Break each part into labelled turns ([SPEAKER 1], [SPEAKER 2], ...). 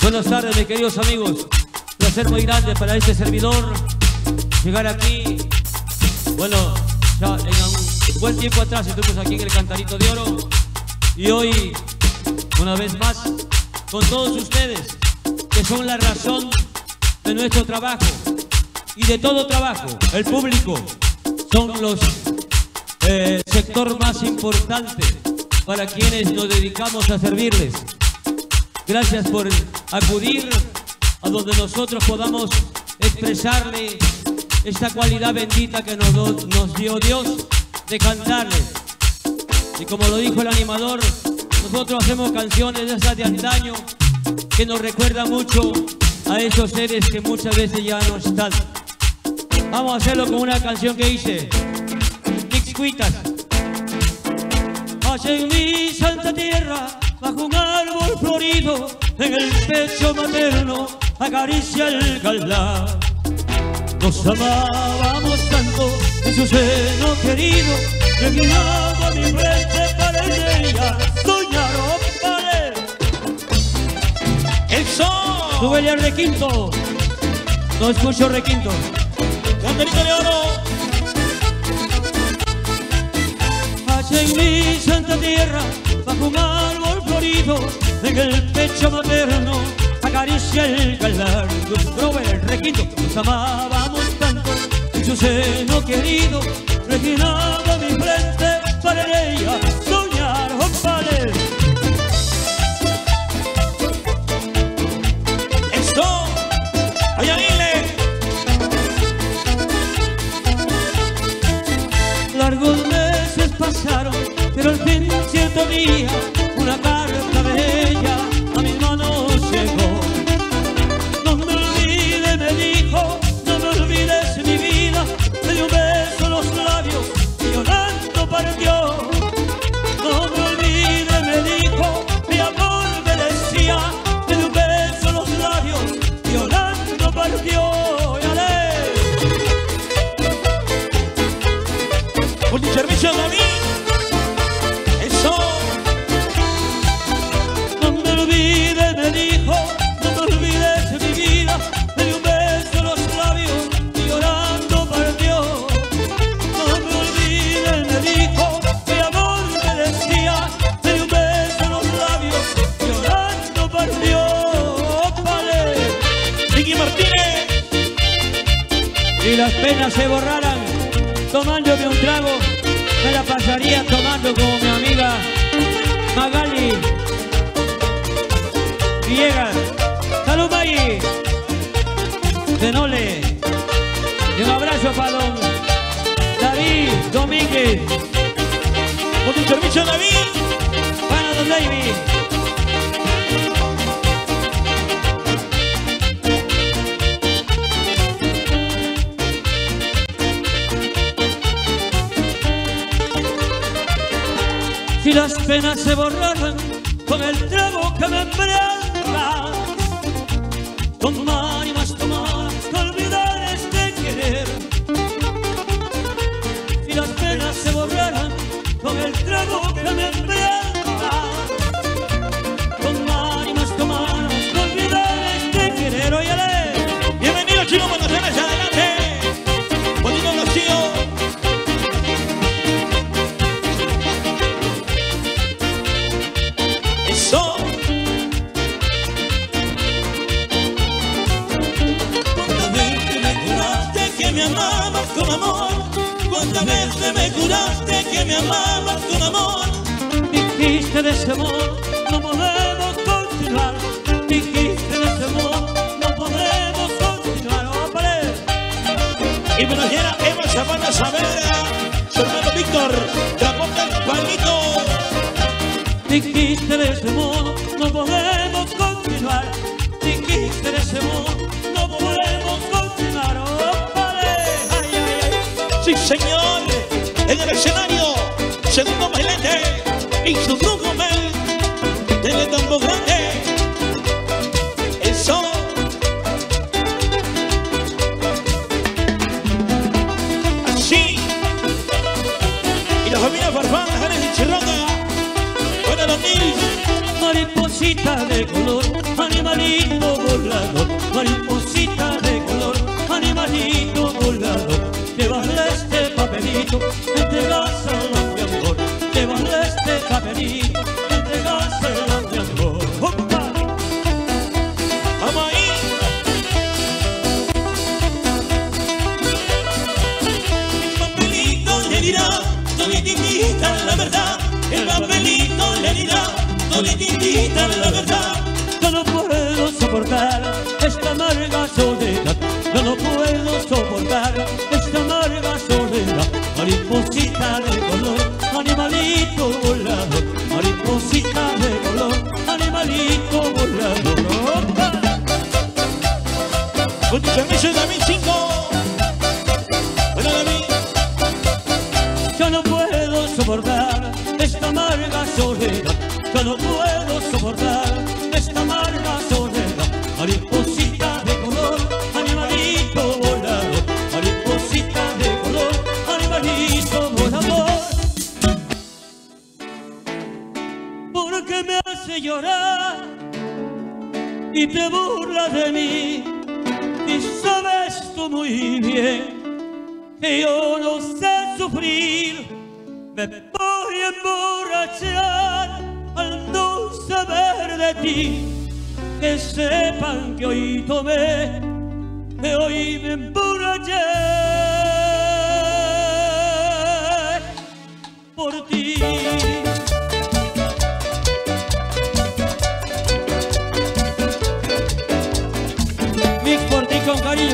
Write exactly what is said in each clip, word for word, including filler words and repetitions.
[SPEAKER 1] Buenas tardes, mis queridos amigos. Un placer muy grande para este servidor llegar aquí. Bueno, ya en un buen tiempo atrás estuvimos aquí en el Cantarito de Oro. Y hoy, una vez más, con todos ustedes, que son la razón de nuestro trabajo y de todo trabajo. El público son los eh, sector más importante para quienes nos dedicamos a servirles. Gracias por acudir a donde nosotros podamos expresarle esta cualidad bendita que nos, nos dio Dios de cantarles. Y como lo dijo el animador, nosotros hacemos canciones de esas de antaño que nos recuerdan mucho a esos seres que muchas veces ya no están. Vamos a hacerlo con una canción que hice, Mixcuitas. Allá en mi santa tierra, bajo un árbol florido, en el pecho materno acaricia el galán. Nos amábamos tanto en su seno querido, reclinaba mi frente para ella soñar, oh, vale.
[SPEAKER 2] ¡El sol!
[SPEAKER 1] Súbele al requinto. No escucho requinto.
[SPEAKER 2] Cantarito de Oro.
[SPEAKER 1] Allá en mi santa tierra, bajo un árbol florido, en el pecho materno acaricia el galán. Robert, el requinto. Nos amábamos tanto en su seno querido, reclinaba mi frente para ella soñar, oh, vale.
[SPEAKER 2] ¡Esto! ¡Oye, dile!
[SPEAKER 1] Largos meses pasaron, pero al fin cierto día una carta de ella a mis manos llegó. No me olvides, me dijo, no me olvides mi vida. Me dio un beso en los labios y llorando partió. No me olvides, me dijo, mi amor me decía. Me dio un beso en los labios y llorando partió.
[SPEAKER 2] Multiservicio David. Eso.
[SPEAKER 1] No me olvides, me dijo, no me olvides mi vida. Me dio un beso en los labios y llorando partió. No me olvides, me dijo, mi amor me decía. Me dio un beso en los labios y llorando partió. Vale.
[SPEAKER 2] Ricky Martínez.
[SPEAKER 1] Si las penas se borraran tomándome un trago, me la pasaría tomando como mi amiga Magali Villegas. ¡Salud, Maggie! Tenole. Y un abrazo para don David Domínguez.
[SPEAKER 2] Multiservicio David.
[SPEAKER 1] Para don David. Si las penas se borraran con el trago que me embriaga, con tomar y más tomar, que olvidar este querer. Si las penas se borraran con el trago que me embriaga, con tomar y más tomar, que olvidar este querer. Óyale.
[SPEAKER 2] Bienvenido, Chino Manaciones, adelante. Bonito Rocío. Eso. ¿Cuántas veces me juraste que me amabas con amor? ¿Cuántas veces me juraste que me amabas con amor?
[SPEAKER 1] Dijiste de ese amor, no podemos continuar. Dijiste de ese amor, no podemos continuar. ¡Ópale!
[SPEAKER 2] Y me lo llena Eva Zapata Saavedra, su hermano Víctor, transporta Juanito.
[SPEAKER 1] Dijiste de ese modo, no podemos continuar. Dijiste de ese modo, no podemos continuar. ¡Oh, vale! ¡Ay, ay, ay!
[SPEAKER 2] Sí, señor, en el escenario, segundo bailete y su grupo Mel, del tambo grande. Eso. Así. Y la familia Farfán, Janes y Chirronda. Buenas noches.
[SPEAKER 1] No mariposita de color, animalito volador, mariposita de color, animalito volador. Llévale este papelito, entregáselo a mi amor. Llévale este papelito, entregáselo a mi amor. ¡Opa!
[SPEAKER 2] ¡Vamos ahí! El papelito le dirá, todititita la verdad. El papelito le dirá, todititita la verdad.
[SPEAKER 1] Yo no puedo soportar esta amarga soledad. Yo no puedo soportar esta amarga soledad. Mariposita de color, animalito volador. Mariposita de color, animalito volador. ¡Opa!
[SPEAKER 2] Con tu permiso, David cinco. Bueno, David.
[SPEAKER 1] Yo no puedo soportar esta amarga soledad. Yo no puedo soportar esta amarga soledad. Mariposita de color, animalito volador. Mariposita de color, animalito volador. Porque me hace llorar y te burlas de mí. Y sabes tú muy bien que yo no sé sufrir. Me voy a emborrachar al no saber de ti. Que sepan que hoy tomé, que hoy me emborraché por ti. Mix por ti con cariño.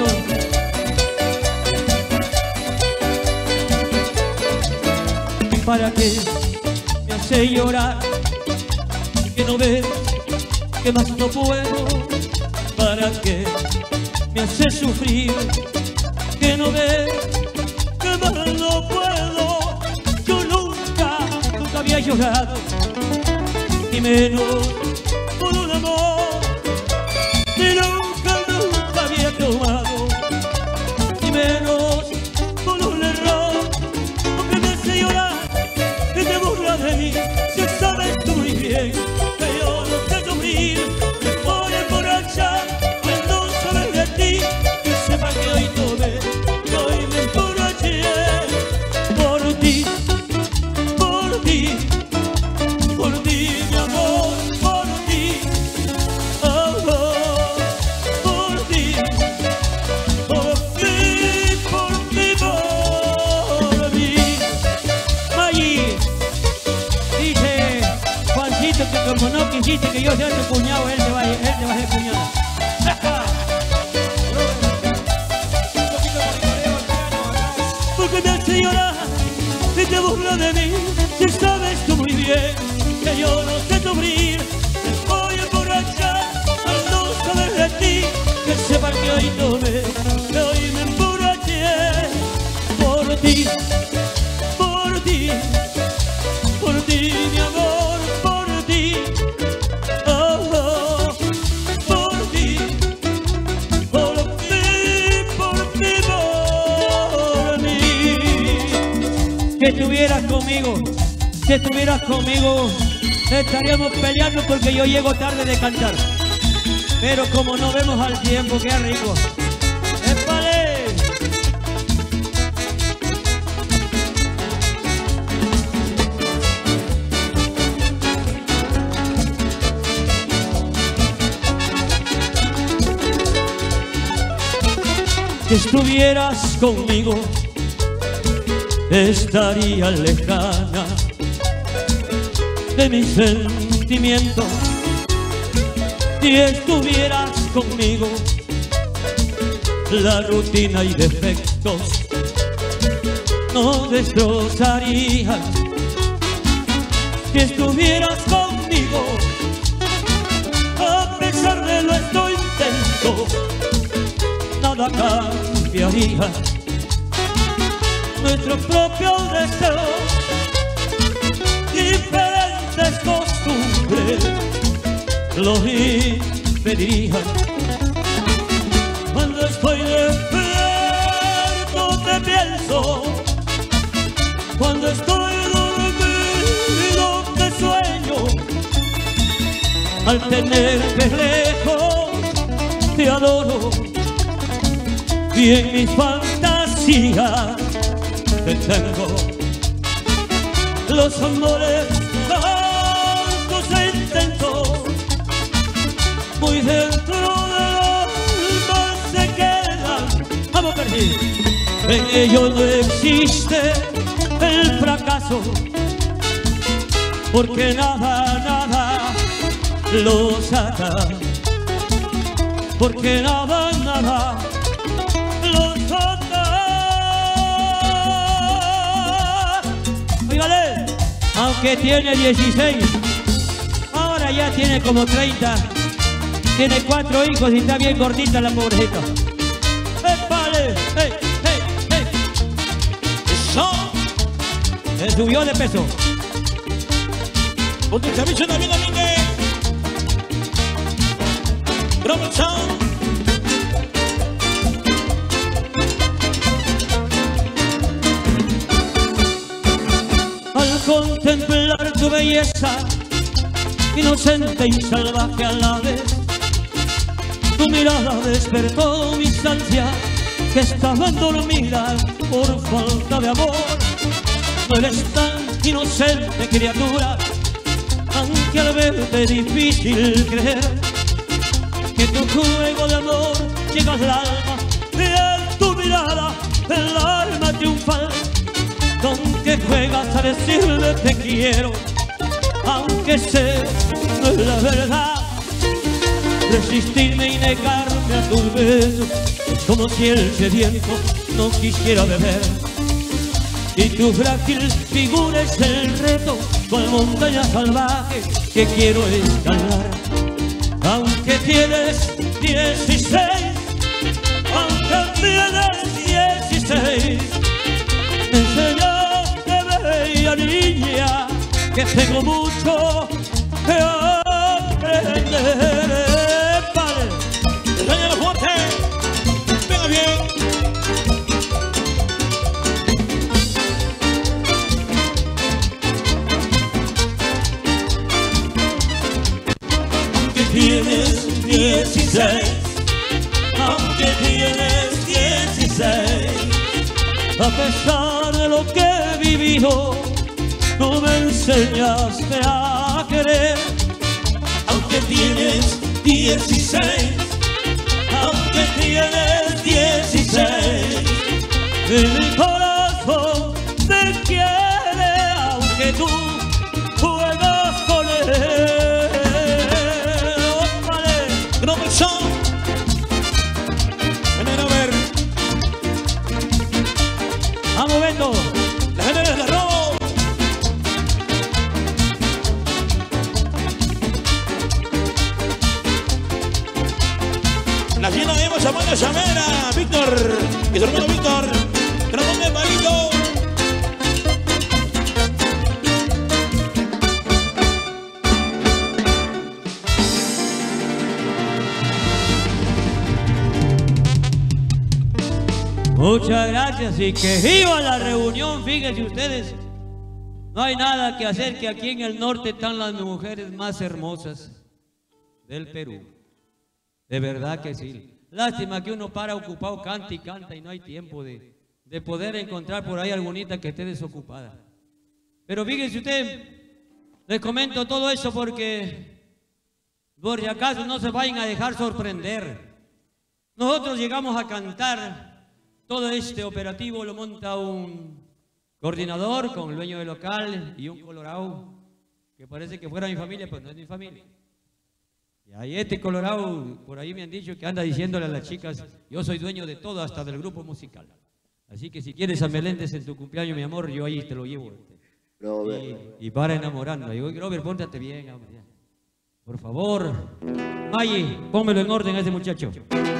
[SPEAKER 1] ¿Para qué me hace llorar? Que no ves que más no puedo. ¿Para qué me hace sufrir? Que no ves que más no puedo. Yo nunca, nunca había llorado, ni menos por un amor. Ni nunca, nunca había tomado, ni menos por un error. Porque me hace llorar y te burlas de mí. Si sabes tú muy bien que yo no sé sufrir. Me voy a emborrachar al no saber de ti. Que sepa que hoy tomé, que hoy me emborraché por ti, por ti, por ti, mi amor, por ti, oh, oh, por ti, por ti, por ti, por mí. Maggi, dice Juancito que como no quisiste que yo sea tu cuñado, él te va, él te va a ser cuñado. Porque me hace llorar y te burlas de mí. Si sabes tú muy bien que yo no sé sufrir. Me voy a emborrachar al no saber de ti. Que sepan que hoy tomé, que hoy me emborraché por ti, por ti, por ti, mi amor, por ti, oh, oh, por ti, por ti, por ti, por mí. Si estuvieras conmigo, si estuvieras conmigo, estaríamos peleando porque yo llego tarde de cantar. Pero como no vemos al tiempo, qué rico. ¡Épale! Si estuvieras conmigo, estaría lejana de mis sentimientos. Si estuvieras conmigo, la rutina y defectos no destrozarían. Si estuvieras conmigo, a pesar de nuestro intento, nada cambiaría. Nuestros propios deseos, diferentes costumbres, los impedirían. Cuando estoy despierto te pienso, cuando estoy dormido te sueño. al tenerte lejos te adoro y en mis fantasías te tengo. Los amores tantos e intensos muy dentro del alma se quedan. Vamos a perder. En ello no existe el fracaso, porque nada, nada los ata, porque nada, nada los ata. Oígale, aunque tiene dieciséis, ahora ya tiene como treinta, tiene cuatro hijos y está bien gordita la pobrecita. ¡Épale! ¡Hey, hey, hey! ¡Eso! Se subió de peso.
[SPEAKER 2] Con tu servicio David Domínguez, Robinson.
[SPEAKER 1] Al contemplar tu belleza, inocente y salvaje a la vez, tu mirada despertó mis ansias que estaban dormidas por falta de amor. No eres tan inocente, criatura, aunque al verte es difícil creer que tu juego de amor llega al alma y en tu mirada el alma triunfal, con que juegas a decirle te quiero, aunque sé no es la verdad. Resistirme y negarme a tus besos es como si el sediento no quisiera beber, y tu frágil figura es el reto, cual montaña salvaje que quiero escalar. Aunque tienes dieciséis, aunque tienes dieciséis, enséñame, bella niña, que tengo mucho que aprender. Vale,
[SPEAKER 2] Enséñalo fuerte, venga bien. Tienes dieciséis, aunque tienes dieciséis,
[SPEAKER 1] a pesar de lo que he vivido, tú me enseñaste a querer.
[SPEAKER 2] aunque tienes dieciséis, aunque tienes dieciséis,
[SPEAKER 1] Y mi corazón te quiere, aunque tú juegas con él. Vale.
[SPEAKER 2] Robinson, ven a ver,
[SPEAKER 1] Vamos, Beto.
[SPEAKER 2] la gente de robo. La llena de Eva Zamora Chamera, Víctor y su hermano Víctor, Ramón de Marito.
[SPEAKER 1] Muchas gracias y que viva la reunión. Fíjense ustedes, no hay nada que hacer, que aquí en el norte están las mujeres más hermosas del Perú. De verdad que sí. Lástima que uno para ocupado, canta y canta y no hay tiempo de, de poder encontrar por ahí alguna que esté desocupada. Pero fíjense ustedes, les comento todo eso porque por si acaso no se vayan a dejar sorprender. Nosotros llegamos a cantar. Todo este operativo lo monta un coordinador con el dueño del local y un colorado que parece que fuera mi familia, pero no es mi familia. Y ahí este colorado, por ahí me han dicho que anda diciéndole a las chicas, yo soy dueño de todo, hasta del grupo musical. Así que si quieres a Meléndez en tu cumpleaños, mi amor, yo ahí te lo llevo. Y, y para enamorando. Digo, Robert, póntate bien, hombre. Por favor. Maggie, pónmelo en orden a ese muchacho.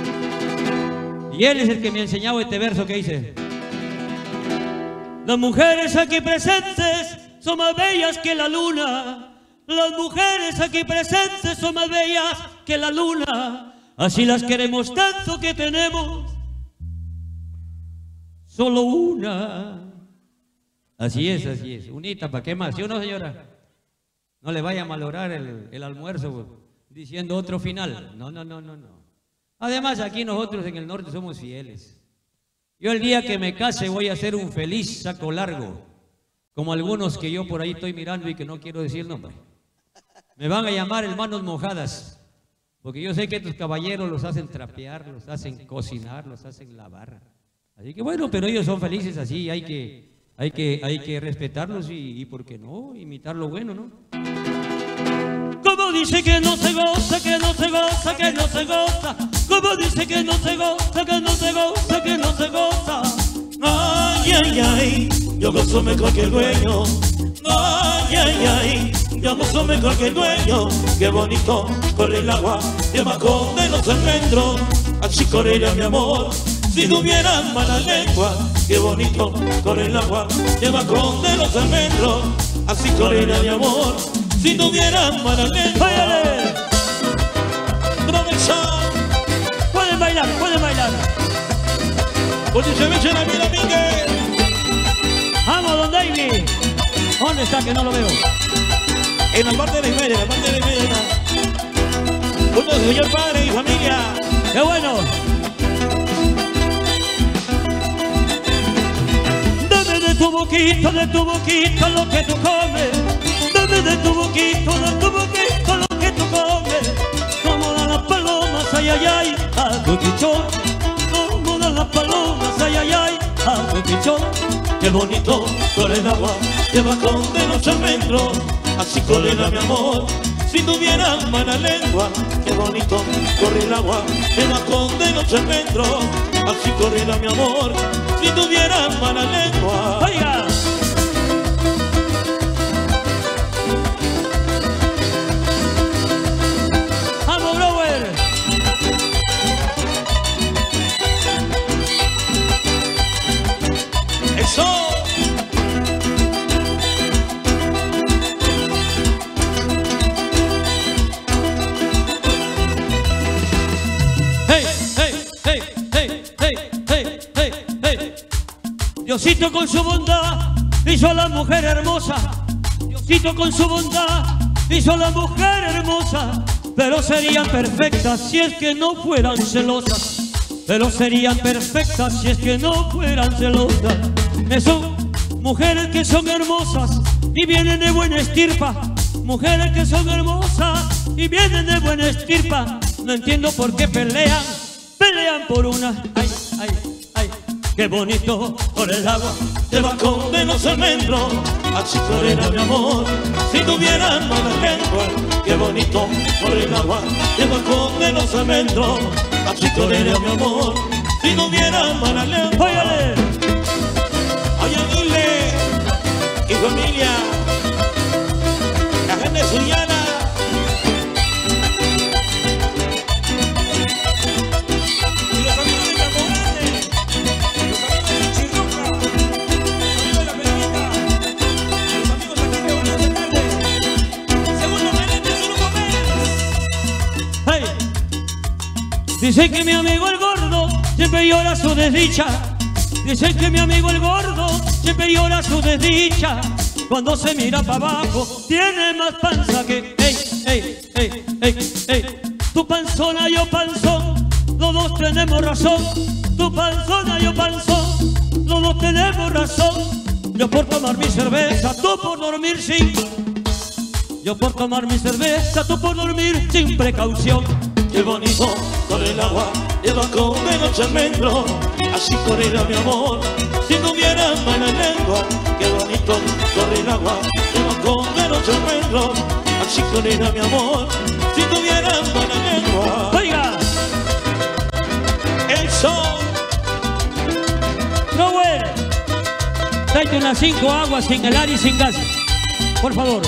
[SPEAKER 1] Y él es el que me ha enseñado este verso que dice: las mujeres aquí presentes son más bellas que la luna. Las mujeres aquí presentes son más bellas que la luna. Así las queremos tanto que tenemos solo una. Así es, así es. Unita, ¿para qué más? ¿Sí o no, señora? No le vaya a malograr el, el almuerzo. diciendo otro final. No, no, no, no, no. Además, aquí nosotros en el norte somos fieles. Yo el día que me case voy a hacer un feliz saco largo, como algunos que yo por ahí estoy mirando y que no quiero decir nombre. Me van a llamar hermanos mojadas, porque yo sé que estos caballeros los hacen trapear, los hacen cocinar, los hacen lavar. Así que bueno, pero ellos son felices así, hay que, hay que, hay que respetarlos y, y ¿por qué no? Imitar lo bueno, ¿no?
[SPEAKER 2] Como dice que no se goza, que no se goza, que no se goza. Como dice que no se goza, que no se goza, que no se goza. Ay, ay, ay, yo gozo mejor que el dueño. Ay, ay, ay, yo gozo mejor que el dueño. Qué bonito corre el agua debajo de los almendros. Así correría mi amor si tuvieran mala lengua. Qué bonito corre el agua debajo de los almendros. Así correría mi amor si tuvieran mala lengua.
[SPEAKER 1] ¡Váyale! Pueden bailar, pueden bailar.
[SPEAKER 2] Porque se me echa la vida, Miguel.
[SPEAKER 1] Vamos, don David. ¿Dónde está que no lo veo?
[SPEAKER 2] En la parte de media, en la parte de media. Bueno, señor padre y familia.
[SPEAKER 1] ¡Qué bueno!
[SPEAKER 2] Dame de tu boquita, de tu boquita lo que tú comes. Dame de tu boquita, de tu boquita lo que tú comes. Como dan las palomas, ay, ay, ay, a tu pichón. Como dan las palomas, ay, ay, ay, a tu pichón. Qué bonito corre el agua debajo de los almendros. Así correrá mi amor si tuvieran mala lengua. Qué bonito corre el agua debajo de los almendros. Así correrá mi amor si tuvieran mala lengua.
[SPEAKER 1] ¡Oiga! ¡Vamos, Blower!
[SPEAKER 2] ¡Eso!
[SPEAKER 1] Diosito con su bondad hizo a la mujer hermosa. Diosito con su bondad hizo a la mujer hermosa. Pero serían perfectas si es que no fueran celosas. Pero serían perfectas si es que no fueran celosas. Me son mujeres que son hermosas y vienen de buena estirpa. Mujeres que son hermosas y vienen de buena estirpa. No entiendo por qué pelean, pelean por una. Ay, ay, ay.
[SPEAKER 2] Qué bonito por el agua debajo de los almendros. Así correrá mi amor si tuvieran mala lengua. Qué bonito por el agua debajo de los almendros. Así correrá mi amor si tuvieran mala lengua.
[SPEAKER 1] ¡Óyale!
[SPEAKER 2] Óyale, y familia, la gente suyana.
[SPEAKER 1] Dicen que mi amigo el gordo siempre llora su desdicha. Dicen que mi amigo el gordo siempre llora su desdicha. Cuando se mira para abajo tiene más panza que ey, ey, ey, ey, ey. Tu panzona, yo panzón, los dos tenemos razón. Tu panzona, yo panzón, los dos tenemos razón. Yo por tomar mi cerveza, tú por dormir sin. Yo por tomar mi cerveza, tú por dormir sin precaución.
[SPEAKER 2] Qué bonito corre el agua debajo de los almendros. Así correrá mi amor si tuviera mala lengua. Qué bonito corre el agua debajo de los almendros. Así correrá mi amor si tuviera mala lengua.
[SPEAKER 1] ¡Oiga!
[SPEAKER 2] El sol.
[SPEAKER 1] No, güey. Tráete unas cinco aguas sin helar y sin gas. Por favor.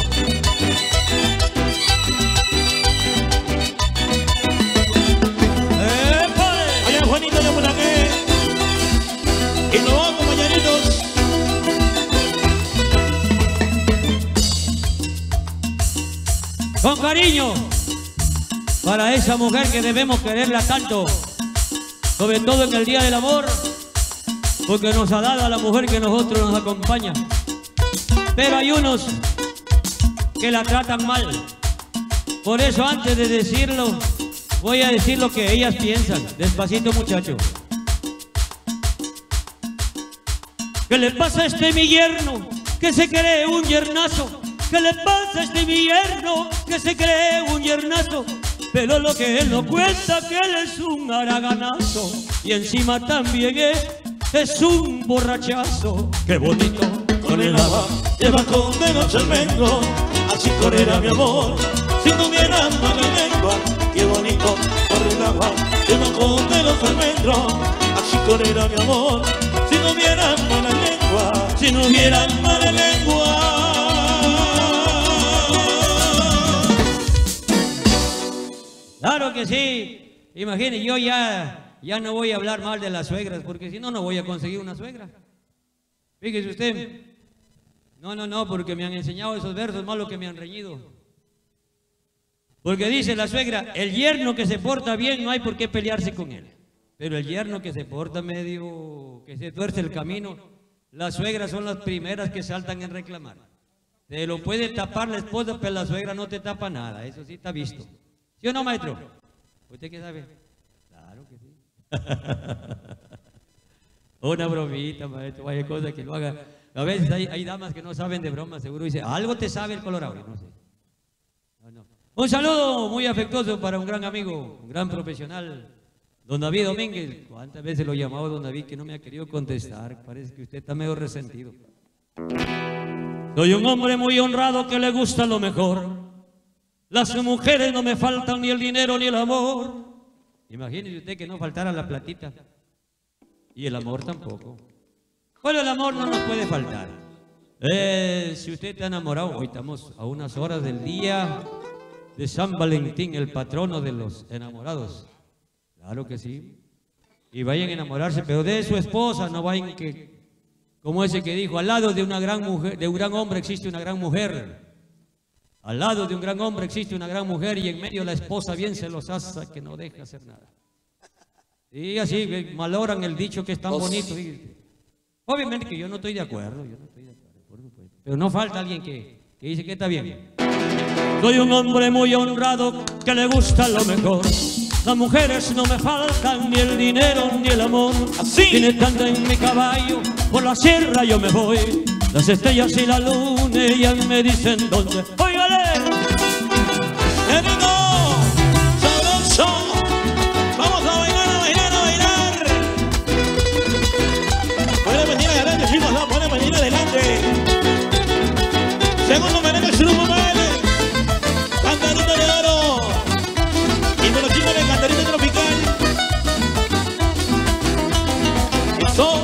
[SPEAKER 2] Juanito de Mulagué y nos vamos, compañeritos.
[SPEAKER 1] Con cariño para esa mujer que debemos quererla tanto, sobre todo en el Día del Amor, porque nos ha dado a la mujer que nosotros nos acompaña. Pero hay unos que la tratan mal, Por eso antes de decirlo, voy a decir lo que ellas piensan. Despacito, muchacho. ¿Qué le pasa a este mi yerno que se cree un yernazo? ¿Qué le pasa a este mi yerno que se cree un yernazo? Pero lo que él no cuenta que él es un haraganazo y encima también es, es un borrachazo. Qué bonito
[SPEAKER 2] con el agua debajo de los almendros, así correrá mi amor si tuviera mala lengua. Qué bonito con el agua debajo de los almendros, así correrá mi amor si no hubiera mala lengua, si no hubiera mala lengua.
[SPEAKER 1] Claro que sí. Imagine, yo ya, ya no voy a hablar mal de las suegras, porque si no, no voy a conseguir una suegra. Fíjese usted. No, no, no, porque me han enseñado esos versos malos que me han reñido. Porque dice la suegra, el yerno que se porta bien no hay por qué pelearse con él. Pero el yerno que se porta medio, que se tuerce el camino, las suegras son las primeras que saltan en reclamar. Te lo puede tapar la esposa, pero la suegra no te tapa nada, eso sí está visto. ¿Sí o no, maestro? ¿Usted qué sabe? Claro que sí. Una bromita, maestro, vaya cosa que lo haga. A veces hay, hay damas que no saben de bromas, seguro dice, algo te sabe el Colorado, no sé. No, no. Un saludo muy afectuoso para un gran amigo, un gran profesional, don David Domínguez. ¿Cuántas veces lo he llamado don David que no me ha querido contestar? Parece que usted está medio resentido. Soy un hombre muy honrado que le gusta lo mejor. Las mujeres no me faltan ni el dinero ni el amor. Imagínese usted que no faltara la platita. Y el amor tampoco. Bueno, el amor no nos puede faltar. Eh, si usted está enamorado, hoy estamos a unas horas del día de San Valentín, el patrono de los enamorados. Claro que sí. Y vayan a enamorarse, pero de su esposa, no vayan que, como ese que dijo, al lado de una gran mujer, de un gran hombre existe una gran mujer. Al lado de un gran hombre existe una gran mujer y en medio la esposa bien celosa que no deja hacer nada. Y así valoran el dicho que es tan bonito. Obviamente que yo no estoy de acuerdo, yo no estoy de acuerdo, pero no falta alguien que, que dice que está bien. Soy un hombre muy honrado que le gusta lo mejor. Las mujeres no me faltan, ni el dinero ni el amor. Así jinetando en mi caballo, por la sierra yo me voy. Las estrellas y la luna ya me dicen dónde. ¡Óigale!
[SPEAKER 2] ¡Qué rico! ¡Sabroso! ¡Vamos a bailar, a bailar, a bailar! Pueden venir adelante, chicos, no, pueden venir adelante. Segundo merengue, Grupo Baile, Cantarito de Oro. Y con los chicos de Cantarito Tropical. Eso.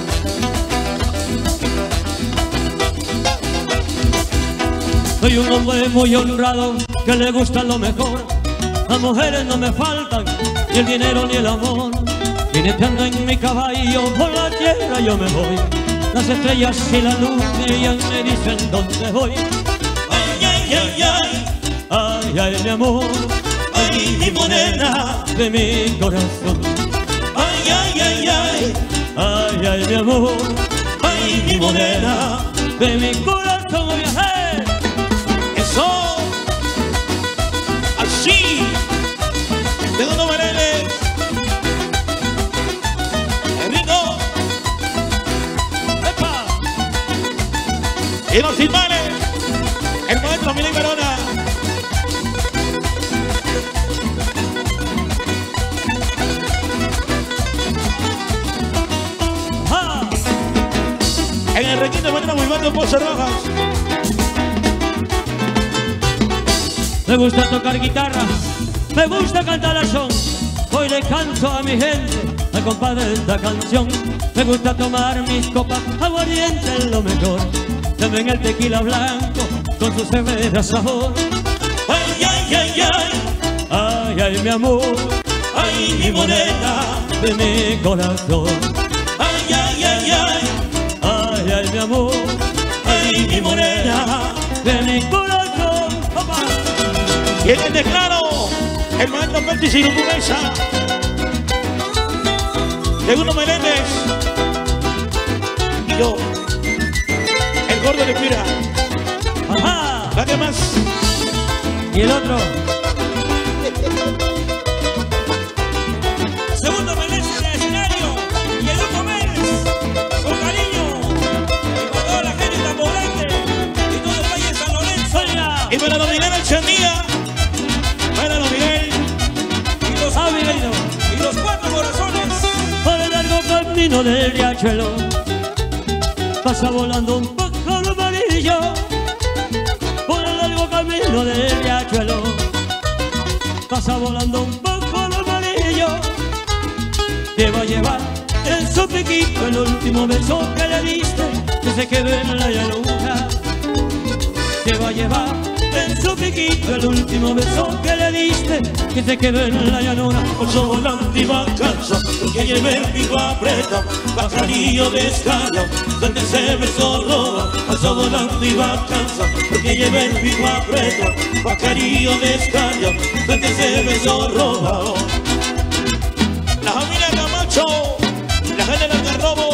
[SPEAKER 1] Soy un hombre muy honrado que le gusta lo mejor. Las mujeres no me faltan, ni el dinero ni el amor. Jineteando en mi caballo por la tierra yo me voy. Las estrellas y la luna ya me dicen dónde voy.
[SPEAKER 2] Ay, ay, ay, ay.
[SPEAKER 1] Ay, ay, mi amor.
[SPEAKER 2] Ay, mi morena
[SPEAKER 1] de mi corazón.
[SPEAKER 2] Ay, ay, ay, ay.
[SPEAKER 1] Ay, ay, mi amor.
[SPEAKER 2] Ay, mi morena
[SPEAKER 1] de mi corazón. ¡Hey!
[SPEAKER 2] Eso. Así. Segundo merengue. Enrico.
[SPEAKER 1] ¡Epa!
[SPEAKER 2] Y los timbales. El maestro Miguel Verona.
[SPEAKER 1] ¡Ah!
[SPEAKER 2] En el requinto mañana muy mal Pozo Rojas.
[SPEAKER 1] Me gusta tocar guitarra, me gusta cantar a son. Hoy le canto a mi gente al compás de esta canción. Me gusta tomar mis copas, aguardiente es lo mejor. También el tequila blanco con su cerveza sabor.
[SPEAKER 2] Ay, ay, ay, ay.
[SPEAKER 1] Ay, ay, mi amor.
[SPEAKER 2] Ay, mi morena
[SPEAKER 1] de mi corazón.
[SPEAKER 2] Ay, ay, ay, ay.
[SPEAKER 1] Ay, ay, mi amor.
[SPEAKER 2] Ay, mi morena
[SPEAKER 1] de mi corazón. ¡Opa!
[SPEAKER 2] Y en el teclado, el maestro Pertis y Grupo Mesa. Segundo Meléndez. Y yo, el gordo de Pira.
[SPEAKER 1] ¡Ajá!
[SPEAKER 2] ¿La que más?
[SPEAKER 1] Y el otro.
[SPEAKER 2] Segundo Meneses en el escenario. Y el Luco Méndez, con cariño. Y con toda la gente tamborante. Y todo el Valle de San Lorenzo. Y para los Miguel Chandía. Para los Miguel. Y los
[SPEAKER 1] Ah, Miguelito.
[SPEAKER 2] Y los cuatro corazones.
[SPEAKER 1] Por el largo camino del riachuelo pasa volando un pájaro amarillo. Por el largo camino del riachuelo pasa volando un pájaro amarillo. Te va a llevar en su piquito el último beso que le diste, que se quedó en la llanura. Te va a llevar en su piquito el último beso que le diste, que se quedó en la llanura.
[SPEAKER 2] Ocho volante y vacanza, que lleve el pico aprieta, bajarillo descarga, donde se besó roba. Ocho volante y vacanza, que lleve el pico aprieta, bajarillo descarga, donde se besó roba. La familia Camacho, la gente del Garrobo.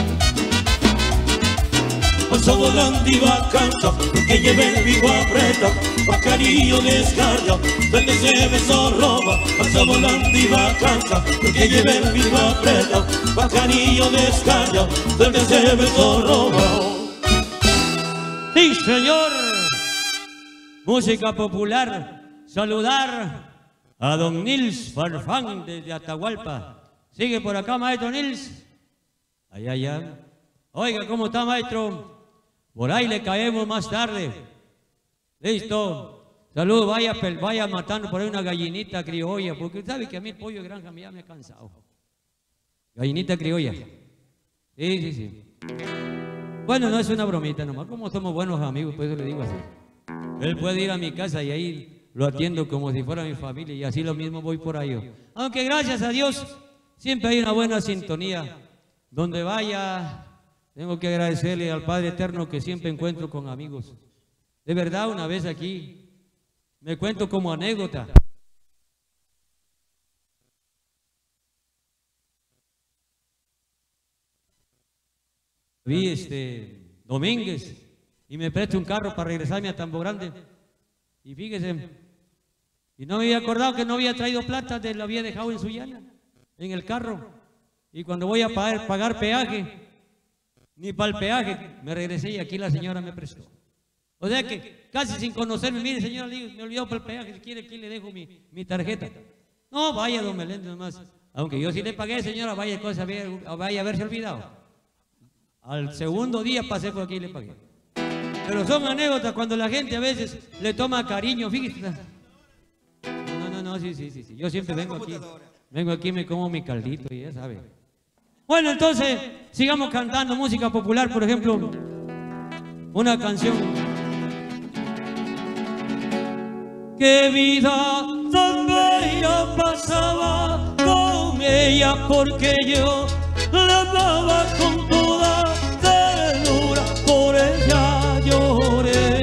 [SPEAKER 2] Ocho volante y vacanza, que lleve el pico aprieta, bajarillo descarga, donde se besó roba. Ocho volante y vacanza, que lleve el pico aprieta, bajarillo descarga, donde se besó roba.
[SPEAKER 1] Sí, señor. Música popular. Saludar a don Nils Farfán desde Atahualpa. Sigue por acá, maestro Nils. Allá, allá. Oiga, ¿cómo está, maestro? Por ahí le caemos más tarde. Listo. Saludos, vaya, vaya matando por ahí una gallinita criolla, porque sabe que a mí el pollo de granja ya me ha cansado. Gallinita criolla. Sí, sí, sí. Bueno, no es una bromita nomás, como somos buenos amigos, por eso le digo así. Él puede ir a mi casa y ahí lo atiendo como si fuera mi familia, y así lo mismo voy por ahí. Aunque gracias a Dios siempre hay una buena sintonía. Donde vaya, tengo que agradecerle al Padre Eterno que siempre encuentro con amigos. De verdad, una vez aquí, me cuento como anécdota. Vi este Domínguez y me prestó un carro para regresarme a Tambo Grande. Y fíjese, y no me había acordado que no había traído plata, de lo había dejado en su llana, en el carro. Y cuando voy a pagar, pagar peaje, ni para el peaje, me regresé y aquí la señora me prestó. O sea que casi sin conocerme, mire señora, me olvidó para el peaje, si quiere aquí le dejo mi, mi tarjeta. No, vaya don Meléndez nomás. Aunque yo sí le pagué, señora, vaya, cosa, vaya a haberse olvidado. Al segundo día pasé por aquí y le pagué. Pero son anécdotas cuando la gente a veces le toma cariño, fíjese. No, no, no, sí, sí, sí, sí. Yo siempre vengo aquí, vengo aquí y me como mi caldito y ya sabe. Bueno, entonces, sigamos cantando música popular, por ejemplo, una canción. Qué vida tan bella pasaba con ella, porque yo la amaba con toda ternura, por ella lloré,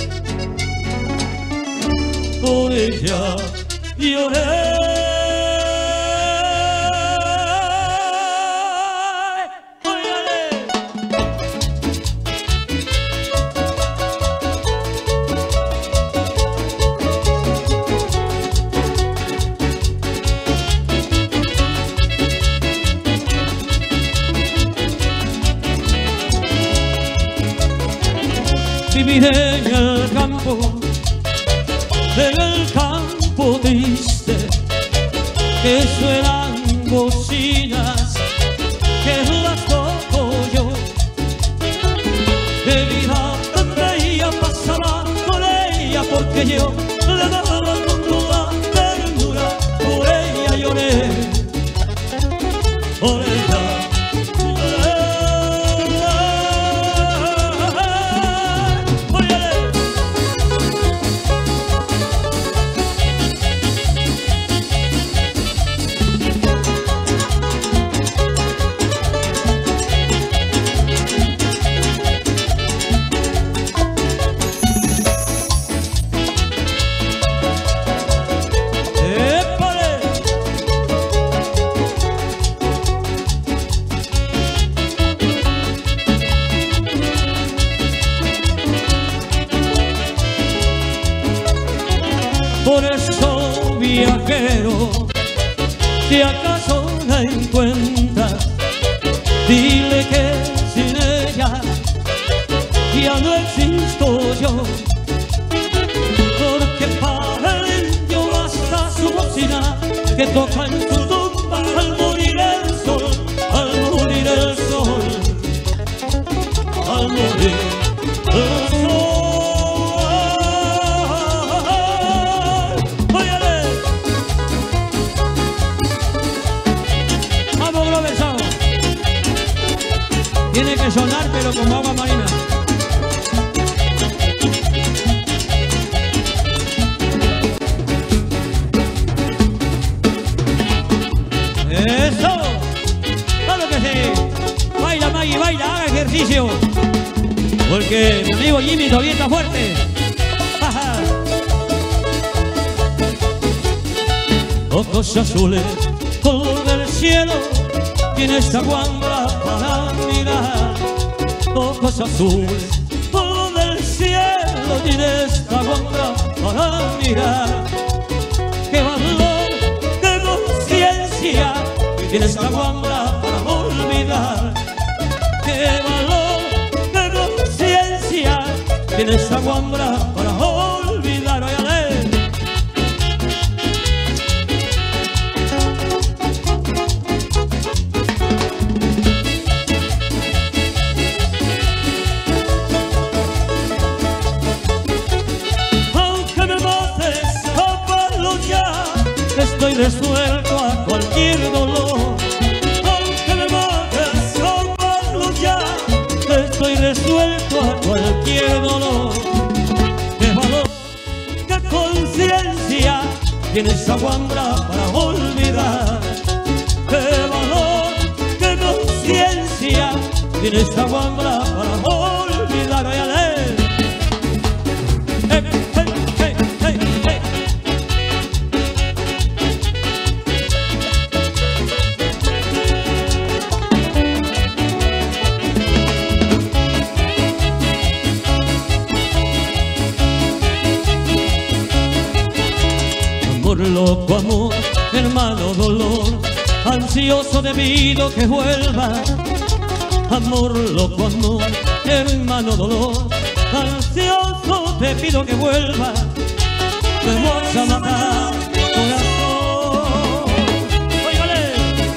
[SPEAKER 1] por ella lloré. Viviré en el campo, en el campo triste, que suenan bocinas, que las toco yo. De vida tan bella pasará con ella, porque yo la amaba con toda ternura, por ella lloré, por ella.
[SPEAKER 2] Por eso, viajero, si acaso la encuentras, dile que sin ella ya no existo yo, porque para el indio basta su bocina que toca en su tumba al morir el sol, al morir el sol, al morir el sol. Tiene que sonar, pero como agua marina. ¡Eso! ¡Claro que sí! Baila, Maggie, baila, haga ejercicio. Porque mi amigo Jimmy todavía está fuerte. ¡Ajá! Ojos azules, color del cielo, tiene esta guambra para mirar. Ojos azules, color del cielo, tiene esta guambra para mirar. Qué valor, qué conciencia, tiene esta guambra para olvidar. Qué valor, qué conciencia, tiene esta guambra para olvidar. Óyale. Estoy resuelto a cualquier dolor, aunque me mates, amarlo ya. Estoy resuelto a cualquier dolor. Qué valor, qué conciencia tiene esa guambra para olvidar. Qué valor, qué conciencia tiene esa guambra para olvidar. Óyale. Hey, hey, hey, hey, hey. Loco amor, hermano dolor, ansioso debido que vuelva. Amor, loco amor, hermano dolor, ansioso te pido que vuelva. Me vas a matar, corazón. Óigale.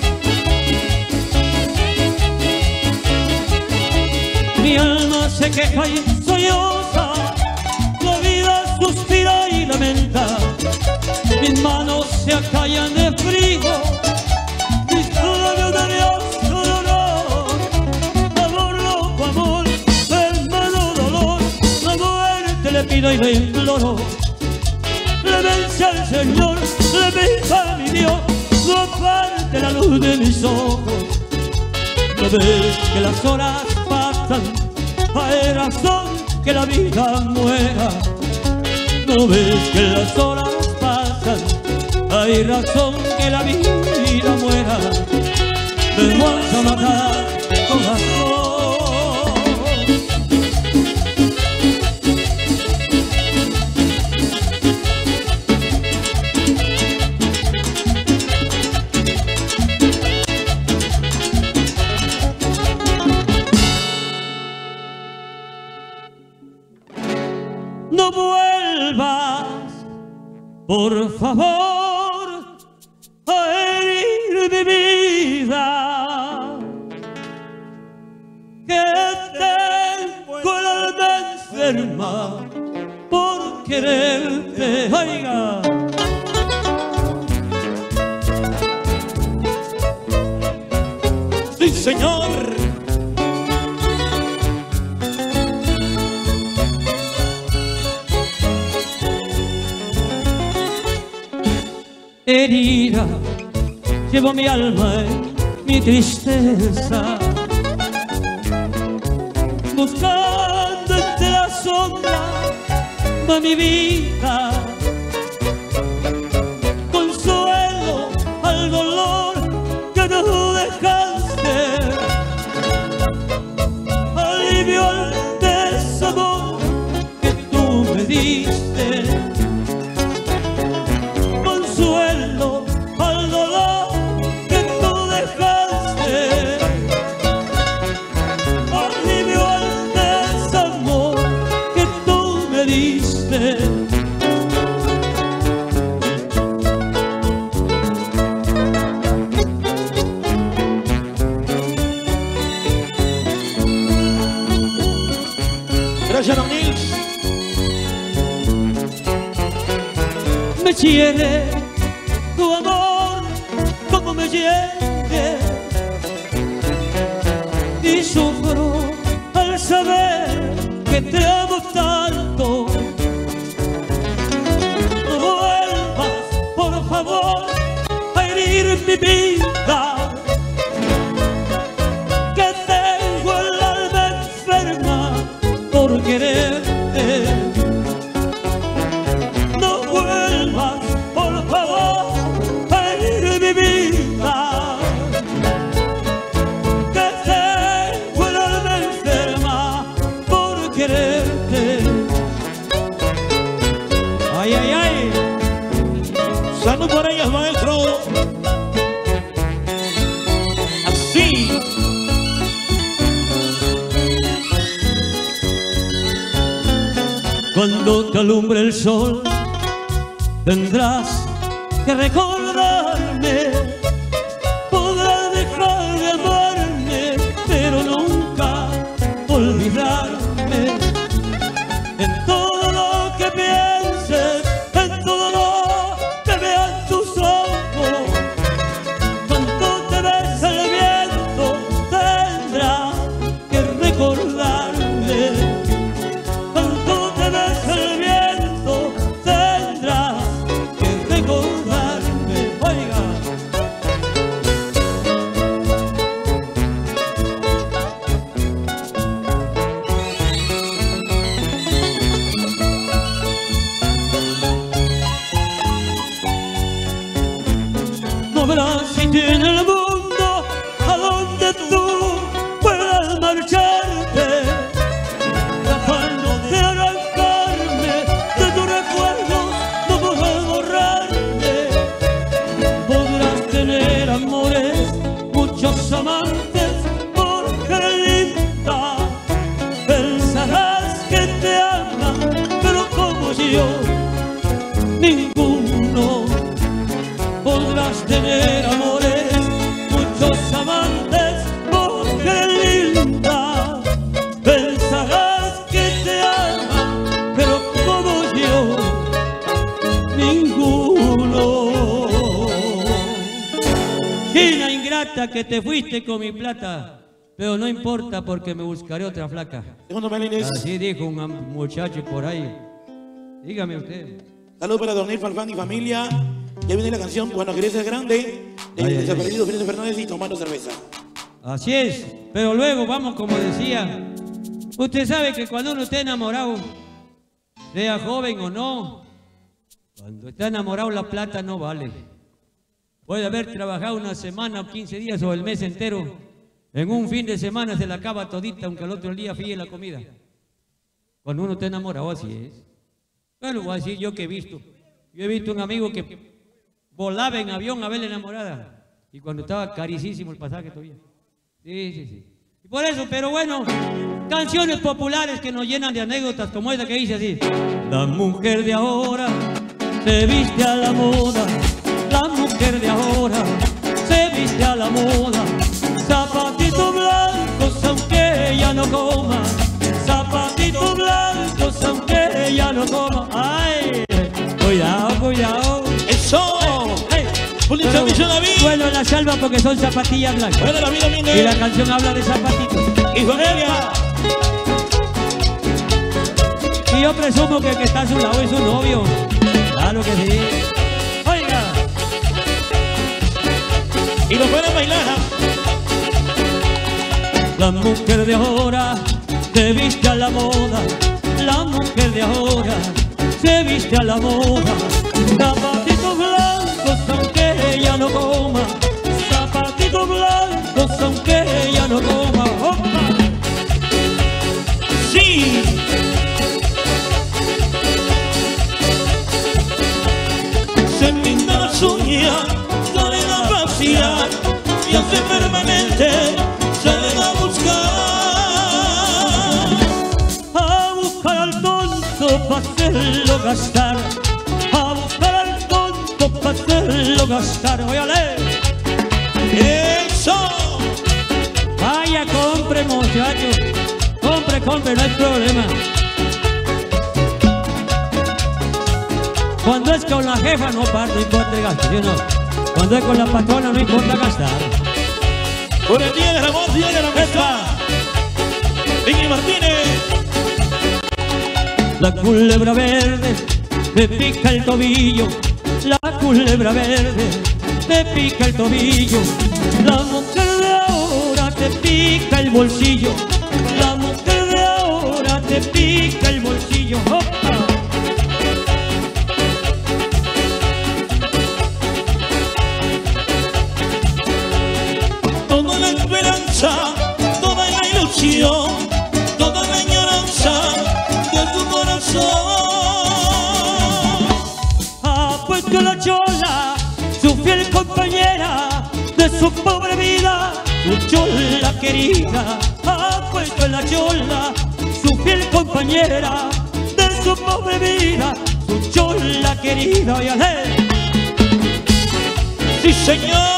[SPEAKER 2] Mi alma se queja y solloza, la vida suspira y lamenta. Mis manos se acallan de frío, mis labios de dolor. Amor, loco amor, hermano dolor, la muerte le pido y le imploro. Clemencia al Señor, le pido a mi Dios, no aparte la luz de mis ojos. No ves que las horas pasan, hay razón que la vida muera. No ves que las horas pasan, hay razón que la vida muera. Me vas a matar, corazón. No vuelvas, por favor, a herir mi vida, que tengo el alma enferma por quererte. Oiga. Sí, señor. Herida, llevo mi alma en mi tristeza, buscando entre la sombra va mi vida, consuelo al dolor que no dejaste, alivio al desamor que tú me diste. triste.
[SPEAKER 3] Gracias, don Nils.
[SPEAKER 2] Me hiere tu amor como me hiere, y sufro al saber que te amo tanto. No vuelvas, por favor, a herir mi vida, que tengo el alma enferma por quererte. No vuelvas, por favor, a herir mi vida, que tengo el alma enferma por quererte. Ay, ay, ay.
[SPEAKER 3] Salud por ellas, maestro. Así.
[SPEAKER 2] Cuando te alumbre el sol, tendrás que recordarme. Podrás dejar de amarme, pero nunca olvidarme. En todo lo que pienses, en todo lo que vean tus ojos, cuando te besa el viento, tendrás que recordarme. Cuando te besa el viento, tendrás que recordarme. Oiga. No verás sitio en el mundo a donde tú puedas marcharte, capaz de arrancarme de tus recuerdos, no podrás borrarme. Podrás tener amores, muchos amantes, mujer linda. Pensarás que te aman, pero como yo, ninguno. Podrás tener amores, muchos amantes, mujer linda. Pensarás que te aman, pero como yo, ninguno. China ingrata, que te fuiste con mi plata, pero no importa porque me buscaré otra flaca.
[SPEAKER 3] Segundo, Melines.
[SPEAKER 2] Así dijo un am- muchacho por ahí. Dígame usted.
[SPEAKER 3] Salud para don Nils Farfán y familia. Ya viene la canción Cuando querés ser grande, de
[SPEAKER 2] Ay, ay,
[SPEAKER 3] Desaparecido Felipe Fernández y tomando cerveza.
[SPEAKER 2] Así es, pero luego vamos, como decía, usted sabe que cuando uno está enamorado, sea joven o no, cuando está enamorado la plata no vale. Puede haber trabajado una semana o quince días o el mes entero, en un fin de semana se la acaba todita, aunque al otro día fíe la comida. Cuando uno está enamorado, así es. Bueno, voy a decir yo que he visto. Yo he visto un amigo que volaba en avión a ver la enamorada, y cuando estaba carísimo el pasaje todavía. Sí, sí, sí. Y por eso, pero bueno, canciones populares que nos llenan de anécdotas, como esa que dice así: la mujer de ahora se viste a la moda, la mujer de ahora se viste a la moda. Zapatitos blancos aunque ella no coma, zapatitos blancos aunque ella no coma. Ay, cuidado, cuidado.
[SPEAKER 3] ¡Eso!
[SPEAKER 2] Hey,
[SPEAKER 3] Policía
[SPEAKER 2] pero,
[SPEAKER 3] Michel David.
[SPEAKER 2] bueno, la salva porque son zapatillas blancas.
[SPEAKER 3] Bueno, la vida mía.
[SPEAKER 2] Y la canción habla de zapatitos.
[SPEAKER 3] Y familia.
[SPEAKER 2] Y yo presumo que el que está a su lado es su novio. Claro que sí. Oiga.
[SPEAKER 3] Y lo pueden bailar.
[SPEAKER 2] La mujer de ahora se viste a la moda. La mujer de ahora se viste a la moda. Zapatitos blancos aunque ella no coma, zapatitos blancos aunque ella no coma. ¡Opa!
[SPEAKER 3] Sí. Se pinta las uñas, salen a pasear y hace permanente, salen a buscar.
[SPEAKER 2] A buscar al tonto pa' hacerlo gastar, a buscar al tonto para hacerlo gastar. Óyale.
[SPEAKER 3] Eso.
[SPEAKER 2] Vaya, compre, muchachos. Compre, compre, no hay problema. Cuando es con la jefa no parte, no importa el gasto, ¿sí o no? Cuando es con la patrona no importa gastar.
[SPEAKER 3] Por el día del amor, día de la mesa. Vicky Martínez.
[SPEAKER 2] La culebra verde me pica el tobillo. La culebra verde me pica el tobillo. La mujer de ahora te pica el bolsillo. La mujer de ahora te pica el bolsillo. ¡Opa!
[SPEAKER 3] Toda la esperanza, toda la ilusión, toda la añoranza de tu corazón.
[SPEAKER 2] Ha puesto la chola, su fiel compañera de su pobre vida, su chola querida. Ha puesto en la chola, su fiel compañera de su pobre vida, su chola querida. Óyale.
[SPEAKER 3] Sí, señor.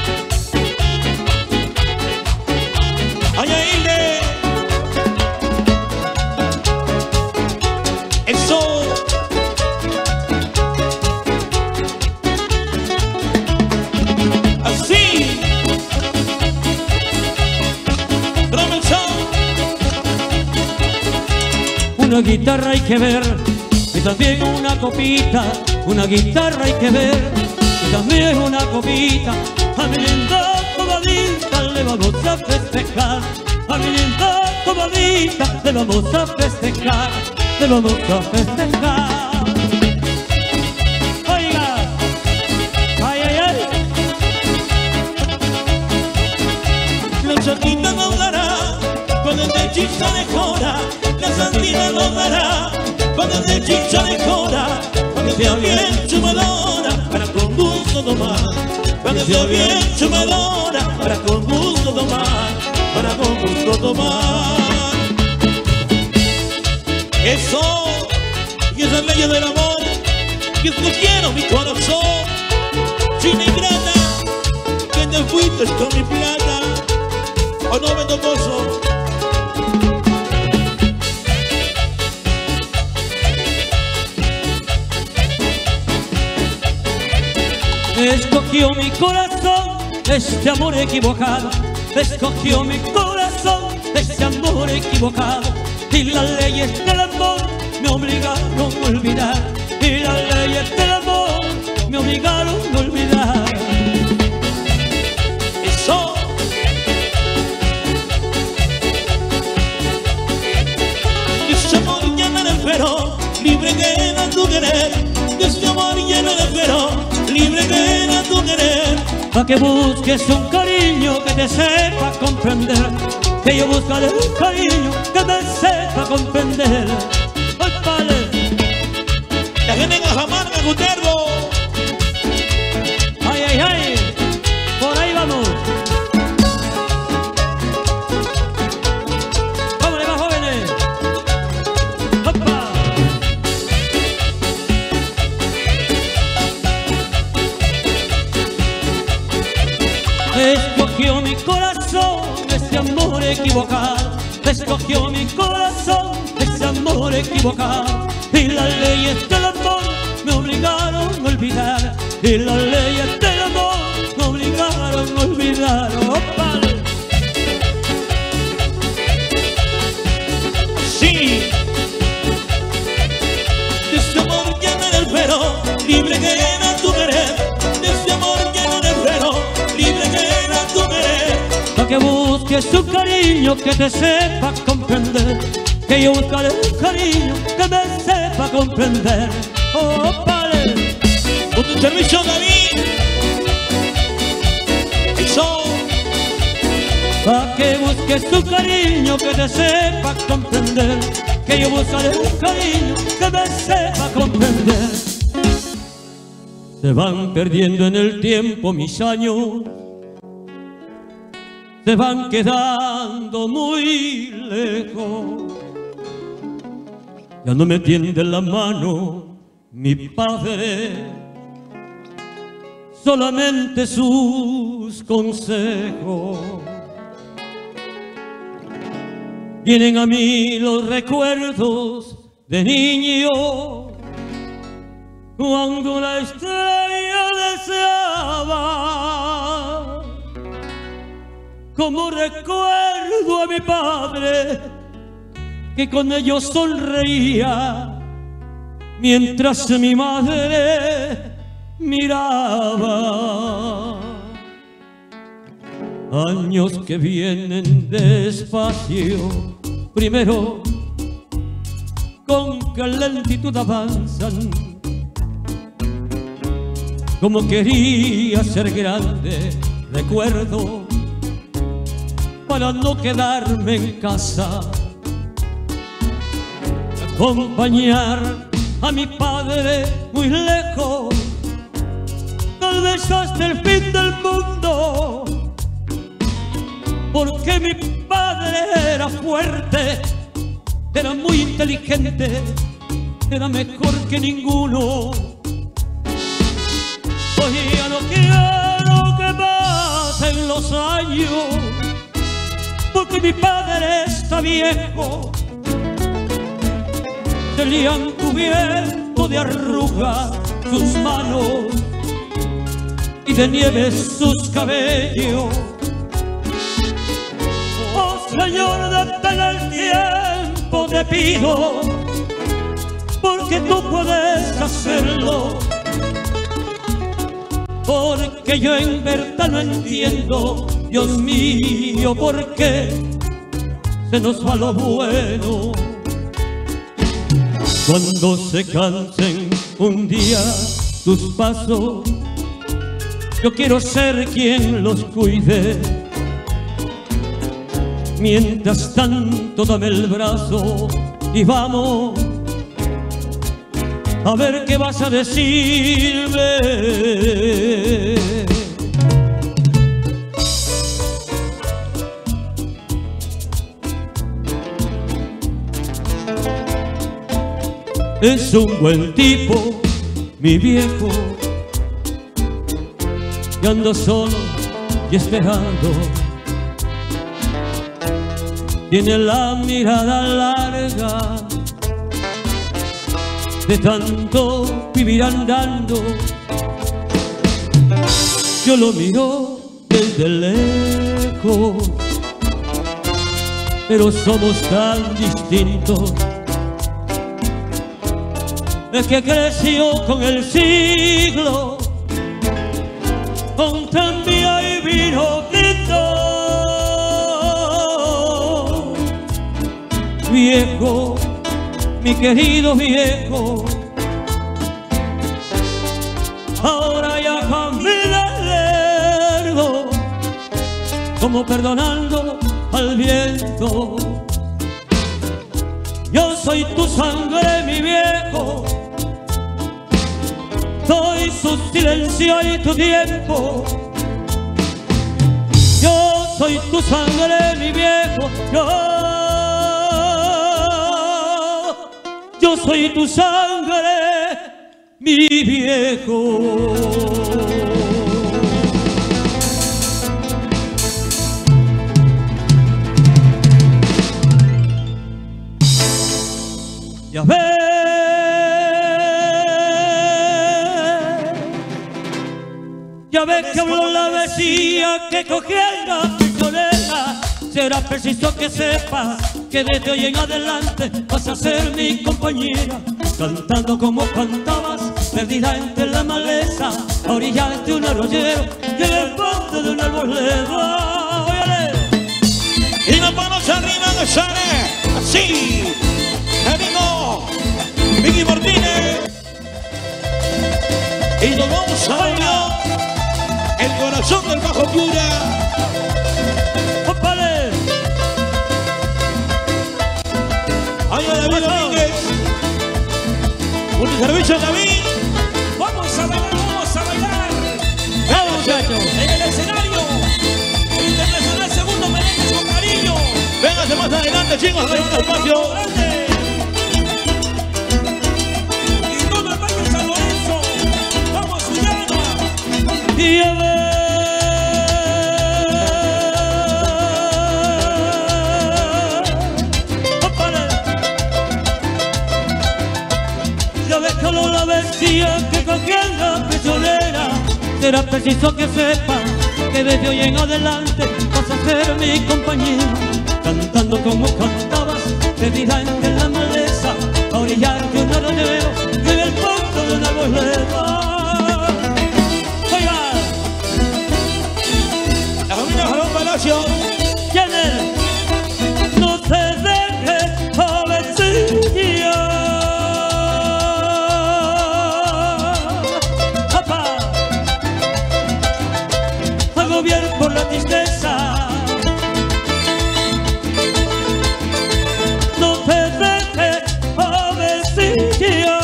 [SPEAKER 3] Ay, ay, le. Eso. Así. Robinson.
[SPEAKER 2] Una guitarra hay que ver y también una copita. Una guitarra hay que ver y también una copita. A mi linda comadita le vamos a festejar. A mi linda comadita le vamos a festejar. Le vamos a festejar. Oiga, ay, ay, ay.
[SPEAKER 3] La santita nos dará cuando el hechizo mejora. La santita nos dará cuando el hechizo mejora. Cuando sea bien chumadora para con gusto tomar. Cuando sea bien chumadora para con gusto tomar. Para con gusto tomar. Eso. Y esa es la ley del amor. Que te quiero mi corazón. China ingrata, que te fuiste con mi plata. ¿O no, Beto Pozo?
[SPEAKER 2] Escogió mi corazón este amor equivocado. Escogió mi corazón este amor equivocado. Y las leyes del amor me obligaron a olvidar. Y las leyes del amor me obligaron a olvidar.
[SPEAKER 3] Eso. Ese amor lleno de espero, libre que era tu querer. Ese amor lleno de espero, libre que era tu querer.
[SPEAKER 2] Pa' que busques un cariño que te sepa comprender. Que yo buscaré un cariño que me sepa comprender. ¡Ay, padre!
[SPEAKER 3] La gente en Cajamarca, Guterbo.
[SPEAKER 2] ¡Ay, ay, ay! Por ahí vamos. ¡Vámonos, más jóvenes! ¡Opa! Escogió mi corazón ese amor equivocado. Escogió mi corazón ese amor equivocado. Y las leyes del amor me obligaron a olvidar. Y las leyes del amor me obligaron a olvidar. ¡Opa!
[SPEAKER 3] Sí. De ese amor lleno de espero, libre que era tu querer. De ese amor lleno de espero, libre que era tu querer.
[SPEAKER 2] Pa' que busques un cariño que te sepa comprender. Que yo buscaré un cariño que me sepa comprender. ¡Oh, padre!
[SPEAKER 3] Con tu servicio, David. Eso.
[SPEAKER 2] Pa' que busques un cariño que te sepa comprender. Que yo buscaré un cariño que me sepa comprender. Se van perdiendo en el tiempo mis años. Se van quedando muy lejos. ya no me tiende la mano mi padre, solamente sus consejos. Vienen a mí los recuerdos de niño, cuando la estrella deseaba. Como recuerdo a mi padre, que con ellos sonreía, mientras mi madre miraba. Años que vienen despacio, primero con qué lentitud avanzan. Como quería ser grande, recuerdo, para no quedarme en casa, acompañar a mi padre muy lejos, tal vez hasta el fin del mundo, porque mi padre era fuerte, era muy inteligente, era mejor que ninguno. Hoy ya no quiero que pasen los años, porque mi padre está viejo, se le han cubierto de arrugas sus manos y de nieve sus cabellos. Oh Señor, detén el tiempo, te pido, porque tú puedes hacerlo, porque yo en verdad no entiendo, Dios mío, por qué se nos va lo bueno. Cuando se cansen un día tus pasos, yo quiero ser quien los cuide. Mientras tanto dame el brazo y vamos a ver qué vas a decirme. Es un buen tipo, mi viejo, y ando solo y esperando. Tiene la mirada larga de tanto vivir andando. Yo lo miro desde lejos, pero somos tan distintos. El que creció con el siglo, con tranvía y vino tinto. Viejo, mi querido viejo, ahora ya camina lerdo, como perdonando al viento. Yo soy tu sangre, mi viejo, soy su silencio y tu tiempo. Yo soy tu sangre, mi viejo, yo, yo soy tu sangre, mi viejo. Ya ves, ya ves que habló la vecina que cogiendo a tu colega. Será preciso que sepas que desde hoy en adelante vas a ser mi compañera, cantando como cantabas, perdida entre la maleza, a orillas de un arroyero y en el fondo de una arboleda. ¡Óyale!
[SPEAKER 3] Y las manos arriba de Sare, así. ¡Ánimo! Vicky Martínez. Y nos vamos a bailar el corazón del Bajo Piura.
[SPEAKER 2] ¡Ópale!
[SPEAKER 3] ¡Ay, David Domínguez! Un servicio, David.
[SPEAKER 4] Vamos a bailar, vamos a bailar.
[SPEAKER 2] ¡Vamos, muchachos!
[SPEAKER 4] En el escenario internacional segundo merengues con cariño.
[SPEAKER 3] Véngase más adelante, chicos, de un espacio.
[SPEAKER 4] Grande.
[SPEAKER 2] decía que cogiendo prisionera, será preciso que sepa que desde hoy en adelante vas a ser mi compañera. Cantando como cantabas, te dirá entre la maleza, a orillarte un arroyero y en el fondo de una boleta. Oiga,
[SPEAKER 3] la familia Jalón Palacio.
[SPEAKER 2] ¿Quién es? No se deje, jovencilla. ¡Papá! Agobiar por la tristeza. No te deje, jovencilla.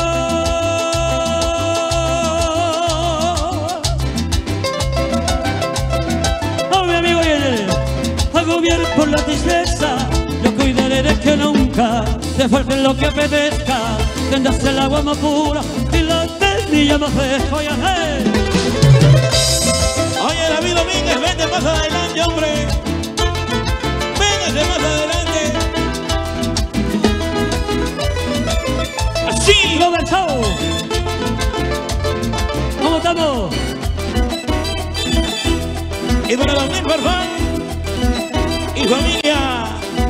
[SPEAKER 2] Oh, mi amigo viene. Agobiar por la tristeza, yo cuidaré de que nunca te falte lo que apetezca. Tendrás el agua más pura y la tenilla más fresca. Oye, hey.
[SPEAKER 3] Oye, David Domínguez, vete más adelante, hombre. Vete más adelante. Así.
[SPEAKER 2] Robert Show. ¿Cómo estamos?
[SPEAKER 3] Y para Daniel Farfán y familia.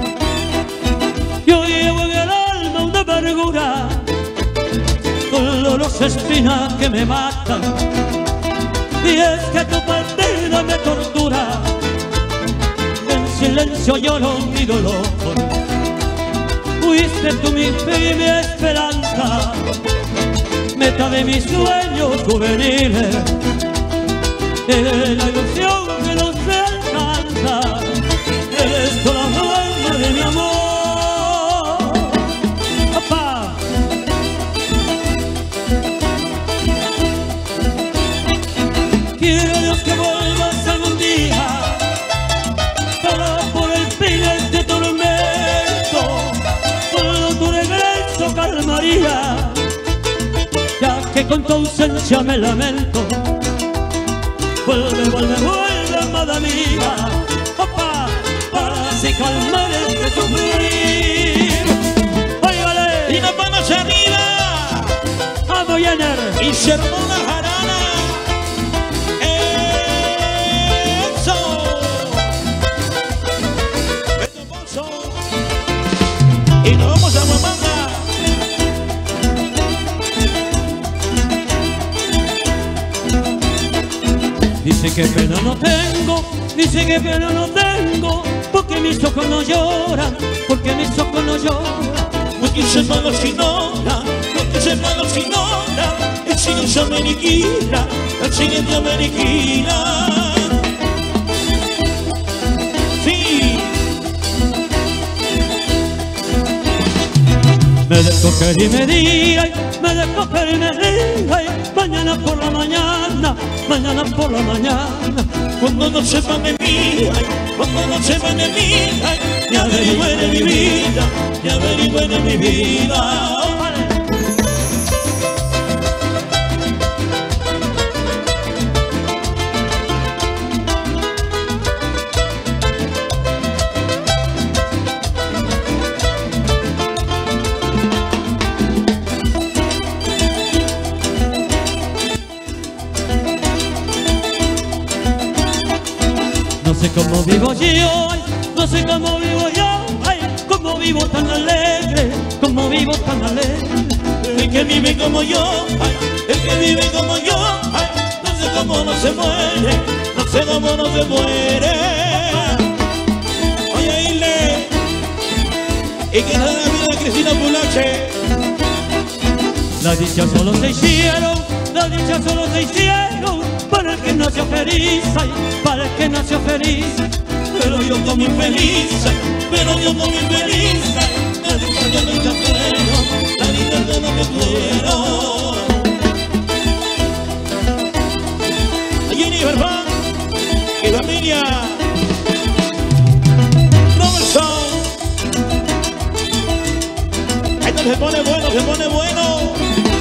[SPEAKER 2] Yo llevo en el alma una amargura, dolorosa espina que me mata. Y es que tu partida me tortura, en silencio lloro mi dolor. Fuiste tú mi fe y mi esperanza, meta de mis sueños juveniles. Eres la ilusión que no se alcanza, eres toda la alma de mi amor. Papá, quiero Dios que vuelvas algún día para por el fin este tormento. Solo tu regreso calmaría, ya que con tu ausencia me lamento. Vuelve, vuelve, vuelve, amada mía, papá, para así calmar este sufrir. ¡Óigale!
[SPEAKER 3] Y las manos arriba.
[SPEAKER 2] ¡Vamos, Jenner!
[SPEAKER 3] Y se armó una jarana. ¡Eso! Beto Pozo. Y nos vamos a Huamanga.
[SPEAKER 2] Dice que pena no tengo, dice que pena no tengo, porque mis ojos no lloran, porque mis ojos no lloran.
[SPEAKER 3] Porque sus manos ignoran, porque sus manos ignoran. El silencio ameriquina, el silencio ameriquina. Sí.
[SPEAKER 2] Me dejo caer y me diga, me dejo caer y me diga, mañana por la mañana, mañana por la mañana.
[SPEAKER 3] Cuando no sepan de mí, ay, cuando no sepan de mí, ay, me averigüen de mi vida, me averigüen de mi vida.
[SPEAKER 2] No sé cómo vivo yo, ay, no sé cómo vivo yo, ay, cómo vivo tan alegre, cómo vivo tan alegre.
[SPEAKER 3] El que vive como yo, ay, el que vive como yo, ay, no sé cómo no se muere, no sé cómo no se muere. Oye, Ile, y que nada la vida de Cristina Pulache.
[SPEAKER 2] La dicha solo se hicieron, la dicha solo se hicieron para el que nació feliz, ay, para el que nació feliz.
[SPEAKER 3] Pero yo como infeliz, ay, pero yo como infeliz, ay, la dicha yo nunca quiero, la dicha yo nunca quiero. Jenny Farfán y familia Robertson. Esto se pone bueno, se pone bueno.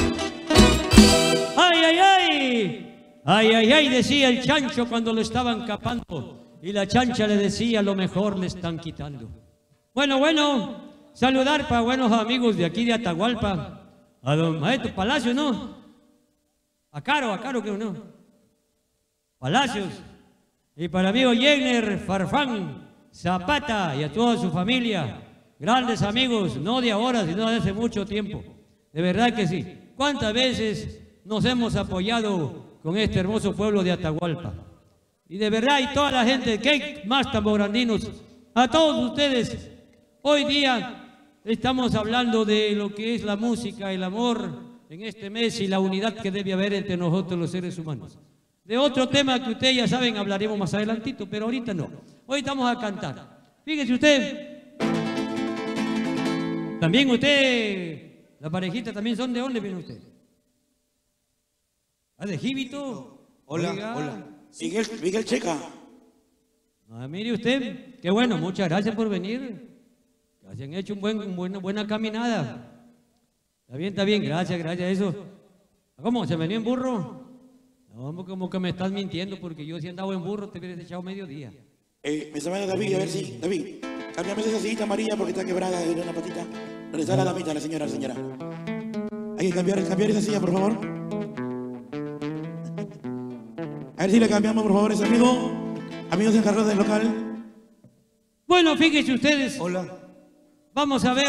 [SPEAKER 2] ¡Ay, ay, ay! ¡Ay, ay, ay! Decía el chancho cuando lo estaban capando. Y la chancha le decía, lo mejor le están quitando. Bueno, bueno, saludar para buenos amigos de aquí de Atahualpa. A don Maestro Palacio, ¿no?
[SPEAKER 1] A Caro, a Caro, creo, ¿no? Palacios. Y para mi amigo Jenner, Farfán, Zapata y a toda su familia. Grandes amigos, no de ahora, sino de hace mucho tiempo. De verdad que sí. ¿Cuántas veces nos hemos apoyado con este hermoso pueblo de Atahualpa? Y de verdad, y toda la gente, que más tamborandinos, a todos ustedes, hoy día estamos hablando de lo que es la música, el amor en este mes y la unidad que debe haber entre nosotros los seres humanos. De otro tema que ustedes ya saben, hablaremos más adelantito, pero ahorita no. Hoy estamos a cantar. Fíjese usted, también usted, la parejita, también son de dónde viene usted. ¿Ah, de Jíbito?
[SPEAKER 3] Hola,
[SPEAKER 1] Oiga.
[SPEAKER 3] hola. Miguel, Miguel Checa.
[SPEAKER 1] Ah, mire usted, qué bueno, muchas gracias por venir. Se han hecho un buen, una buena, buena caminada. Está bien, está bien, gracias, gracias a eso. ¿Cómo? ¿Se venía en burro? No, como que me estás mintiendo, porque yo si andaba en burro te hubieras echado mediodía.
[SPEAKER 3] Eh, me llama David, a ver si, David, cámbiame esa sillita amarilla porque está quebrada de una patita. ¿Dónde está la damita, la señora, la señora? Hay que cambiar, cambiar esa silla, por favor. A ver si le cambiamos, por favor, ese amigo. Amigos encargados del local.
[SPEAKER 1] Bueno, fíjense ustedes.
[SPEAKER 3] Hola.
[SPEAKER 1] Vamos a ver,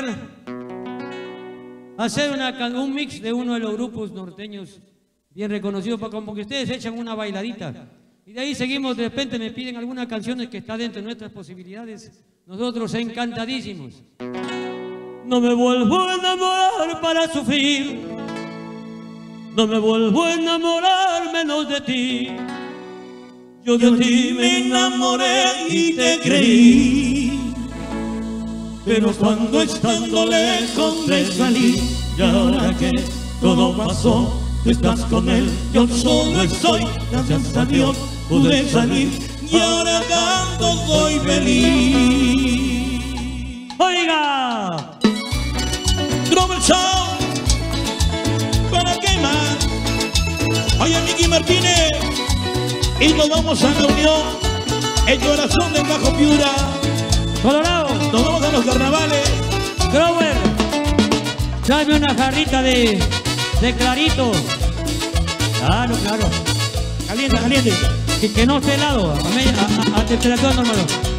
[SPEAKER 1] hacer una, can- un mix de uno de los grupos norteños bien reconocidos, para como que ustedes echan una bailadita. Y de ahí seguimos, de repente me piden algunas canciones que está dentro de nuestras posibilidades. Nosotros encantadísimos.
[SPEAKER 2] No me vuelvo a enamorar para sufrir. No me vuelvo a enamorar menos de ti. Yo de ti me enamoré y te creí. Pero cuando estando lejos te salí, y ahora que todo pasó, tú estás con él, yo solo estoy, gracias a Dios pude salir, y ahora canto soy feliz.
[SPEAKER 1] ¡Oiga!
[SPEAKER 3] Global Sound. ¿Para qué más? Oye, Miki Martínez. Y nos vamos a la unión, el corazón del Bajo Piura.
[SPEAKER 1] Colorado,
[SPEAKER 3] Nos vamos a los carnavales.
[SPEAKER 1] Grover, tráeme una jarrita de, de clarito. Claro, claro.
[SPEAKER 3] Caliente, caliente.
[SPEAKER 1] Que, que no esté helado, a, me- a, a- a temperatura normal.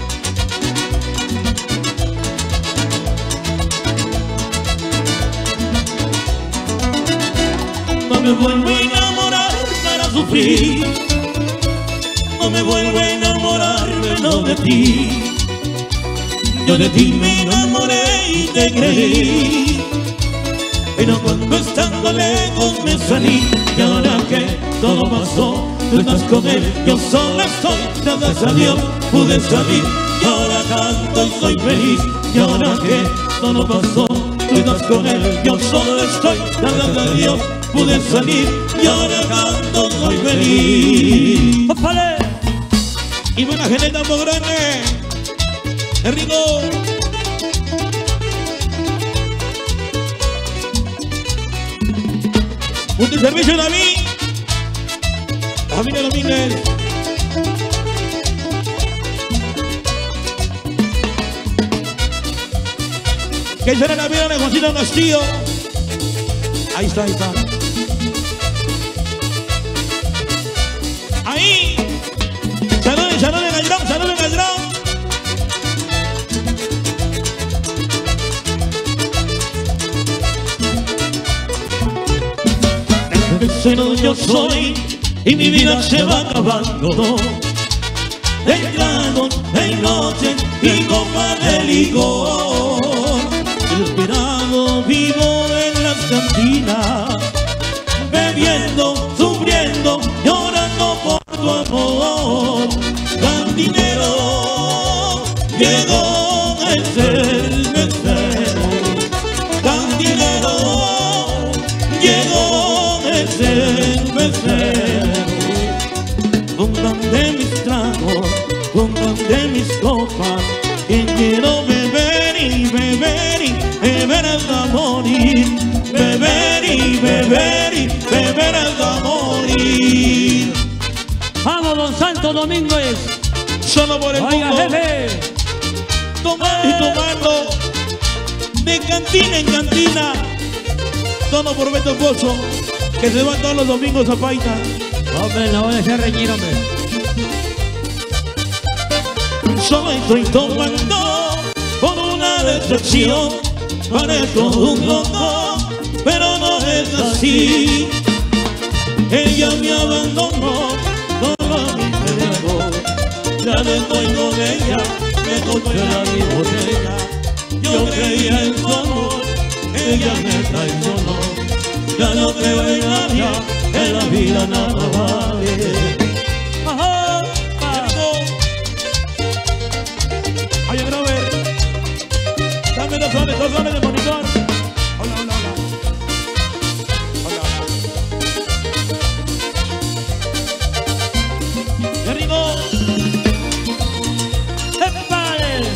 [SPEAKER 2] No me vuelvo a enamorar para sufrir. No me vuelvo a enamorar menos de ti. Yo de ti me enamoré y te creí. Pero cuando estando lejos me salí, y ahora que todo pasó, tú estás con él, yo solo estoy, gracias a Dios pude salir, y ahora canto y soy feliz, y ahora que todo pasó, tú estás con él, yo solo estoy, gracias a Dios pude salir, y ahora canto soy feliz.
[SPEAKER 1] ¡Ópale!
[SPEAKER 3] Y buena gente tan grande. ¡Qué rico! Un servicio de mí. La familia Domínguez. Que será la vida de Juancito Castillo. Ahí está, ahí está. Ahí. Saludos, saludos al drum, saludos al drum.
[SPEAKER 2] Pero yo soy y mi vida se va acabando. De tragos, de noche y copa de licor. Desesperado vivo en las cantinas, bebiendo, sufriendo, llorando por tu amor. Cantinero, llegó el cervecero. Cantinero, llegó el cervecero. Pongan de mis tragos, pongan de mis copas, que quiero beber y beber y beber hasta morir. Beber y beber y beber hasta morir.
[SPEAKER 1] ¡Vamos, don Santo Domínguez!
[SPEAKER 3] Solo por el
[SPEAKER 1] ¡Oiga,
[SPEAKER 3] mundo.
[SPEAKER 1] jefe!
[SPEAKER 3] Tomando y tomando. De cantina en cantina. Solo por Beto Pozo. que se va todos los domingos a Paita.
[SPEAKER 1] Hombre, no voy a dejar reñir, hombre.
[SPEAKER 3] Solo estoy tomando por una decepción, parezco un loco, pero no es así. Ella me abandonó, solo a mí me dejó. Ya no estoy con ella, me compré la mi botella. Yo creía en su amor, ella me traicionó. Ya no creo en nadie, en la vida nada vale. Ajá, oye, Grover, dame dos soles, dos soles de monitor. Hola, hola, hola. Hola, hola. ¡Qué rico! ¡Épale!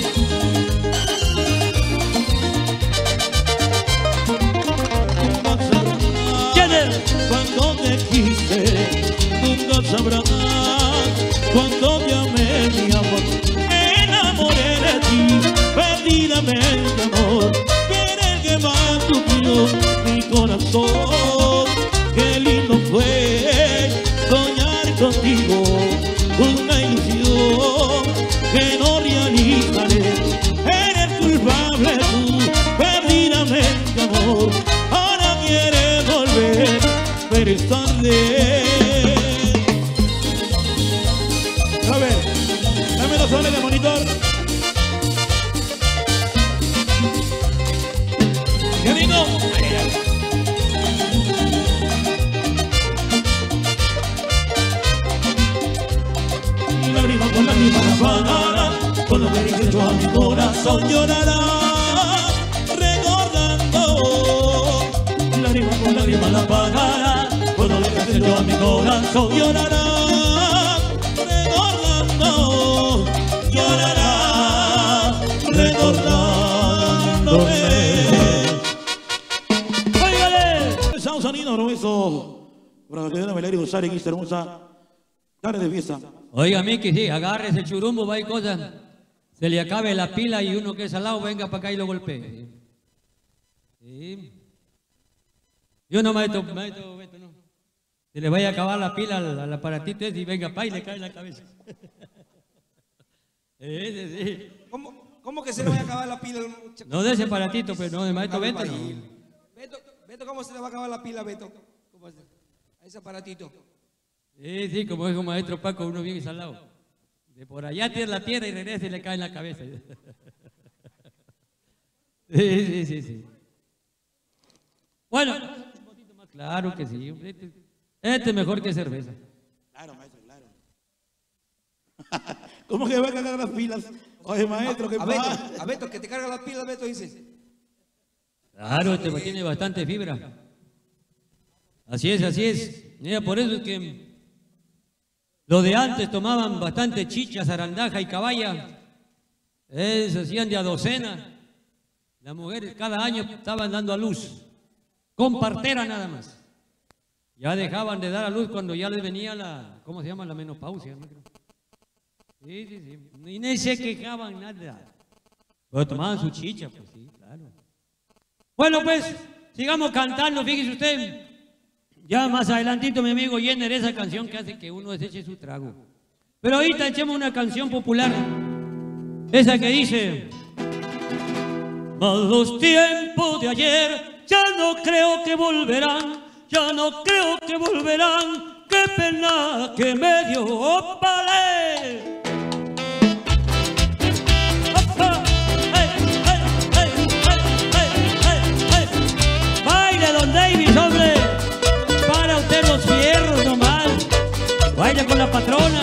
[SPEAKER 3] Cuando te quise, nunca sabrás. Cuando te amé, mi amor, me enamoré de ti, perdidamente, amor. Quieres quemar tu piel, mi corazón. Qué lindo fue soñar contigo, una ilusión que no realizaré. Eres culpable tú, perdidamente, amor. Ahora quieres volver, pero es tarde. A ver, dame los soles de monitor. ¡Qué rico! Lágrima con lágrima la pagará, con lo que dices yo a mi corazón llorará, recordando. Lágrima con lágrima la pagará, con lo que dices yo a mi corazón llorará, recordando, llorará, recordándome. ¡Óigale! Estamos saliendo, ¿no? Eso, para que te den a bailar y gozar en esta hermosa tarde de fiesta.
[SPEAKER 1] Oiga, Miki, sí, agarre ese churumbo, va y cosas. Se le acabe la pila y uno que es al lado venga para acá y lo golpee. Sí. Yo no, maestro, maestro, maestro, no. Se le vaya a acabar la pila al, al aparatito ese y venga para y le cae en la cabeza. Ese, sí.
[SPEAKER 4] ¿Cómo, ¿Cómo que se le va a acabar la pila?
[SPEAKER 1] No de ese aparatito, pero no de maestro, vente. No.
[SPEAKER 4] Beto, Beto, ¿cómo se le va a acabar la pila, Beto? ¿Cómo es? A ese aparatito.
[SPEAKER 1] Sí, sí, como dijo maestro Paco, uno bien salado. De por allá tira la tierra y regresa y le cae en la cabeza. Sí, sí, sí, sí. Bueno, un poquito más claro que sí. Este, este es mejor que cerveza.
[SPEAKER 3] Claro, maestro, claro. ¿Cómo que va a cargar las pilas? Oye, maestro, ¿qué
[SPEAKER 4] a, a
[SPEAKER 3] pasa?
[SPEAKER 4] Beto, a Beto, que te carga las pilas, Beto, dice.
[SPEAKER 1] Claro, este tiene bastante fibra. Así es, así es. Mira, por eso es que los de antes tomaban bastante chicha, zarandaja y caballa. Se hacían de a docena. Las mujeres cada año estaban dando a luz. Con partera nada más. Ya dejaban de dar a luz cuando ya les venía la, ¿cómo se llama? La menopausia, ¿no? Sí, sí, sí. Y ni se quejaban nada. Pero tomaban su chicha, pues sí, claro. Bueno, pues, sigamos cantando, fíjese usted. Ya más adelantito mi amigo Jenner, esa canción que hace que uno deseche su trago. Pero ahorita echemos una canción popular. Esa que dice: mas los tiempos de ayer ya no creo que volverán, ya no creo que volverán. Qué pena que me dio, ¡ópale! ¡Opa! ¡Hey, hey, hey, hey, hey, hey, hey! ¡Baile, don Davis, hombre! Para usted los fierros nomás. Baile con la patrona.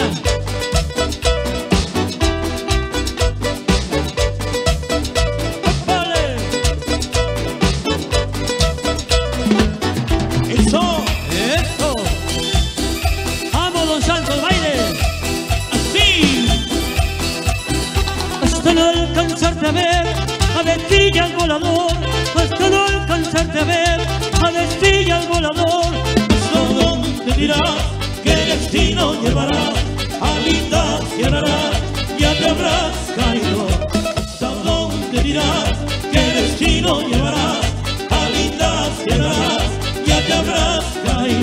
[SPEAKER 3] ¡Eso!
[SPEAKER 1] ¡Eso! ¡Vamos, don Santos, baile!
[SPEAKER 3] ¡Así!
[SPEAKER 2] Hasta no alcanzarte a ver, a vestir al volador. Hasta no alcanzarte a ver, a vestir al volador.
[SPEAKER 3] ¿Hasta dónde dirás? ¿Qué destino llevarás? Alitas llenarás, ya te habrás caído. ¿Hasta dónde dirás? ¿Qué destino llevarás? Alitas llenarás, ya te habrás caído.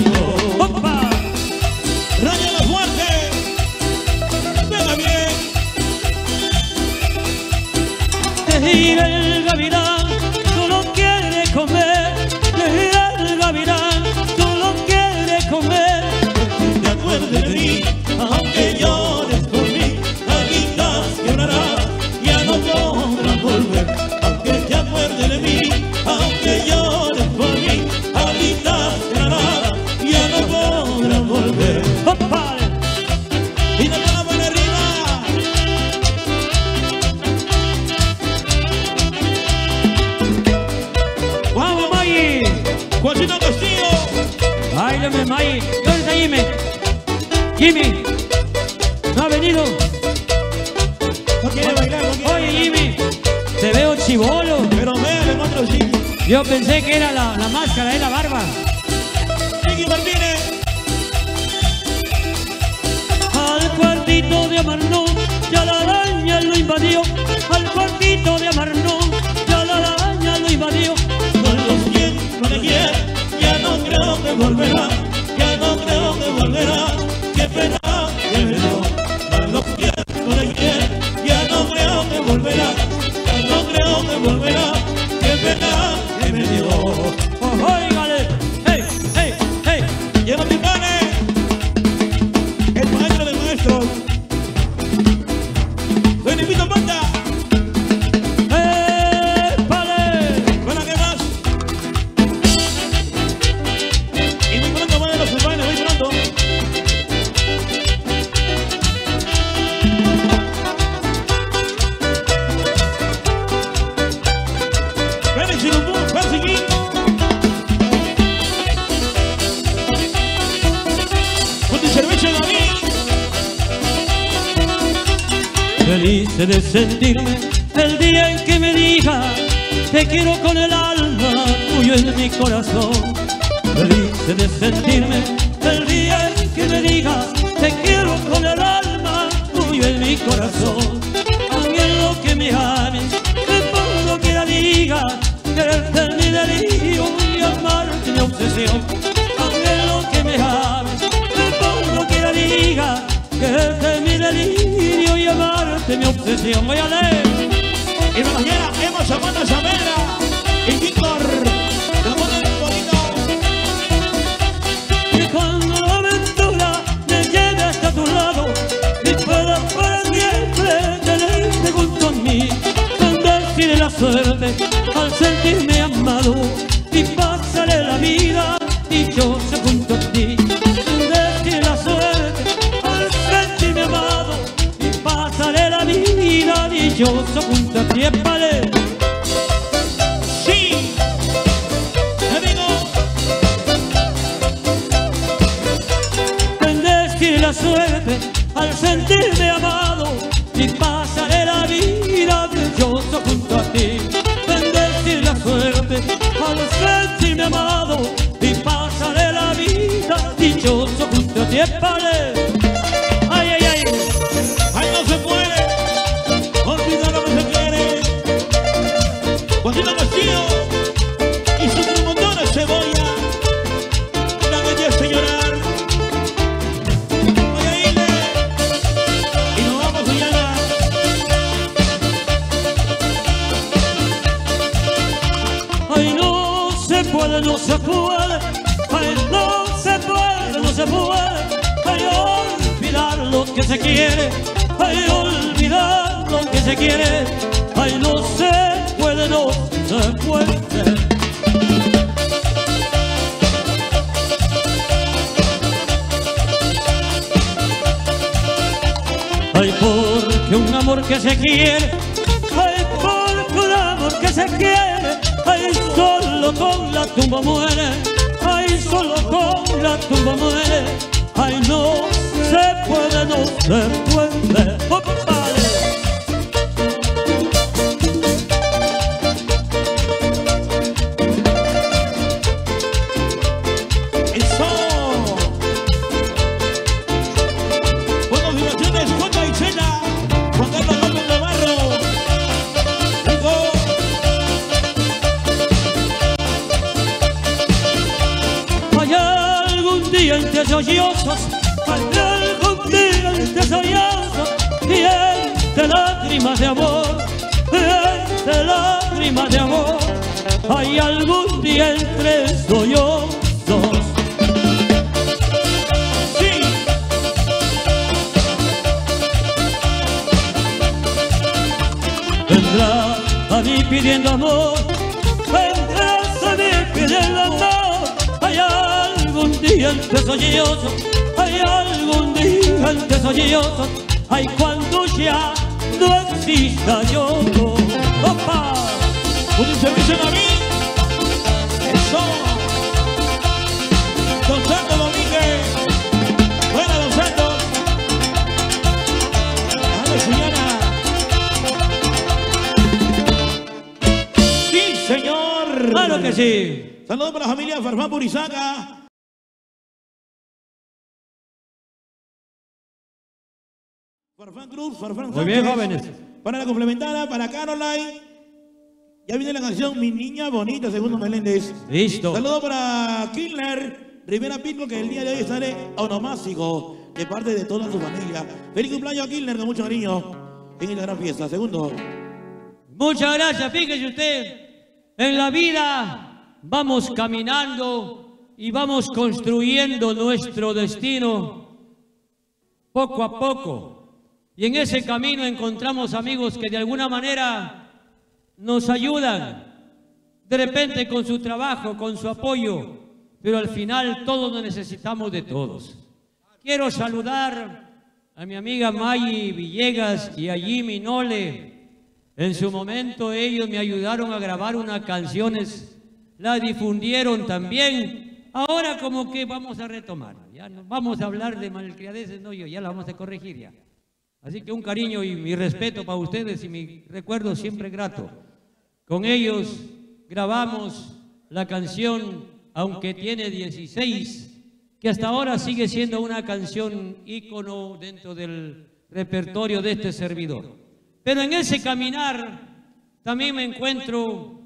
[SPEAKER 1] Báilame, May. ¿Dónde está Jimmy? Jimmy. ¿No ha venido?
[SPEAKER 3] No quiere bailar, no quiere
[SPEAKER 1] Oye,
[SPEAKER 3] bailar.
[SPEAKER 1] Jimmy. Te veo chibolo.
[SPEAKER 3] Pero me en otro sí.
[SPEAKER 1] Yo pensé que era la, la máscara, es la barba.
[SPEAKER 3] Ricky Martínez.
[SPEAKER 2] Al cuartito de Amarnón, ya la araña lo invadió. Al cuartito de Amarnón, ya la araña lo invadió.
[SPEAKER 3] No lo quiero, no le quiero, ya no creo que volverá, ya no creo que volverá. Qué pena que me dio. No lo quiero, no le quiero, ya no creo que volverá, ya no creo que volverá. Qué pena que me dio.
[SPEAKER 2] Oh, óigale, hey, hey, hey.
[SPEAKER 3] Lleva mi pane, el maestro de maestros. Soy Nipito Panda.
[SPEAKER 2] ¡Eh, vale!
[SPEAKER 3] Bueno, ¿qué más? Y muy pronto van a los urbanos, muy pronto. Ven, si no puedo, ven, seguir. Con tu cerveza, David.
[SPEAKER 2] Feliz de sentirme el día en que me diga te quiero con el alma, tuyo en mi corazón. Feliz de sentirme el día en que me diga te quiero con el alma, tuyo en mi corazón. Ángel, que me ames, que por lo que la diga, quererte en mi delirio y amarte mi obsesión. Ángel, que me ames, que por lo que la diga, quererte en mi delirio y amarte mi obsesión. Voy a leer.
[SPEAKER 3] Y la mañana hemos amado a Samela y Víctor. La boda del bonito.
[SPEAKER 2] Que cuando la aventura me lleve hasta tu lado y pueda para siempre tenerte junto a mí, bendeciré la suerte al sentirme amado y pasaré la vida dichosa junto a ti. Bendeciré la suerte al sentirme amado y pasaré la vida dichosa junto a ti. Épale.
[SPEAKER 3] Sí. Te digo.
[SPEAKER 2] Bendeciré la suerte al sentirme amado y pasaré la vida dichosa junto a ti. Bendeciré la suerte al sentirme amado y pasaré la vida dichosa junto a ti. Épale. Ay, ay, ay.
[SPEAKER 3] Ay, no se puede olvidar lo que se quiere. Juanito Castillo y su promotora Cebolla. La que hace llorar. Voy a irle y nos vamos a llenar.
[SPEAKER 2] Ay, no se puede, no se puede. Ay, no se puede, no se puede. Ay, olvidar lo que se quiere. Ay, olvidar lo que se quiere. Ay, no se puede, no se puede. Ay, porque un amor que se quiere, ay, porque un amor que se quiere, ay, solo con la tumba muere, ay, solo con la tumba muere, ay, no se puede, no se puede. ¡Opa!
[SPEAKER 3] Eso. Buenas vibraciones, Jota y Chela. Juan Carlos López Navarro. Rico.
[SPEAKER 2] Hay algún día entre sollozos, hay algún día entre sollozos y entre lágrimas de amor, entre lágrimas de amor, hay algún día entre sollozos.
[SPEAKER 3] Sí.
[SPEAKER 2] Vendrás a mí pidiendo amor, vendrás a mí pidiendo amor. Hay algún día entre sollozos, hay algún día entre sollozos, hay cuando ya no exista yo. ¡Opa!
[SPEAKER 3] Un servicio a mí. Eso. Don Santos.
[SPEAKER 1] sí.
[SPEAKER 3] Saludos para la familia Farfán Purizaca. Farfán Cruz, Farfán
[SPEAKER 1] Muy bien,
[SPEAKER 3] Sánchez.
[SPEAKER 1] jóvenes.
[SPEAKER 3] Para la complementada, para Caroline. Ya viene la canción Mi Niña Bonita, Segundo Meléndez.
[SPEAKER 1] Listo.
[SPEAKER 3] Saludos para Killer Rivera Pico, que el día de hoy sale onomástico de parte de toda su familia. Feliz cumpleaños a Killer, con mucho cariño en esta gran fiesta. Segundo.
[SPEAKER 1] Muchas gracias. Fíjese usted, en la vida vamos caminando y vamos construyendo nuestro destino poco a poco. Y en ese camino encontramos amigos que de alguna manera nos ayudan, de repente con su trabajo, con su apoyo, pero al final todos necesitamos de todos. Quiero saludar a mi amiga Mayi Villegas y a Jimmy Nole. En su momento ellos me ayudaron a grabar unas canciones, la difundieron también. Ahora como que vamos a retomar, ya no vamos a hablar de malcriadeces, no yo, ya la vamos a corregir ya. Así que un cariño y mi respeto para ustedes y mi recuerdo siempre grato. Con ellos grabamos la canción Aunque tiene dieciséis, que hasta ahora sigue siendo una canción ícono dentro del repertorio de este servidor. Pero en ese caminar también me encuentro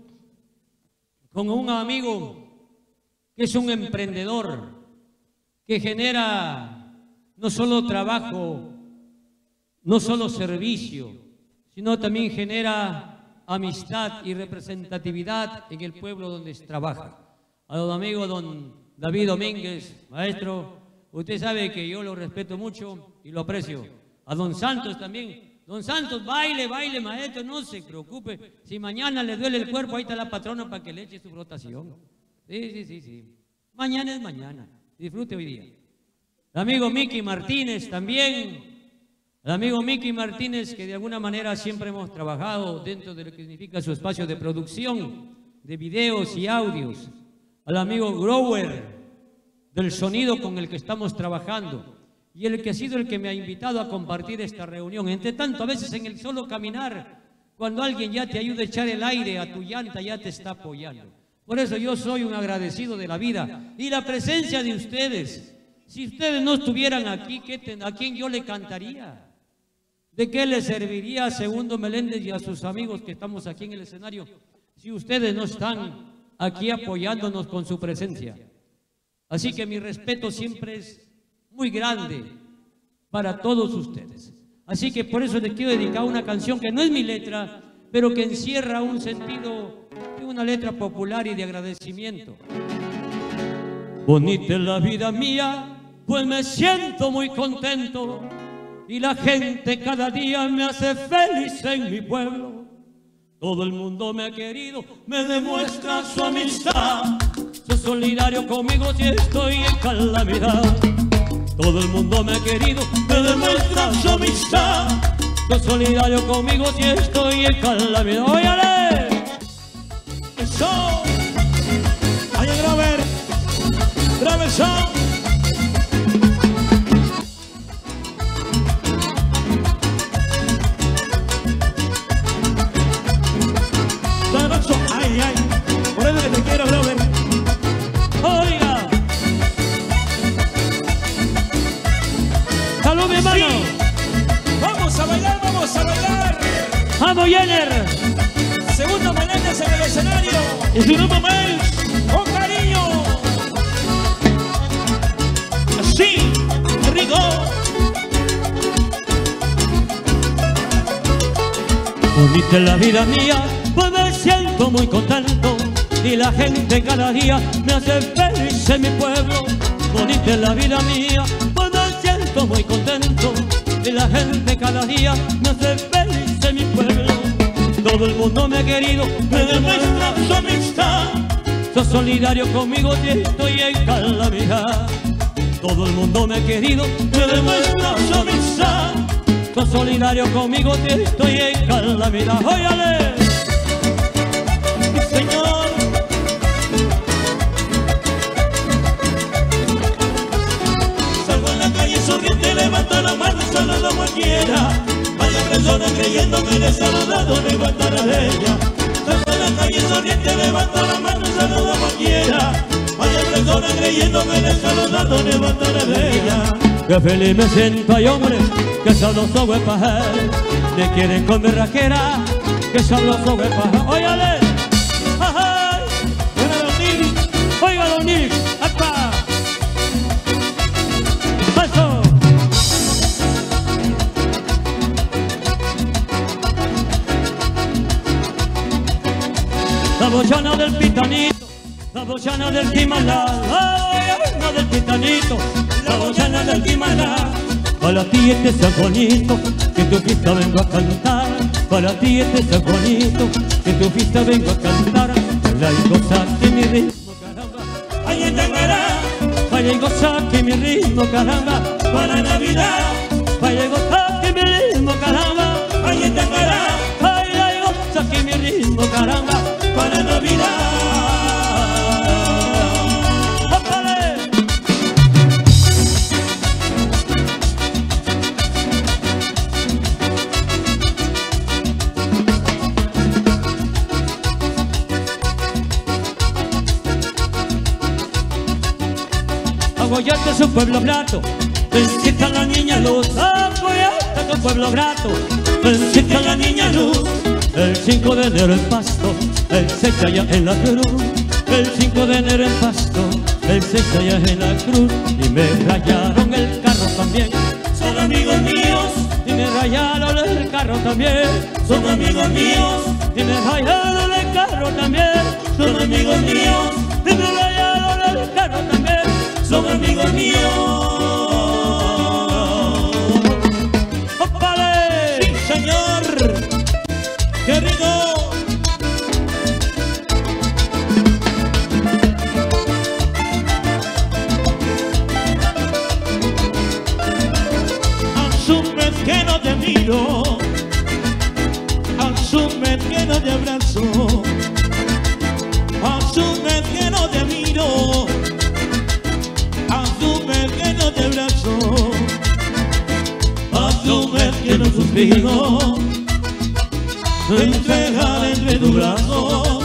[SPEAKER 1] con un amigo que es un emprendedor, que genera no solo trabajo, no solo servicio, sino también genera amistad y representatividad en el pueblo donde trabaja. A don amigo don David Domínguez, maestro, usted sabe que yo lo respeto mucho y lo aprecio. A don Santos también. Don Santos, baile, baile, maestro, no se preocupe. Si mañana le duele el cuerpo, ahí está la patrona para que le eche su rotación. Sí, sí, sí, sí. Mañana es mañana. Disfrute hoy día. El amigo Miki Martínez también. El amigo Miki Martínez, que de alguna manera siempre hemos trabajado dentro de lo que significa su espacio de producción de videos y audios. Al amigo Grower, del sonido con el que estamos trabajando. Y el que ha sido el que me ha invitado a compartir esta reunión. Entre tanto, a veces en el solo caminar, cuando alguien ya te ayuda a echar el aire a tu llanta, ya te está apoyando. Por eso yo soy un agradecido de la vida y la presencia de ustedes. Si ustedes no estuvieran aquí, ¿a quién yo le cantaría? ¿De qué le serviría a Segundo Meléndez y a sus amigos que estamos aquí en el escenario si ustedes no están aquí apoyándonos con su presencia? Así que mi respeto siempre es muy grande para todos ustedes. Así que por eso les quiero dedicar una canción que no es mi letra, pero que encierra un sentido de una letra popular y de agradecimiento. Bonita es la vida mía, pues me siento muy contento y la gente cada día me hace feliz en mi pueblo. Todo el mundo me ha querido, me demuestra su amistad. Soy solidario conmigo si estoy en calamidad. Todo el mundo me ha querido, me demuestra su amistad. Soy solidario conmigo si estoy en calamidad. ¡Óyale!
[SPEAKER 3] ¡Eso! ¡Vaya Graver! ¡Graver Son! ¡Ay, ay! Por eso que te quiero, Graver.
[SPEAKER 1] ¡Oiga! ¡Salud, mi hermano!
[SPEAKER 4] Sí. Vamos a bailar, vamos a bailar.
[SPEAKER 1] ¡Vamos, Jenner!
[SPEAKER 4] Segundo Meléndez en el escenario.
[SPEAKER 3] Y su grupo Mel.
[SPEAKER 4] Con cariño.
[SPEAKER 3] Así, rico.
[SPEAKER 1] Bonita es la vida mía, pues me siento muy contento y la gente cada día me hace feliz en mi pueblo. Bonita es la vida mía, pues me siento muy contento y la gente cada día me hace feliz en mi pueblo. Todo el mundo me ha querido,
[SPEAKER 3] Me demuestra su amistad.
[SPEAKER 1] soy solidario conmigo y estoy en calamidad. Todo el mundo me ha querido,
[SPEAKER 3] Me demuestra su amistad.
[SPEAKER 1] soy solidario conmigo y estoy en calamidad. ¡Óyale!
[SPEAKER 3] Señor. Salgo en la calle sonriente, levanto la mano y saludo a cualquiera. Varias personas creyendo que eres saludado, levanta la de ella. Salgo en la la calle sonriente levanta la mano y saluda a cualquiera. Hay personas creyendo que le saludando levanta la bella.
[SPEAKER 2] Que feliz me siento, ay hombre, que sabroso es pajar. Le quieren con berraquera, que sabroso es pajar. Óyale, ajá, oiga don Nil, oiga don Nil, acá. Paso. La bochana del pitanito, la bochana del Timalá, la bochana del pitanito, la bochana del Timalá. Para ti este San Juanito, que tu fiesta vengo a cantar. Para ti este San Juanito, que tu fiesta vengo a cantar. Baila y goza que mi ritmo, caramba.
[SPEAKER 3] Ay, en Tangará,
[SPEAKER 2] Baila y goza que mi ritmo, caramba.
[SPEAKER 3] para Navidad.
[SPEAKER 2] Baila y goza que mi ritmo, caramba.
[SPEAKER 3] Ay, en Tangará,
[SPEAKER 2] Baila y goza que mi ritmo, caramba.
[SPEAKER 3] para Navidad.
[SPEAKER 2] ¡Ópale! Aguayate es un pueblo grato, felicita a la niña Luz. Aguayate es un pueblo grato, felicita a la niña Luz. El cinco de enero en Pasto, el seis allá en la cruz. El cinco de enero en Pasto, el seis allá en la cruz. Y me rayaron el carro también,
[SPEAKER 3] Son amigos míos,
[SPEAKER 2] y me rayaron el carro también.
[SPEAKER 3] son amigos míos,
[SPEAKER 2] Y me rayaron el carro también.
[SPEAKER 3] son amigos míos,
[SPEAKER 2] Y me rayaron el carro también.
[SPEAKER 3] son amigos míos.
[SPEAKER 2] ¡Ópale!
[SPEAKER 3] Sí, señor, qué rico. Asumes que no te miro, asumes que no te abrazo, asumes que no te miro, asumes que no te abrazo, asumes que no suspiro, entregar entre tu brazo,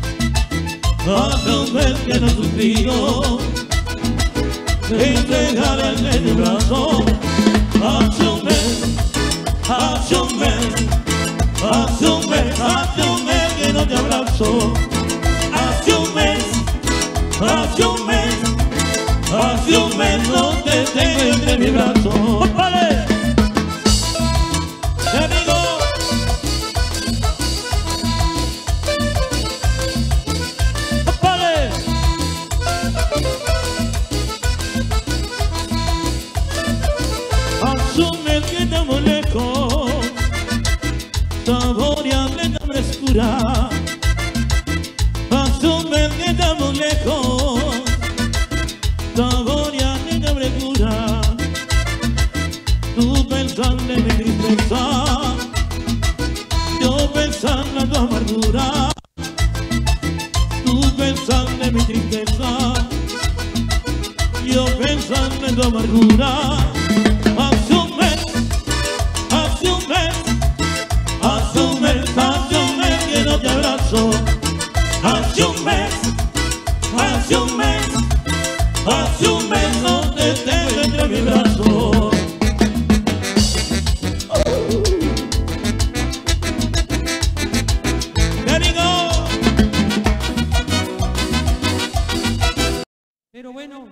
[SPEAKER 3] asumes que no suspiro, entregar entre tu brazo. Asume, asume, asume, asume que no te abrazo. Asume, asume, asume, no te tengo entre mi brazo.
[SPEAKER 2] ¡Ópale!
[SPEAKER 3] Te digo,
[SPEAKER 2] ¡Ópale!
[SPEAKER 3] asume que estamos lejos, saboreando esta frescura. Asume que estamos lejos, saboreando esta frescura. Tú pensando en mi tristeza, yo pensando en tu amargura. Tú pensando en mi tristeza, yo pensando en tu amargura. Asume, asume, asume, asume que no te abrazo. Asume, asume, asume, no te tengo entre mis brazos. Te digo,
[SPEAKER 2] Pero bueno,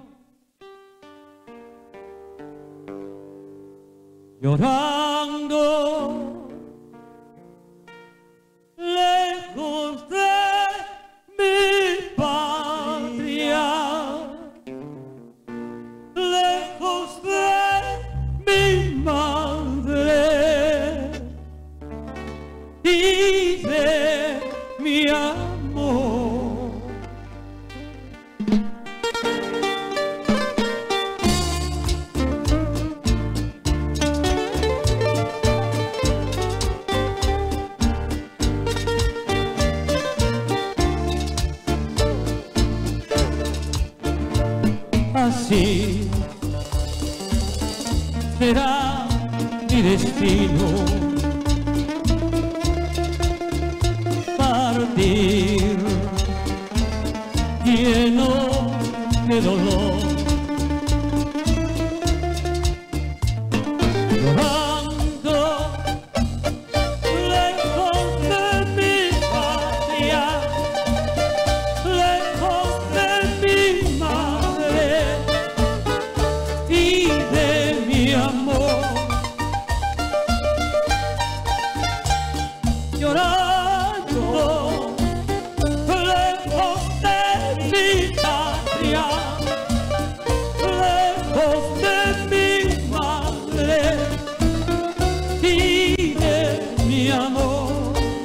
[SPEAKER 2] llorando lejos de mi patria, lejos de mi madre y de mi amor. Así será mi destino, partir de dolor. Llorando lejos de mi patria, lejos de mi madre y de mi amor. Llorando lejos de mi patria, lejos de mi madre y de mi amor.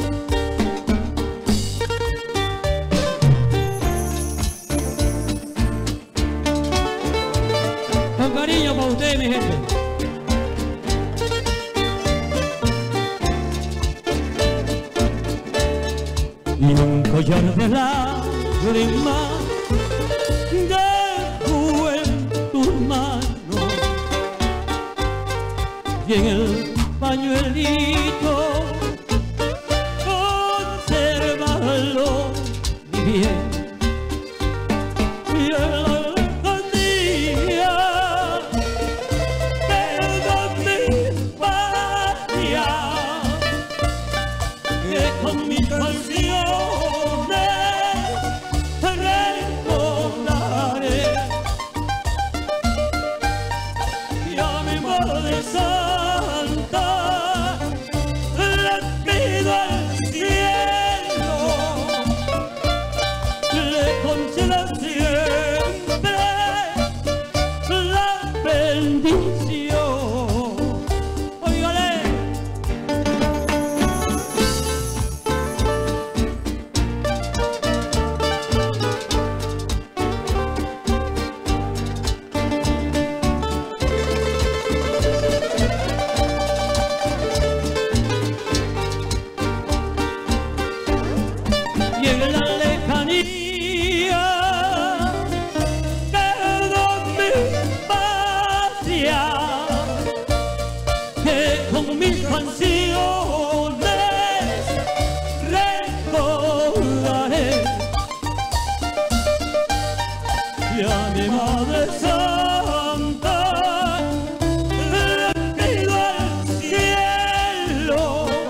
[SPEAKER 2] Con cariño para ustedes, mi gente. Y un collar de lágrimas dejo en tus manos, y en el pañuelito consérvalo mi bien. Y en la lejanía queda mi patria, que con mis canciones recordaré. Y a mi Madre Santa le pido al cielo, le conceda siempre la bendición. Óigale. Y en la lejanía quedó mi patria, que con mis canciones recordaré. Y a mi Madre Santa le pido al cielo,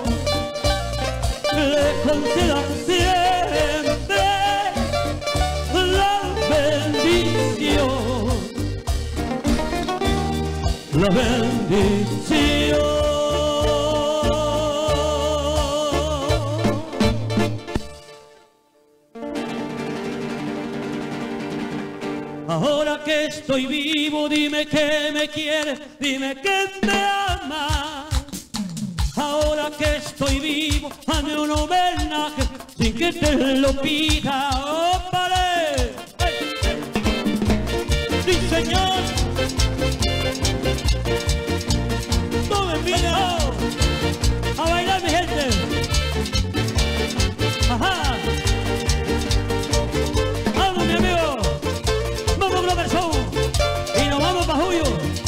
[SPEAKER 2] le conceda siempre la bendición, la bendición. Ahora que estoy vivo, dime que me quieres, dime que me amas. Ahora que estoy vivo, hazme un homenaje sin que te lo pida. ¡Oh, pare! ¡Sí, señor! ¡Tomen bien! ¡A bailar, mi gente! ¡Ajá! ¡Vamos, mi amigo! ¡Vamos, Global Show! ¡Y nos vamos para Julio!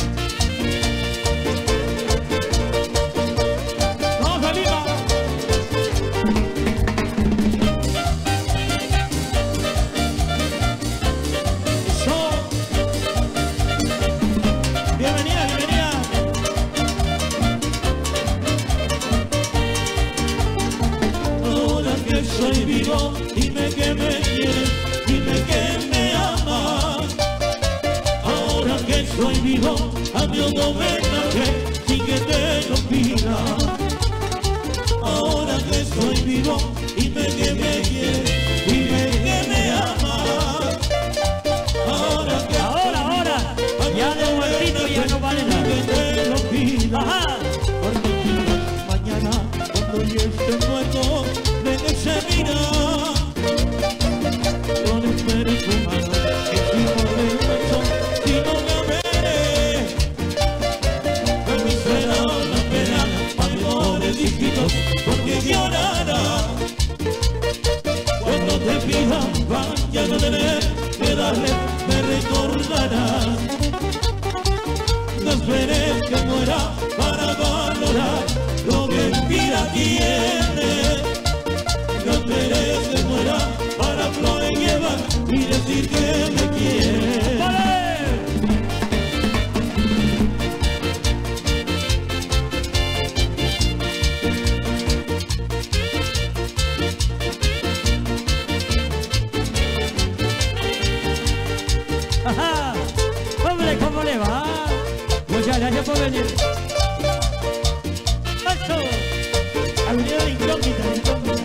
[SPEAKER 3] Soy vivo, dime que me quieres, dime que me amas. Ahora que soy vivo, hazme un homenaje sin que te lo pida. Ahora que soy vivo, dime que me quieres, dime que me amas. Ahora que
[SPEAKER 2] Ahora, ahora, ya de muertito ya no vale nada.
[SPEAKER 3] que te lo pida.
[SPEAKER 2] Ajá.
[SPEAKER 3] Porque mañana, cuando yo esté muerto, se mira, no le esperes tu mano, que si no me beso, si no me veré, a mí será una pena, para mis pobres hijitos, porque llorará. Cuando te pidan pan, ya no tener que darle, me recordarás. No esperes que muera para valorar lo que en vida tiene. No esperes que muera para flores llevar y decir que me quiere.
[SPEAKER 1] Gracias, gracias por venir.
[SPEAKER 2] ¡Eso! Avenida de incógnita, de incógnita.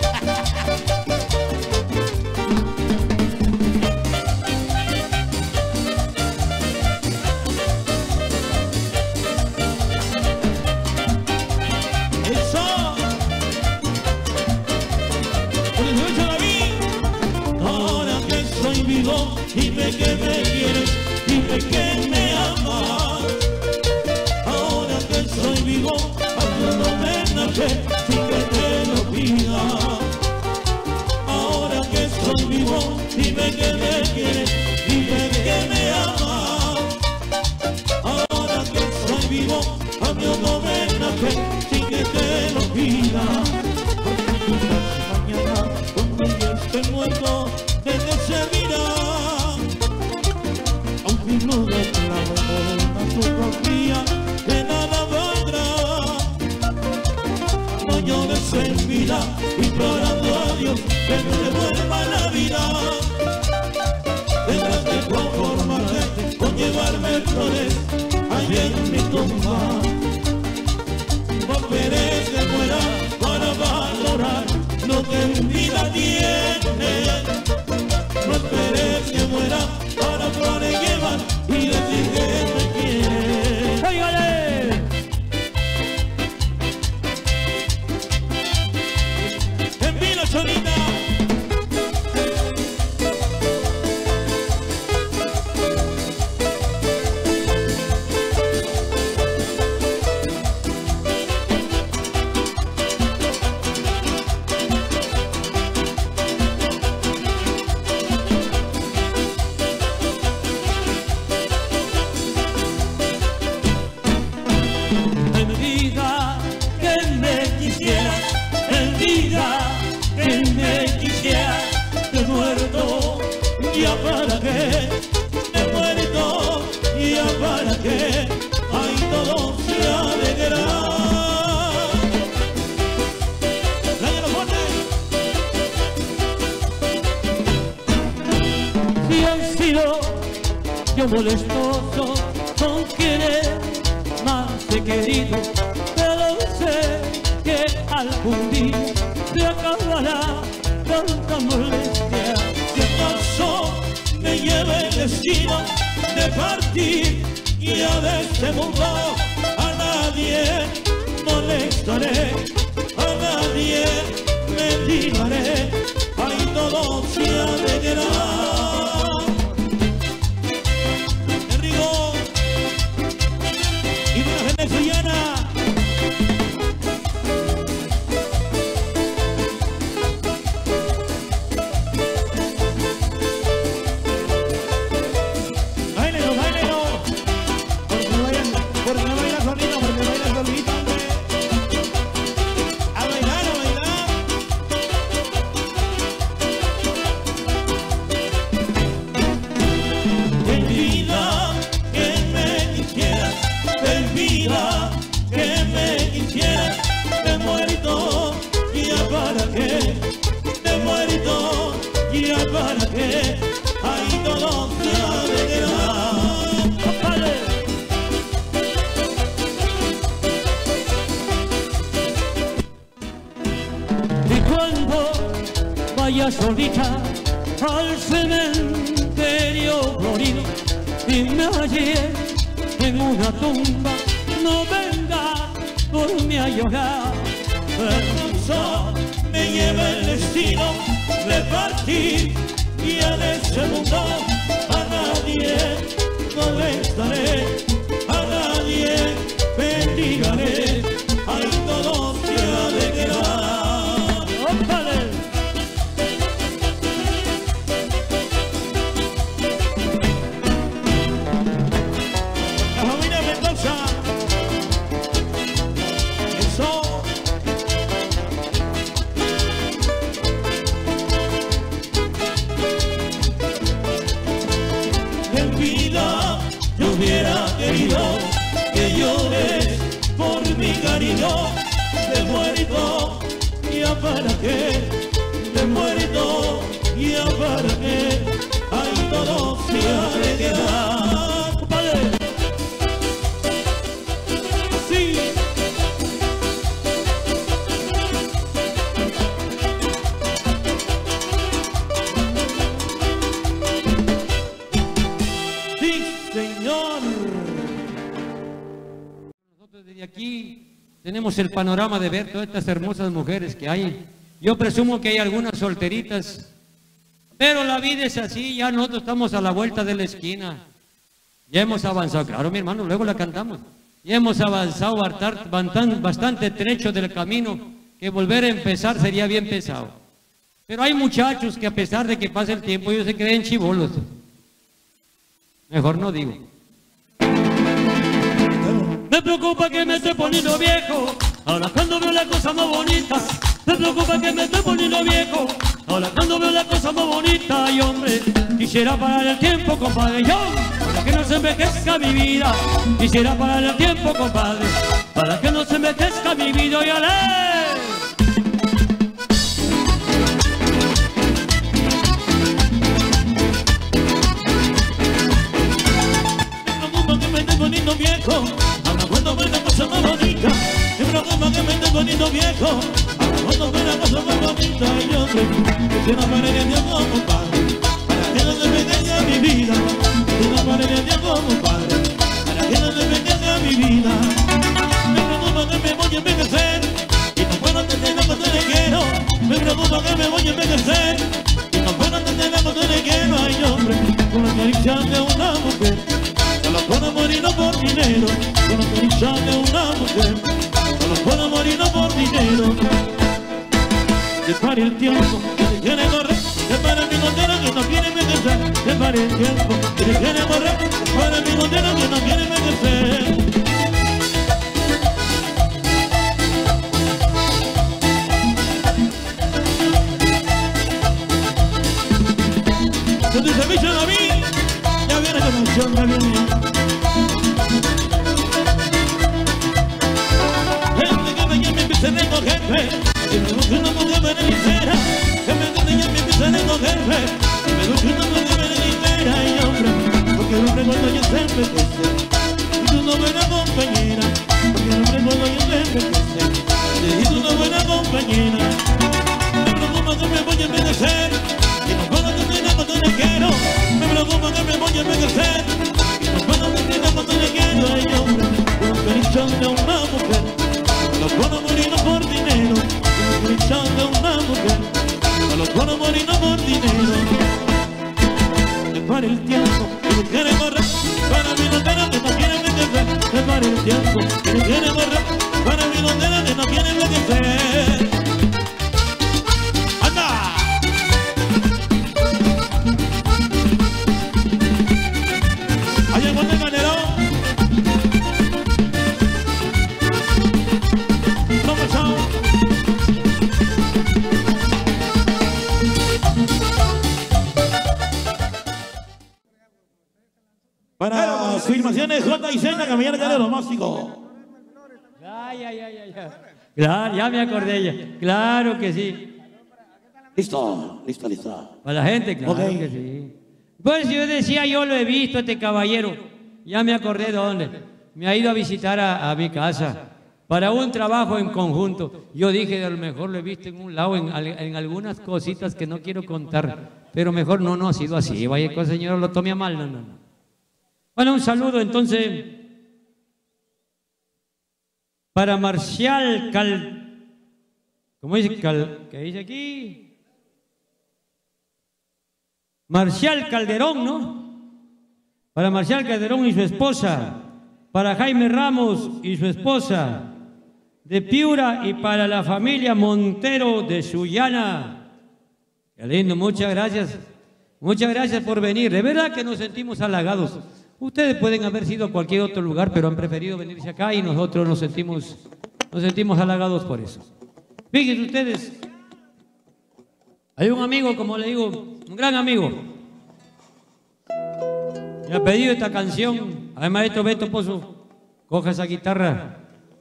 [SPEAKER 3] Dime que me quieres, dime que me amas. Ahora que soy vivo, hazme un homenaje sin que te lo pida. Ahora que soy vivo, dime que me quieres, dime que me amas. Ahora que soy vivo, hazme un homenaje sin que te lo pida. Mañana, cuando yo esté muerto, ¿de qué servirá? No de clavo por una fotografía de nada valdrá. No llores en vida, implorando a Dios que me devuelva la vida. Tendrás que conformarte con llevarme flores allí en mi tumba. No esperes que muera para valorar lo que en vida tiene. No esperes que muera para flores llevar y decir que me quiere.
[SPEAKER 1] ¡Óigale!
[SPEAKER 3] En vino Cholita. ¿Ya para qué? He muerto, ¿ya para qué? Ay, todo se alegrará. ¡Cállalo fuerte!
[SPEAKER 2] Si han sido yo molestoso con quienes más he querido, pero sé que algún día se acabará tanta molestia.
[SPEAKER 3] Me lleve el destino de partir y ya de este mundo a nadie molestaré, a nadie mendigaré, ahí todo se alegrará. Enrico y buena gente suyana.
[SPEAKER 2] Vaya solita al cementerio florido y me hallé en una tumba, no venga por mí a llorar.
[SPEAKER 3] Hermosa, me lleva el destino de partir y en ese mundo a nadie molestaré, a nadie bendigaré, ahí todo se alegrará. Que llores por mi cariño, de muerto, ya para qué, de muerto, ya para qué, ahí todo se alegrará.
[SPEAKER 1] nosotros desde aquí tenemos el panorama de ver todas estas hermosas mujeres que hay. Yo presumo que hay algunas solteritas, pero la vida es así, ya nosotros estamos a la vuelta de la esquina. Ya hemos avanzado, claro mi hermano, luego la cantamos. Ya hemos avanzado bastante trecho del camino, que volver a empezar sería bien pesado. Pero hay muchachos que a pesar de que pase el tiempo, ellos se creen chibolos. Mejor no digo.
[SPEAKER 2] Me preocupa que me esté poniendo viejo, ahora cuando veo la cosa más bonita. Me preocupa que me esté poniendo viejo, ahora cuando veo la cosa más bonita. Y hombre, quisiera parar el tiempo, compadre, yo, para que no se envejezca mi vida. Quisiera parar el tiempo, compadre, para que no se envejezca mi vida. Y ale. Poniendo viejo, ahora cuando ve la cosa más bonita. Me preocupa que me esté poniendo viejo, ahora cuando ve la cosa más bonita. Y yo quisiera parar el tiempo, compadre, para que no se envejezca mi vida. Quisiera parar el tiempo, compadre, para que no se envejezca mi vida. Me preocupa que me voy a envejecer y no puedo tener la cosa que quiero. Me preocupa que me voy a envejecer y no puedo tener la cosa que quiero. Ay, hombre, con la caricia de una mujer solo puedo morir no por dinero, con la caricia de una mujer solo puedo morir no por dinero. Que pare el tiempo, que te quiere correr, que para mi condena que no quiere envejecer. Que pare el tiempo, que te quiere correr, que para mi condena que no quiere envejecer. Yo te servicio a mí, ya viene la canción, ya viene. Gente que me llame y empiece a recogerme, que me busque una mujer beneficiera. Que me llame y empiece a recogerme, que me busque una mujer beneficiera. Y hombre, porque el hombre cuando ya se envejece, es una buena compañera. Porque el hombre cuando ya se envejece, es una buena compañera. Me preocupa que me voy a envejecer y no puedo tener la cosa que quiero. Me preocupa que me voy a envejecer y no puedo tener la cosa que quiero. Ay, hombre, con la caricia de una mujer no puedo morir no por dinero. Con la caricia de una mujer no puedo morir no por dinero. Que pare el tiempo, que me quiere correr, para mi condena que no quiere envejecer. Que pare el tiempo, que me quiere correr, para mi condena que no quiere envejecer. ¡Anda! Allá en Monte Calderón, no pasó. Para filmaciones J y Sena, Camillar Calero, Másico.
[SPEAKER 1] Ya, ya, ya, ya, ya. Claro, ya me acordé ya. Claro que sí.
[SPEAKER 3] Listo, listo, listo.
[SPEAKER 1] Para la gente, claro
[SPEAKER 3] Okay.
[SPEAKER 1] que sí. Pues yo decía, yo lo he visto, este caballero. Ya me acordé de dónde. Me ha ido a visitar a, a mi casa para un trabajo en conjunto. Yo dije, a lo mejor lo he visto en un lado, en, en algunas cositas que no quiero contar. Pero mejor no, no ha sido así. Vaya cosa, señor, lo tome a mal. No, no, no. Bueno, un saludo entonces para Marcial Cal... ¿Cómo dice? Cal... ¿Qué dice aquí? Marcial Calderón, ¿no? Para Marcial Calderón y su esposa, para Jaime Ramos y su esposa de Piura y para la familia Montero de Sullana. Qué lindo, muchas gracias. Muchas gracias por venir. De verdad que nos sentimos halagados. Ustedes pueden haber sido a cualquier otro lugar, pero han preferido venirse acá y nosotros nos sentimos, nos sentimos halagados por eso. Fíjense ustedes, hay un amigo, como le digo, un gran amigo. Me ha pedido esta canción. Al maestro Beto Pozo, coja esa guitarra.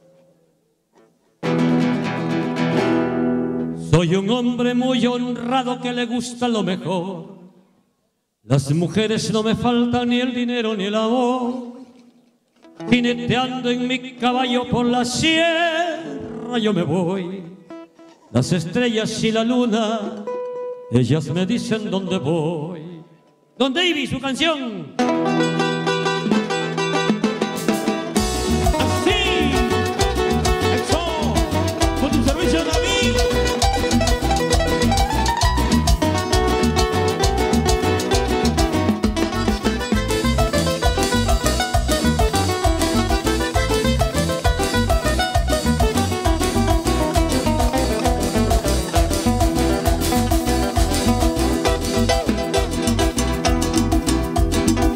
[SPEAKER 2] Soy un hombre muy honrado que le gusta lo mejor. Las mujeres no me faltan, ni el dinero ni el amor. Jineteando en mi caballo por la sierra yo me voy. Las estrellas y la luna, ellas me dicen dónde voy.
[SPEAKER 1] Don David, su canción.
[SPEAKER 2] Así.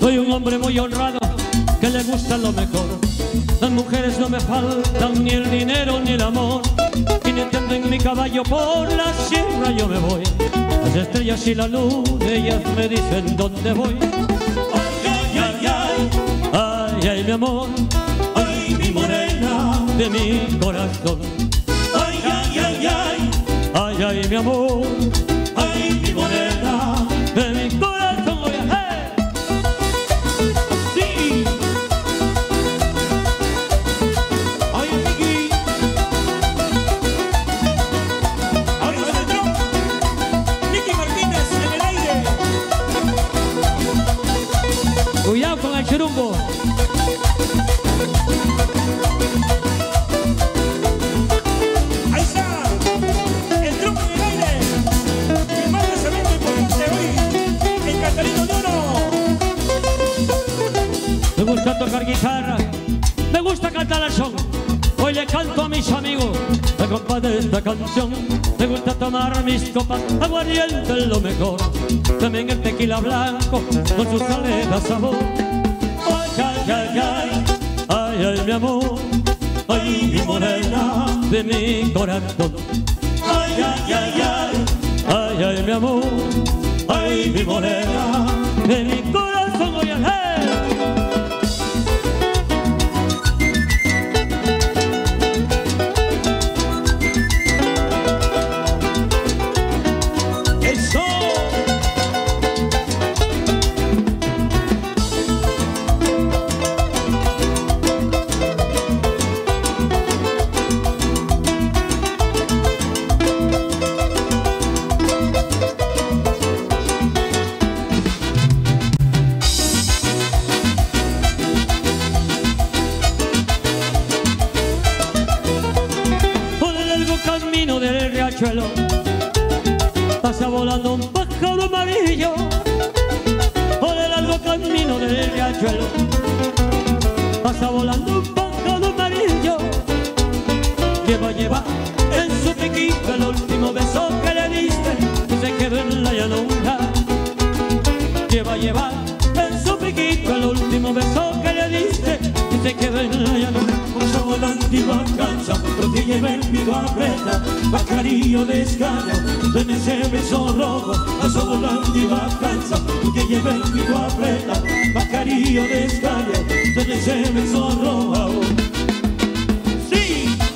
[SPEAKER 1] Soy un hombre muy honrado que le gusta lo mejor. Las mujeres no me faltan, ni el dinero ni el amor. Y no entienden mi caballo por la sierra yo me voy. Las estrellas y la luz, ellas me dicen dónde voy.
[SPEAKER 3] Ay, ay, ay, ay,
[SPEAKER 1] Ay, ay, mi amor,
[SPEAKER 3] ay, mi morena.
[SPEAKER 1] de mi corazón.
[SPEAKER 3] Ay, ay, ay, ay,
[SPEAKER 1] Ay, ay, mi amor,
[SPEAKER 3] ay, mi morena.
[SPEAKER 1] de mi corazón. Oye, ¡hey!
[SPEAKER 3] Sí. Ay, Miki. Ahora va el drum. Miki Martínez en el aire.
[SPEAKER 1] Cuidado con el churumbo.
[SPEAKER 3] Ahí está. El drum en el aire. Mi madre se vende potente hoy. El Cantarito de Oro.
[SPEAKER 1] Me gusta tocar guitarra, me gusta cantar el son. Hoy le canto a mis amigos la compa de esta canción. Me gusta tomar mis copas, aguardiente es lo mejor. También el tequila blanco con su saleda sabor. Ay, ay, ay, ay, ay, ay, mi amor,
[SPEAKER 3] Ay, mi morena.
[SPEAKER 1] de mi corazón.
[SPEAKER 3] Ay, ay, ay, ay,
[SPEAKER 1] Ay, ay, mi amor,
[SPEAKER 3] ay, mi morena.
[SPEAKER 1] de mi corazón. Oye, hey.
[SPEAKER 3] Eso.
[SPEAKER 1] Por el largo camino del riachuelo pasa volando un pájaro amarillo. Por el largo camino del riachuelo pasa volando un pájaro amarillo. Lleva, lleva en su piquito el último beso que le diste y se quedó en la llanura. Lleva, lleva en su piquito el último beso que le diste y se quedó en la llanura.
[SPEAKER 3] Pasa volando y va cansa, porque lleva el pico aprieta, Bacarillo de escala, en ese beso rojo. Pasa volando y va cansa, porque lleva el pico aprieta, Bacarillo de escala, en ese beso rojo. Sí.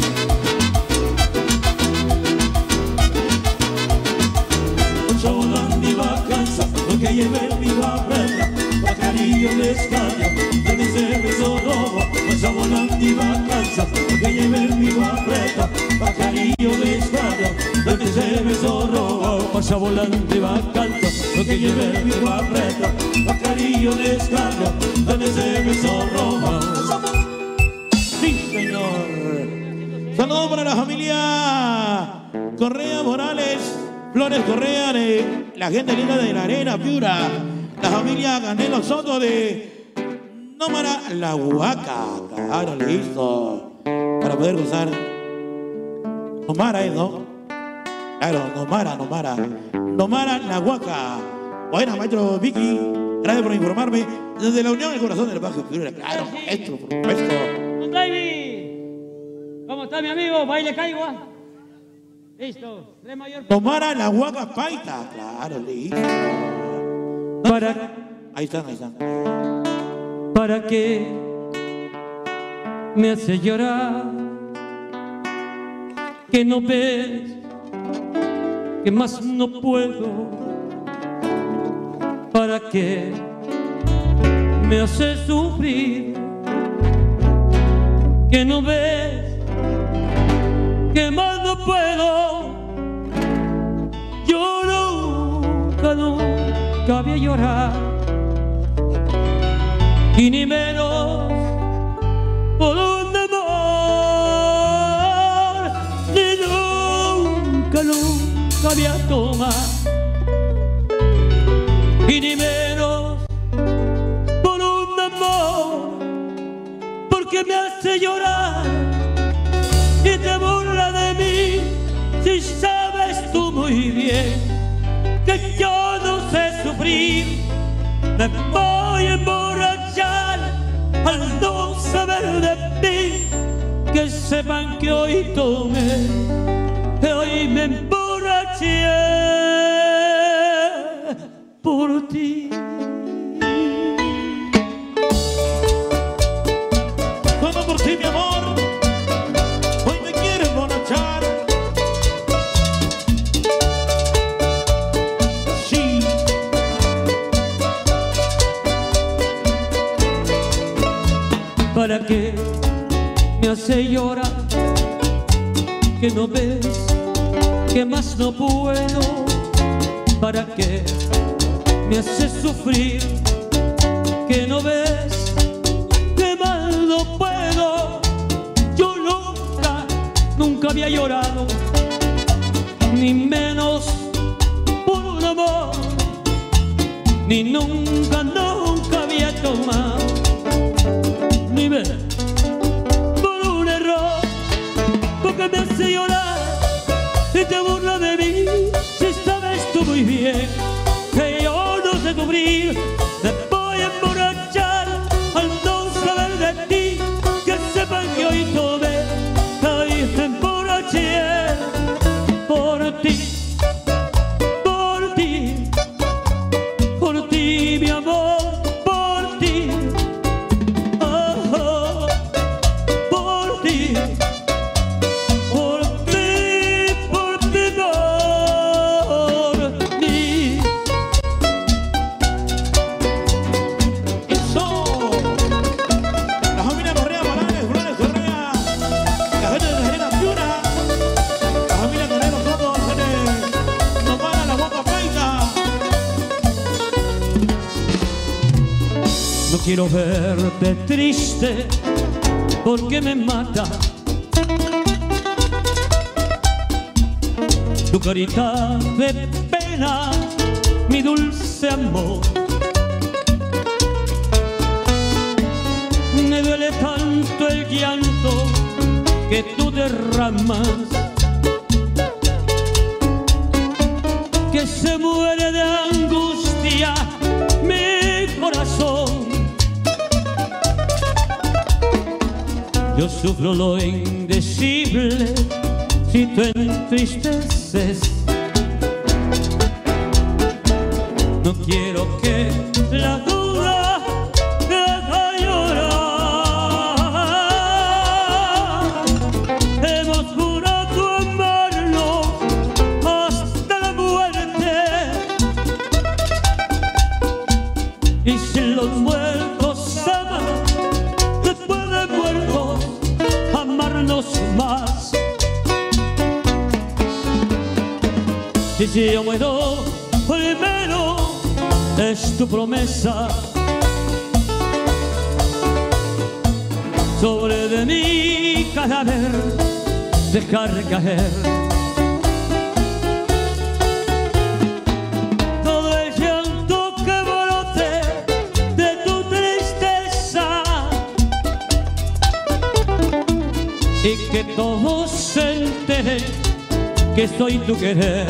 [SPEAKER 3] Pasa volando y va cansa, porque lleva el pico aprieta, Bacarillo de escala, en ese beso rojo. Pasa volando y va cansa, porque lleva el pico aprieta, Bacarillo de escala, en ese beso rojo.
[SPEAKER 1] Pasa volando y va canto,
[SPEAKER 3] Lo que lleva el pico aprieta, Bacarillo de escala, en ese beso rojo. Sí, señor. Saludos para la familia Correa Morales, Flores Correa, de la gente linda de la Arena Piura, la familia Canelo Soto de Nómara La Huaca. Claro, listo. Para poder gozar. Nómara es, ¿no? Claro, Nómara, Nómara. Nómara La Huaca. Buena, maestro Vicky. Gracias por informarme. Desde la Unión del Corazón del Bajo Piura. Claro, maestro, por supuesto.
[SPEAKER 1] Don David, ¿cómo está mi amigo? ¿Baile caigua? Listo, re mayor.
[SPEAKER 3] Nómara La Huaca Paita. Claro, listo.
[SPEAKER 1] ¿Para,
[SPEAKER 3] Ahí están, ahí están.
[SPEAKER 1] ¿Para qué me hace llorar? Que no ves, que más no puedo. ¿Para qué me hace sufrir? Que no ves, que más no puedo. Yo nunca, nunca voy a llorar, y ni menos por un amor, ni nunca, nunca voy a tomar, y ni menos por un amor, porque me hace llorar y te burla de mí, si sabes tú muy bien que yo no sé sufrir. Me voy
[SPEAKER 2] voy a emborrachar al no saber de ti. Que sepan que hoy tomé, que hoy me emborraché por ti.
[SPEAKER 3] Todo por ti, mi amor. Hoy me quiero emborrachar. Sí.
[SPEAKER 2] ¿Para qué me hace llorar? Que no ves que más no puedo. ¿Para qué me hace sufrir? Que no ves que más no puedo. Yo nunca, nunca había llorado, ni menos por un amor, ni nunca, nunca había tomado, ni ver por un error. Porque me hace llorar y te burlas de mí, si sabes tú muy bien que yo no sé sufrir. Me voy a emborrachar al no saber de ti. Que sepan que hoy tomé, que hoy me emborraché por ti, por ti, por ti, mi amor, por ti, oh, oh, por ti. No quiero verte triste porque me mata tu carita de pena, mi dulce amor. Me duele tanto el llanto que tú derramas, que se muere de angustia mi corazón. Yo sufro lo indecible si tú entristeces. No quiero que la duda me haga llorar. Hemos jurado amarnos hasta la muerte, y si los muertos aman, después de muertos amarnos más. Y si yo muero primero, es tu promesa sobre de mi cadáver dejar caer todo el llanto que brote de tu tristeza, y que todos se enteren que soy tu querer.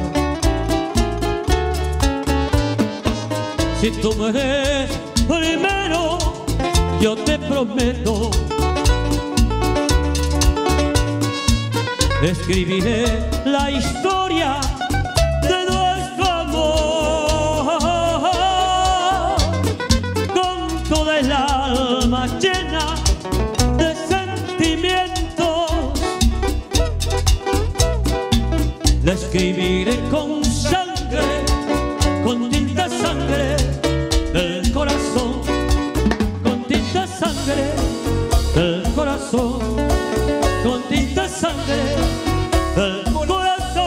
[SPEAKER 2] Si tú mueres primero, yo te prometo, escribiré la historia de nuestro amor con toda el alma llena de sentimientos. La escribiré con sangre, con tinta sangre del corazón, con tinta sangre del corazón, con tinta sangre del corazón.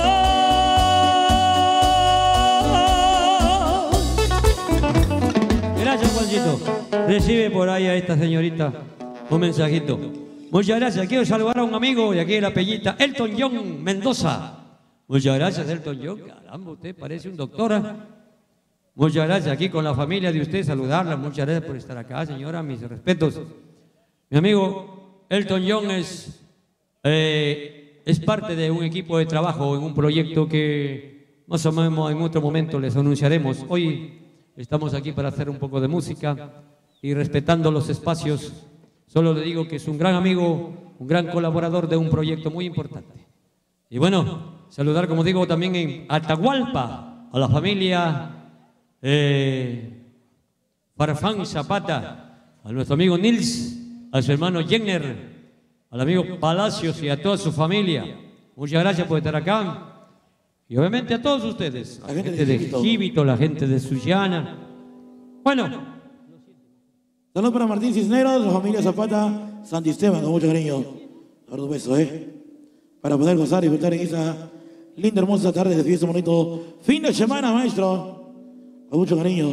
[SPEAKER 2] Gracias, Juancito. Recibe por ahí a esta señorita un mensajito. Muchas gracias. Quiero saludar a un amigo de aquí de La Peñita, Elton John Mendoza. Muchas gracias, Elton John. Caramba, usted parece un doctora. Muchas gracias, aquí con la familia de usted, saludarla. Muchas gracias por estar acá, señora, mis respetos. Mi amigo Elton John es, eh, es parte de un equipo de trabajo en un proyecto que más o menos en otro momento les anunciaremos. Hoy
[SPEAKER 1] estamos aquí para hacer un poco de música y respetando los espacios. Solo le digo que es un gran amigo, un gran colaborador de un proyecto muy importante. Y bueno, saludar, como digo, también en Atahualpa a la familia eh, Farfán Zapata, a nuestro amigo Nils, a su hermano Jenner, al amigo Palacios y a toda su familia. Muchas gracias por estar acá. Y obviamente a todos ustedes, la gente de Jíbito, la gente de Sullana. Bueno.
[SPEAKER 3] Saludos para Martín Cisneros, la familia Zapata, Santisteban, con mucho cariño. Un beso, ¿eh? Para poder gozar y disfrutar en esa linda, hermosa tarde de fiesta, bonito fin de semana, maestro. Con mucho cariño.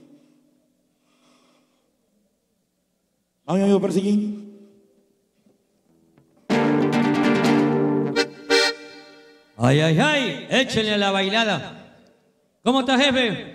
[SPEAKER 3] A mi amigo Persillín.
[SPEAKER 1] Ay, ay, ay, échenle a la bailada. ¿Cómo está, jefe?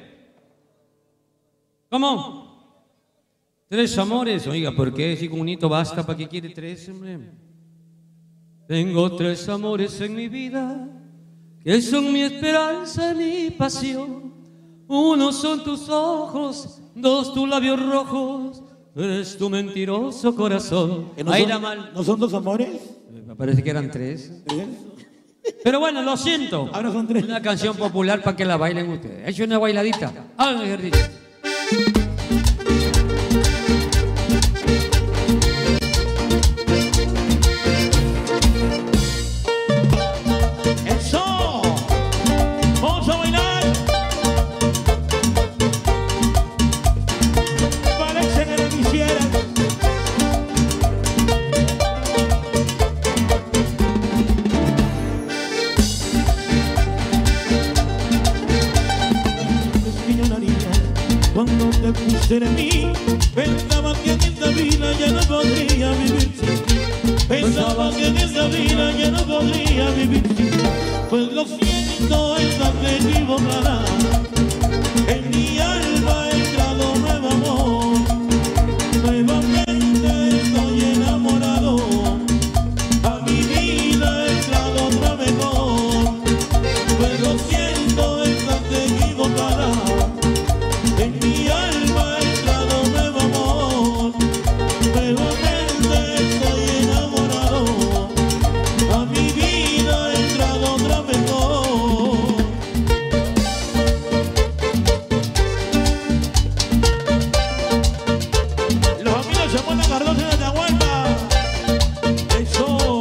[SPEAKER 1] ¿Cómo? Tres amores. Oiga, ¿por qué? Si con un hito basta, ¿para qué quiere tres, hombre? Tengo tres amores en mi vida, que son mi esperanza y mi pasión. Uno son tus ojos, dos tus labios rojos, eres tu mentiroso corazón.
[SPEAKER 3] ¿No
[SPEAKER 1] Ahí
[SPEAKER 3] son,
[SPEAKER 1] la mal.
[SPEAKER 3] ¿No son dos amores?
[SPEAKER 1] Me parece que eran tres.
[SPEAKER 3] ¿Tres?
[SPEAKER 1] Pero bueno, lo siento.
[SPEAKER 3] Ahora son tres.
[SPEAKER 1] Una canción popular para que la bailen ustedes. Echen una bailadita. Hagan ejercicio.
[SPEAKER 3] ¡Eso! ¡Vamos a bailar! Parece que lo quisieran. Cuando te puse en mí, pensaba que en esta vida ya no podría vivir sin ti. Pensaba que en esta vida ya no podría vivir sin ti. Pues lo siento, estás equivocada. En mi alma ha entrado nuevo amor. Nuevamente estoy enamorado. A mi vida ha entrado otra mejor. Pues lo siento, estás equivocada. En mi alma ha entrado nuevo amor, nuevamente estoy enamorado, a mi vida ha entrado otra mejor. Los amigos se ponen Cardoso de Atahualpa. Eso.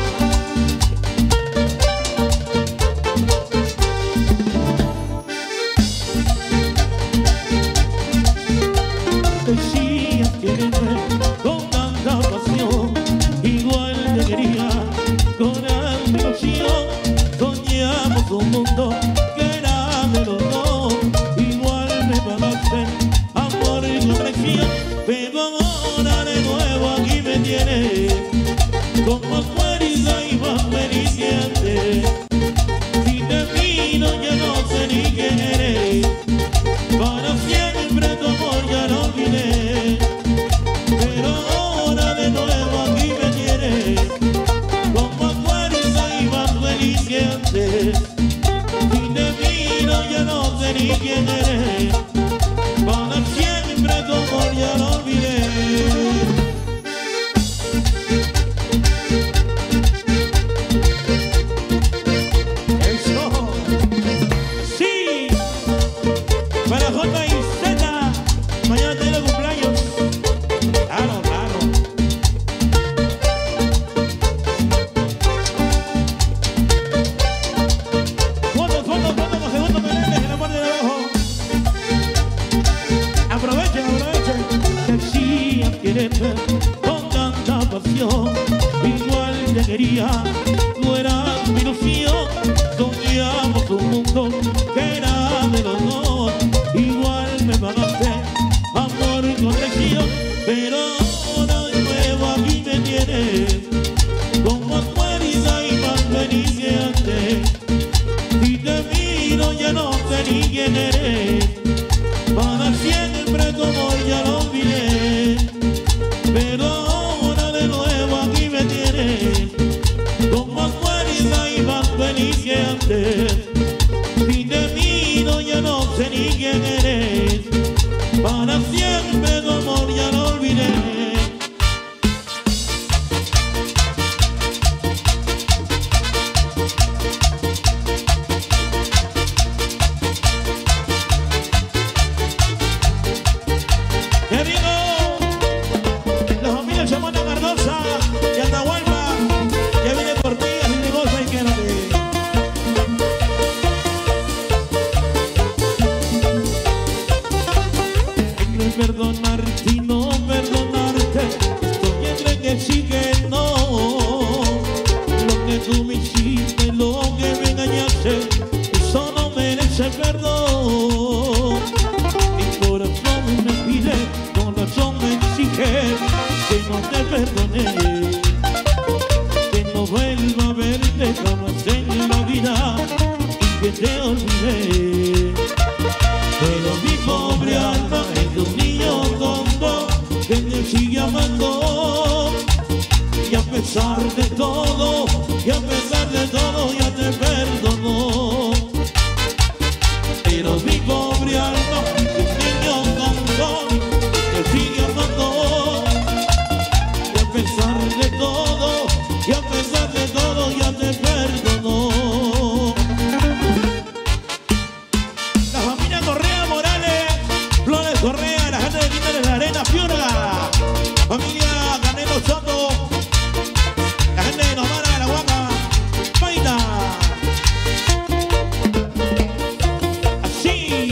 [SPEAKER 3] Decías quererme con tanta pasión, igual te quería con admiración. Soñamos un mundo que era de los dos, igual me pagaste amor y corrección. Pero ahora de nuevo aquí me tienes, con más fuerza y más feliz que antes. Si te miro ya no sé ni quién eres, para siempre tu amor ya lo olvidé. Pero ahora de nuevo aquí me tienes, con más fuerza y más feliz que antes. Si te miro ya no sé ni quién eres, para siempre tu amor ya lo olvidé. Eso, sí, para J y Z, mañana tengo cumpleaños. Claro, claro. Fotos, fotos, fotos con Segundo Menéndez en la parte de abajo. Aprovechen, aprovechen. Decías quererme con tanta pasión, igual te quería, tú eras mi ilusión. Soñamos un mundo que era de los dos, igual me pagaste amor y corrección. Pero ahora de nuevo aquí me tienes, con más fuerza y más feliz que antes. Si te miro ya no sé ni quién eres, para siempre tu amor ya lo olvidé. Pero ahora de nuevo aquí me tienes, con más fuerza y más feliz que antes. Si te miro ya no sé ni quién eres, perdoné, que no vuelva a verte jamás en la vida y que te olvidé. Pero mi pobre alma es un niño tonto que te sigue amando, y a pesar de todo, y a pesar de todo ya te perdonó. Pero mi pobre alma es un niño tonto que te sigue amando, y a pesar de todo, y a pesar de todo ya te perdonó. La familia Correa Morales, Flores Correa, la gente de Quinta de la Arena, Fiorga, familia Canelo Soto, la gente de Nomara de la Huaca, Paita. Así.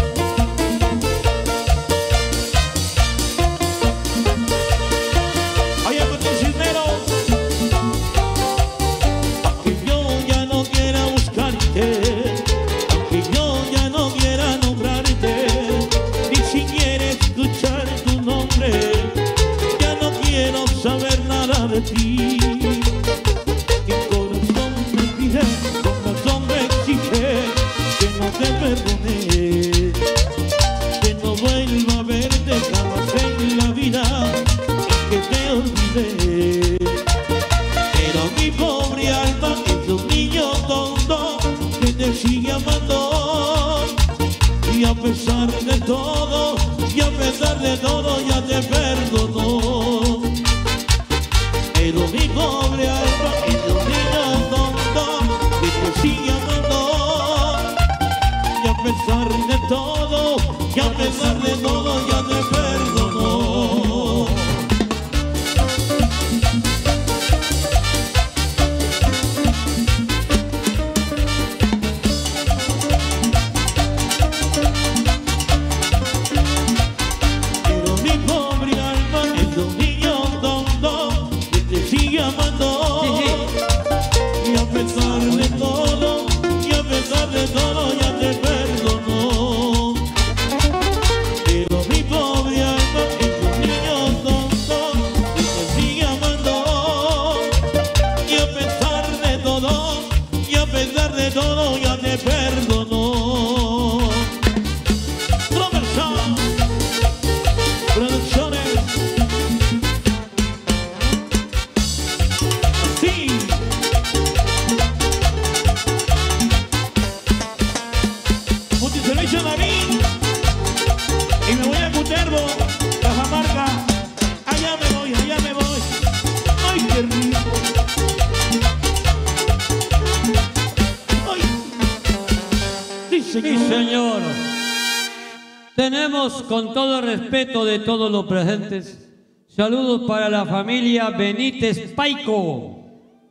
[SPEAKER 3] Oye, Martín Cisneros, aunque yo ya no quiera buscarte, aunque yo ya no quiera nombrarte, ni siquiera escuchar tu nombre, ya no quiero saber nada de ti. Mi corazón me pide, corazón me exige que no te perdone, que no vuelva a verte jamás en la vida y que te olvide. Pero mi pobre alma es un niño tonto que te sigue amando, y a pesar de todo, y a pesar de todo ya te perdonó. Pero mi pobre alma es un niño tonto que te sigue amando, y a pesar de todo, y a pesar de todo ya te perdonó. Pero mi pobre alma es un niño tonto que te sigue amando, y a pesar de todo, y a pesar de todo ya te perdonó. Pero mi pobre alma es un niño tonto que te sigue amando, y a pesar de todo, y a pesar de todo ya te perdonó. Robertson Producciones. Así. Multiservicio David, y me voy a Cutervo, Cajamarca. Allá me voy, allá me voy. Ay, qué rico. Ay. Sí,
[SPEAKER 1] Sí,
[SPEAKER 3] señor.
[SPEAKER 1] señor. Tenemos, con todo respeto de todos los presentes, saludos para la familia Benítez Paico,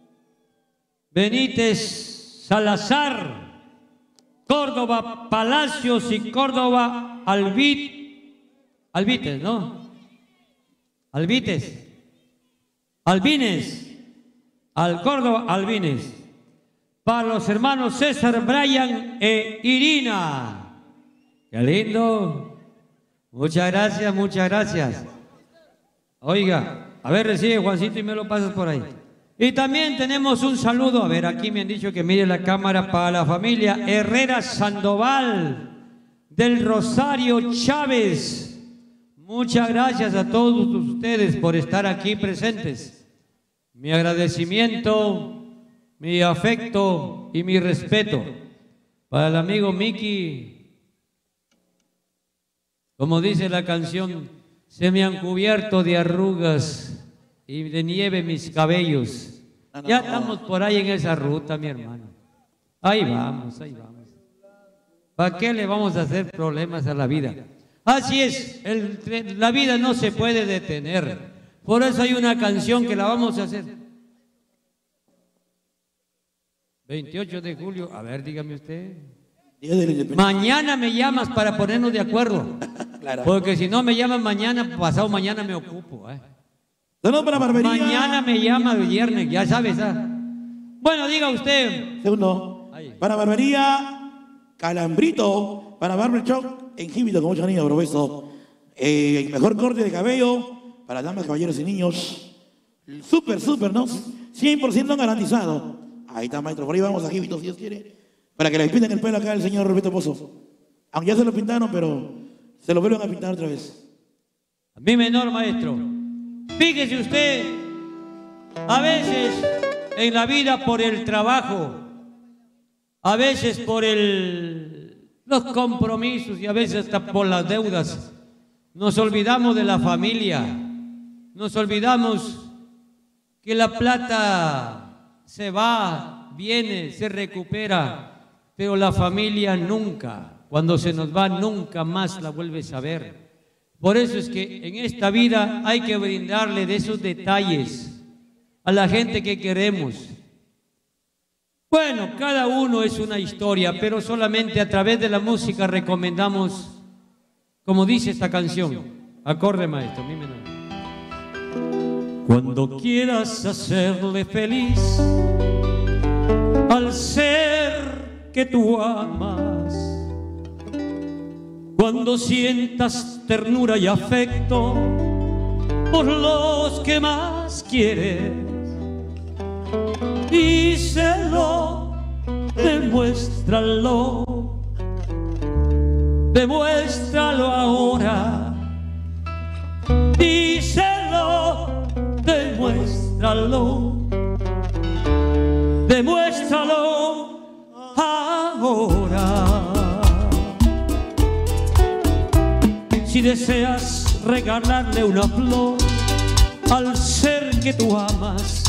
[SPEAKER 1] Benítez Salazar, Córdoba Palacios y Córdoba Albit, Albites, ¿no? Albites, Albines, al Córdoba Albines, para los hermanos César, Brian e Irina. Qué lindo. Muchas gracias, muchas gracias. Oiga, a ver, recibe Juancito y me lo pasas por ahí. Y también tenemos un saludo, a ver, aquí me han dicho que mire la cámara, para la familia Herrera Sandoval del Rosario Chávez. Muchas gracias a todos ustedes por estar aquí presentes. Mi agradecimiento, mi afecto y mi respeto para el amigo Miki. Como dice la canción, se me han cubierto de arrugas y de nieve mis cabellos.
[SPEAKER 3] No, no,
[SPEAKER 1] Ya
[SPEAKER 3] no.
[SPEAKER 1] estamos por ahí en esa ruta, mi hermano. Ahí vamos, ahí vamos. ¿Para qué le vamos a hacer problemas a la vida? Así es, el, la vida no se puede detener. Por eso hay una canción que la vamos a hacer. veintiocho de julio, a ver, dígame usted.
[SPEAKER 3] Día de la Independencia.
[SPEAKER 1] Mañana me llamas para ponernos de acuerdo.
[SPEAKER 3] Claro.
[SPEAKER 1] Porque si no me llaman mañana, pasado mañana me ocupo. ¿eh?
[SPEAKER 3] Saludos para Barbería.
[SPEAKER 1] Mañana me llama el viernes, ya sabes. ¿ah? Bueno, diga usted.
[SPEAKER 3] Segundo.
[SPEAKER 1] Ahí.
[SPEAKER 3] Para Barbería Calambrito. Para Barber Shop en Jíbito, con mucho cariño, propuesto. Eh, el mejor corte de cabello para damas, caballeros y niños. Súper, súper, ¿no? cien por ciento garantizado. Ahí está, maestro. Por ahí vamos a Jibito, si Dios quiere. Para que le pinten el pelo acá al señor Roberto Pozo. Aunque ya se lo pintaron, pero se lo vuelven a pintar otra vez.
[SPEAKER 1] A mi menor, maestro. Fíjese usted, a veces en la vida por el trabajo, a veces por el, los compromisos y a veces hasta por las deudas, nos olvidamos de la familia, nos olvidamos que la plata se va, viene, se recupera, pero la familia nunca, cuando se nos va, nunca más la vuelves a ver. Por eso es que en esta vida hay que brindarle de esos detalles a la gente que queremos. Bueno, cada uno es una historia, pero solamente a través de la música recomendamos, como dice esta canción. Acorde, maestro, mi menor. Cuando quieras hacerle feliz al ser que tú amas, cuando sientas ternura y afecto por los que más quieres, díselo, demuéstralo, demuéstralo ahora, díselo, demuéstralo, demuéstralo ahora. Si deseas regalarle una flor al ser que tú amas,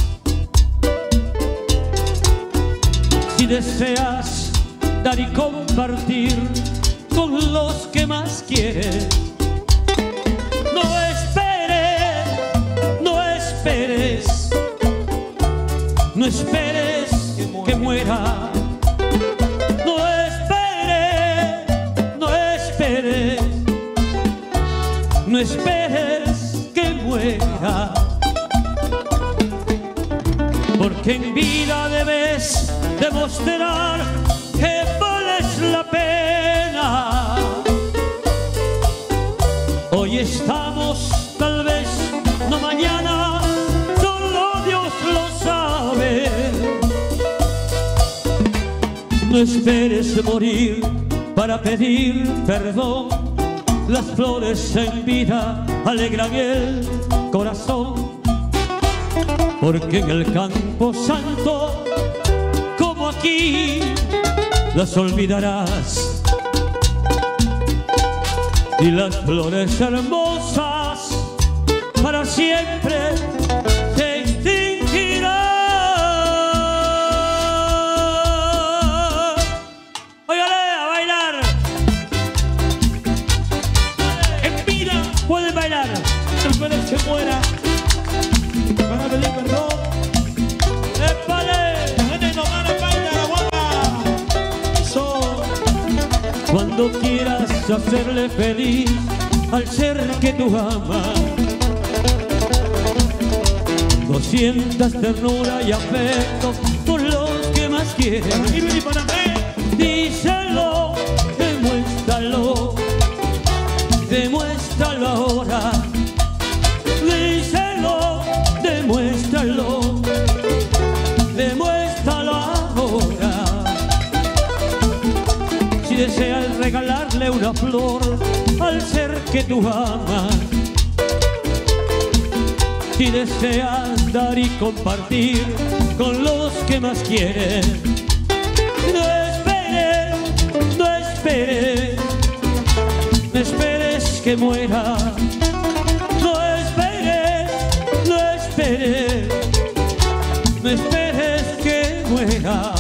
[SPEAKER 1] si deseas dar y compartir con los que más quieres, no esperes, no esperes, no esperes que muera, no esperes, no esperes, no esperes que muera, porque en vida debes demostrar que vales la pena. Hoy estamos, tal vez no mañana, solo Dios lo sabe. No esperes morir para pedir perdón. Las flores en vida alegran el corazón, porque en el campo santo, como aquí, las olvidarás. Y las flores hermosas para siempre se extinguirán. ¡Óigale a bailar! En vida pueden bailar, después de que se muera, para pedir perdón. ¡Épale! Cuando quieras hacerle feliz al ser que tú amas, no sientas ternura y afecto por los que más quieres, díselo, demuéstralo, demuéstralo ahora, díselo, demuéstralo, demuéstralo ahora. Si deseas regalarle una flor al ser que tú amas, si deseas dar y compartir con los que más quieres, no esperes, no esperes, no esperes que muera, no esperes, no esperes, no esperes que muera.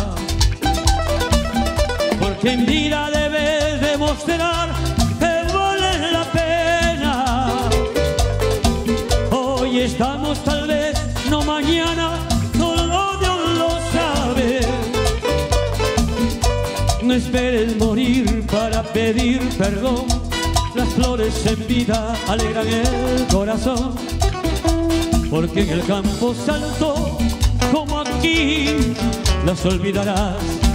[SPEAKER 1] Que en vida debes demostrar que vale la pena. Hoy estamos, tal vez no mañana, solo Dios lo sabe. No esperes morir para pedir perdón. Las flores en vida alegran el corazón, porque en el campo santo, como aquí, las olvidarás.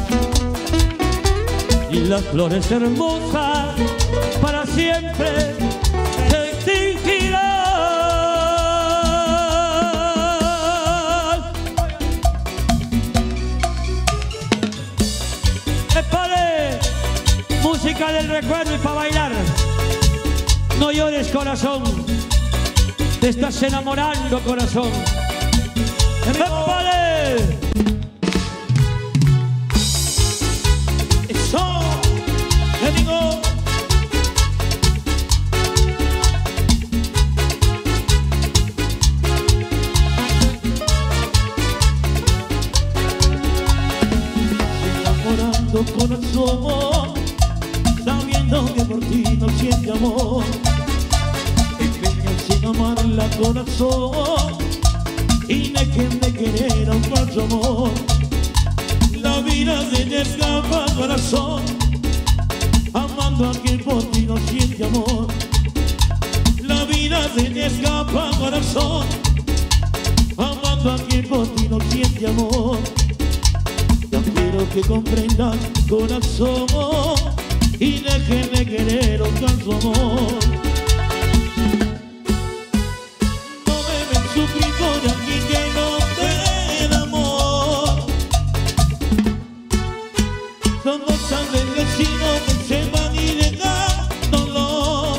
[SPEAKER 1] Y las flores hermosas para siempre se extinguirán. el recuerdo y para bailar. No llores, corazón. Te estás enamorando, corazón. ¡Épale!
[SPEAKER 3] Eso, ya digo. Enamorando corazón, sabiendo que por ti no siente amor. Empeño sin amarla, corazón, y dejen de querer a un falso amor. La vida se te escapa, corazón, amando a quien por ti no siente amor. La vida se te escapa, corazón, amando a quien por ti no siente amor. Yo quiero que comprendas, corazón, y dejen de querer a un falso amor. No debes sufrir por alguien que no te da amor. Son cosas del destino que se van y dejan dolor.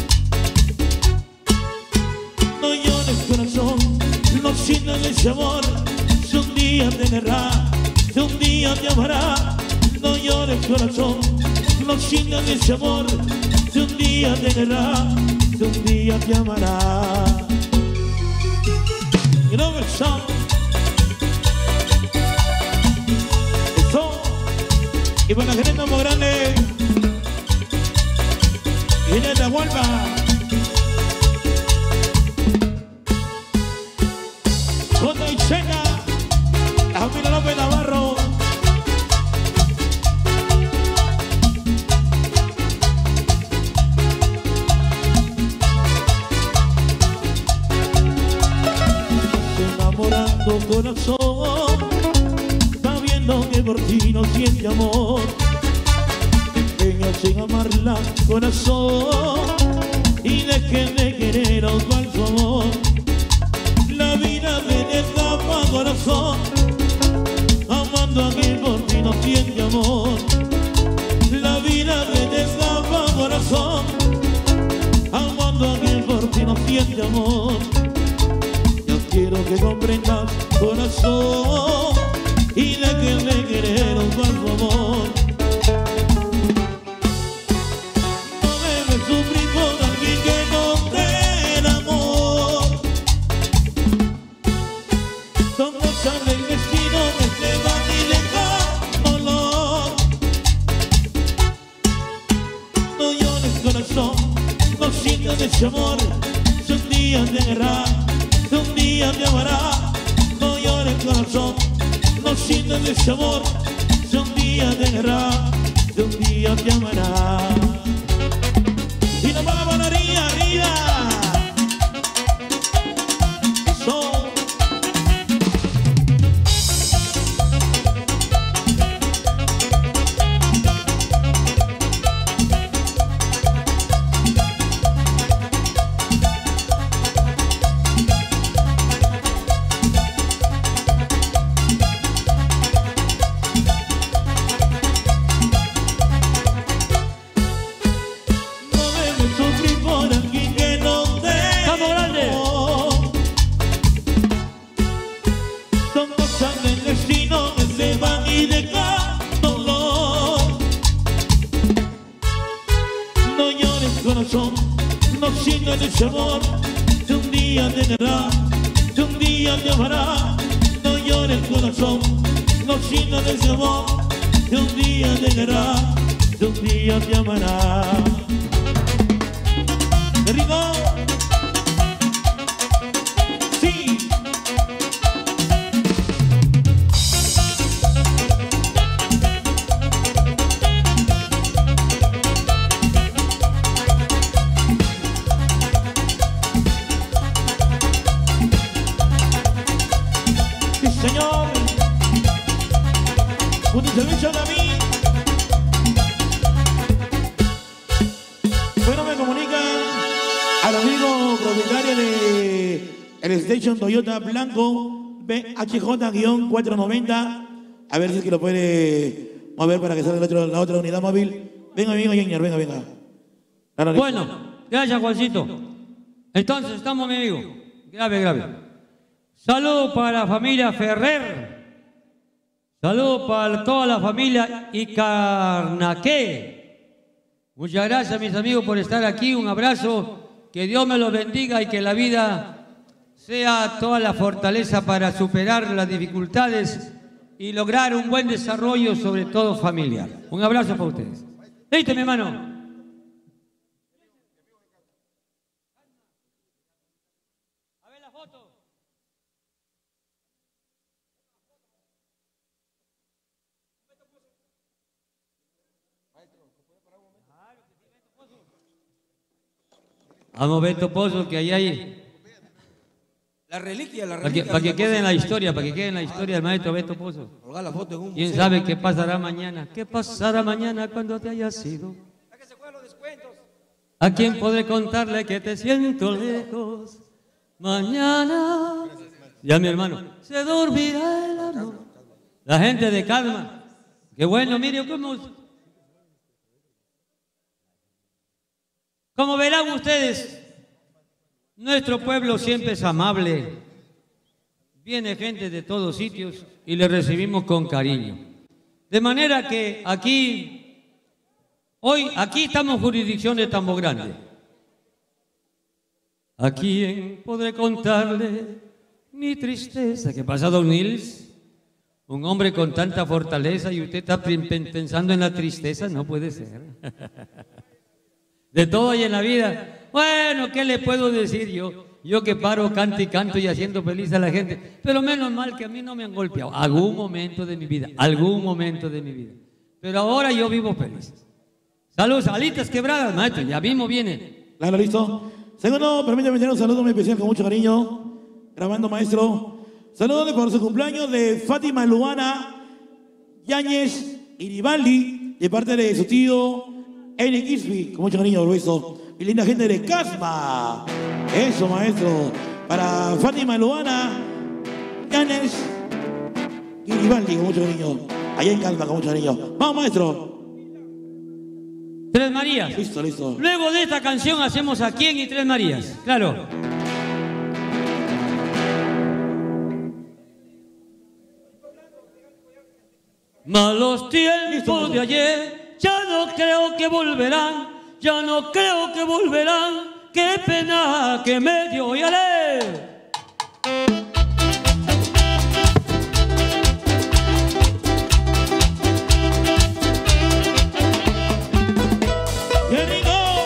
[SPEAKER 3] No llores, corazón, no sientas ese amor. Si un día te querrá, si un día te amará. No llores, corazón, no sientas ese amor. Si un día te querrá, si un día te amará. Y no me son. Eso. Y para la gerente más grande, y en esta vuelta. Jota y Checa, la familia López Navarro. Enamorando corazón, sabiendo que por ti no siente amor. Empeño sin amarla, corazón, y dejen de querer a un falso amor. La vida se te escapa, corazón, amando a quien por ti no siente amor. La vida se te escapa, corazón, amando a quien por ti no siente amor. Yo quiero que comprendas, corazón, y dejen de querer un falso amor. No debes sufrir por alguien que no te da amor. Son cosas del destino que se van y dejan dolor. No llores, corazón, no sientas ese amor. Si un día te querrá, si un día te amará. No llores, corazón, no sientas ese amor. Si un día te querrá, si un día te amará. Y nos va la panadería arriba. Eso. No sientas ese amor, si un día te querrá, si un día te amará. No llores, corazón, no sientas ese amor, si un día te querrá, si un día te amará. ¡Qué rico! ¡Sí! Señor, un servicio a mí. Bueno, me comunican al amigo propietario de el Station Toyota Blanco B H J cuatrocientos noventa. A ver si es que lo puede mover para que salga la otra, la otra unidad móvil. Venga, venga, Junior, venga, venga. Ahora,
[SPEAKER 1] Bueno, gracias, Juancito. Entonces, estamos, mi amigo. Grave, grave. Saludos para la familia Ferrer. Saludos para toda la familia Icarnaque. Muchas gracias, mis amigos, por estar aquí. Un abrazo. Que Dios me los bendiga y que la vida sea toda la fortaleza para superar las dificultades y lograr un buen desarrollo, sobre todo familiar. Un abrazo para ustedes. ¿Viste, mi hermano? A ver la foto. Vamos, Beto Pozo, que ahí hay...
[SPEAKER 4] La reliquia, la
[SPEAKER 1] Para que,
[SPEAKER 4] reliquia.
[SPEAKER 1] para que quede en la historia, para que quede en la historia del maestro Beto Pozo.
[SPEAKER 4] Colgar la foto en un
[SPEAKER 1] ¿Quién
[SPEAKER 4] museo.
[SPEAKER 1] sabe qué pasará mañana? ¿Qué pasará mañana cuando te hayas ido?
[SPEAKER 4] ¿A que se juegan los descuentos?
[SPEAKER 1] ¿A quién podré contarle que te siento lejos? Mañana, ya mi hermano, se dormirá el amor. La gente de Calma. Qué bueno, mire cómo... Como verán ustedes, nuestro pueblo siempre es amable. Viene gente de todos sitios y le recibimos con cariño. De manera que aquí, hoy, aquí estamos en jurisdicción de Tambo Grande. ¿A quién podré contarle mi tristeza? ¿Qué pasa, don Nils? Un hombre con tanta fortaleza y usted está pensando en la tristeza, no puede ser. De todo hay en la vida. Bueno, ¿qué le puedo decir yo? Yo que paro, canto y canto y haciendo feliz a la gente. Pero menos mal que a mí no me han golpeado. Algún momento de mi vida, algún momento de mi vida. Pero ahora yo vivo feliz. Saludos, alitas quebradas, maestro, ya mismo viene.
[SPEAKER 3] Claro, listo. Segundo, permítame tener un saludo muy especial con mucho cariño. Grabando, maestro. Saludos por su cumpleaños de Fátima Luana Yáñez Iribaldi, de parte de su tío Eric Isby, con mucho cariño, por eso. Y linda gente de Casma. Eso, maestro. Para Fátima Luana Yáñez Iribaldi, con mucho cariño. Allá en Casma, con mucho cariño. Vamos, maestro.
[SPEAKER 1] Tres Marías.
[SPEAKER 3] Listo, listo.
[SPEAKER 1] Luego de esta canción hacemos a quién y Tres Marías. Claro. Malos tiempos de ayer, ya no creo que volverán, ya no creo que volverán, qué pena que me dio y ale.
[SPEAKER 3] ¡Qué rico!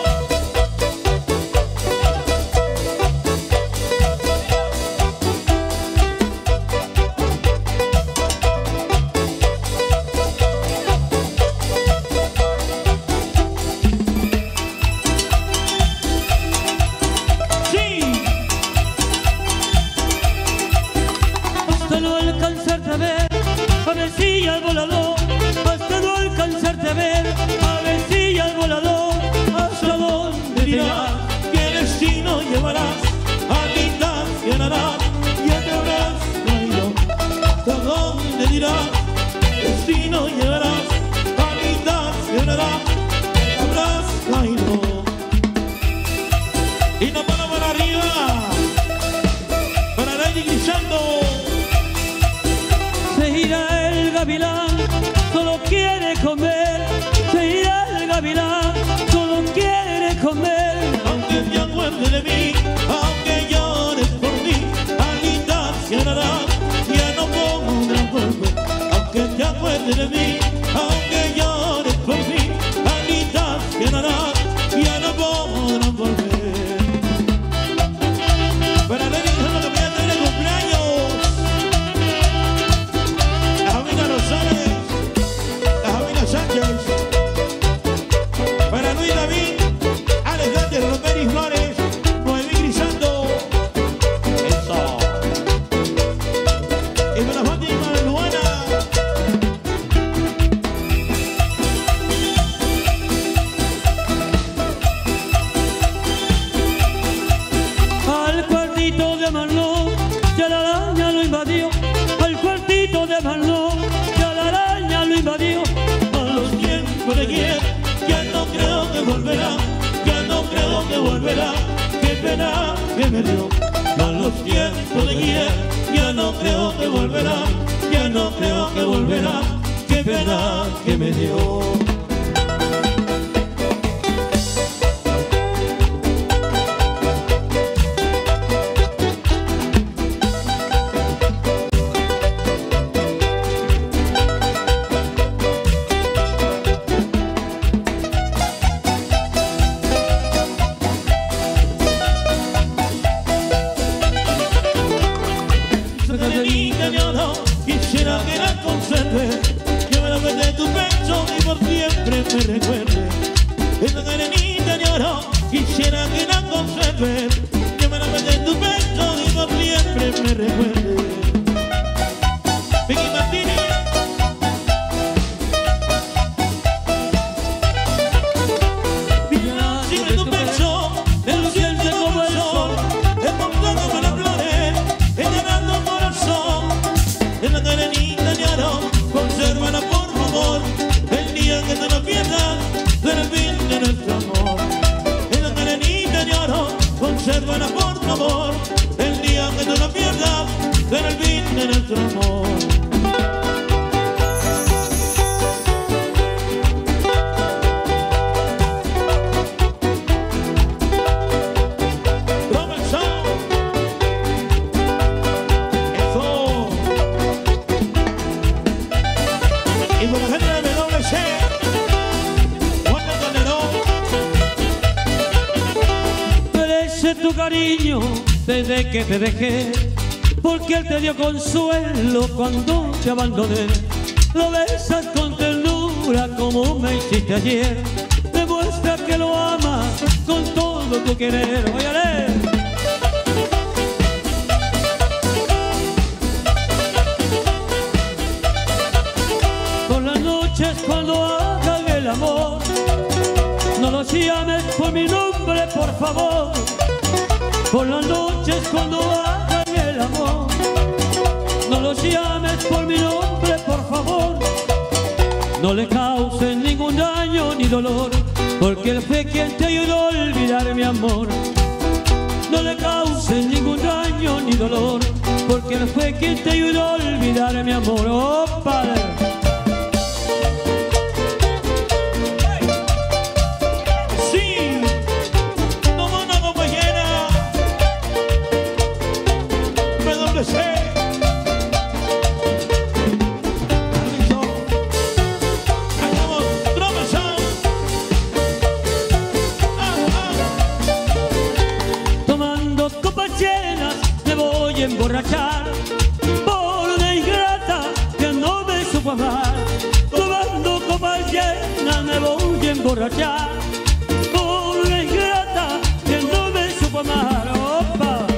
[SPEAKER 1] Hasta no alcanzarte a ver, avecilla el volador. Hasta no alcanzarte a ver, avecilla el volador. Hasta dónde
[SPEAKER 3] Dirás qué destino llevarás, a distancia nadarás, ya te habrás caído. ¿Hasta dónde dirás qué destino llevarás, a distancia nadarás, ya te habrás caído? Y no para para arriba, para nadie gritando.
[SPEAKER 1] se irá el gavilán, solo quiere comer. Se irá el gavilán, solo quiere comer.
[SPEAKER 3] Aunque te acuerdes de mí, aunque llores por mí, a distancia nadarás, ya no podrás volver. Aunque te acuerdes de mí, aunque llores por mí, a distancia nadarás, ya no podrás volver. Para ver lo que voy a tener el cumpleaños, la familia Rosales, la familia Sánchez, para Luis David, Alex Dante, Romero y Flores, Noemí Grisando, eso. Y para Fátima Luana,
[SPEAKER 1] Al cuartito de Marlon, ya la araña lo invadió. Al cuartito de Marlon, ya la araña lo invadió.
[SPEAKER 3] a los tiempos de ayer, ya volverá, qué pena que me dio. A los tiempos de ayer, ya no creo que volverá, ya no creo que volverá, qué pena que me dio. Quisiera que la conserve, yo me la de tu pecho y por siempre me recuerde. Esta cadenita de oro, quisiera que la conserve, yo me la de tu pecho y por siempre me recuerde. Vicky Martínez. Sigue tu pecho, el luciente como el sol, el montón como las flores, llenando el corazón. En la cadenita de oro, consérvala por favor, el día que te lo pierdas, será el fin de nuestro amor. En la cadenita de oro, consérvala por favor, el día que te lo pierdas, será el fin de nuestro amor. Y por la gente de doble C, Juan Calderón.
[SPEAKER 2] Merece tu cariño desde que te dejé, porque él te dio consuelo cuando te abandoné. Lo besas con ternura como me hiciste ayer, demuestra que lo amas con todo tu querer. Óyale. Cuando hagan el amor, no los llames por mi nombre, por favor. Por las noches cuando hagan el amor, no los llames por mi nombre, por favor. No le causen ningún daño ni dolor, porque él fue quien te ayudó a olvidar mi amor. No le causen ningún daño ni dolor, porque él fue quien te ayudó a olvidar mi amor. Oh, Padre. Emborrachar por una ingrata que no me supo amar. Tomando copas llenas me voy a emborrachar por una ingrata que no me supo amar. Opa.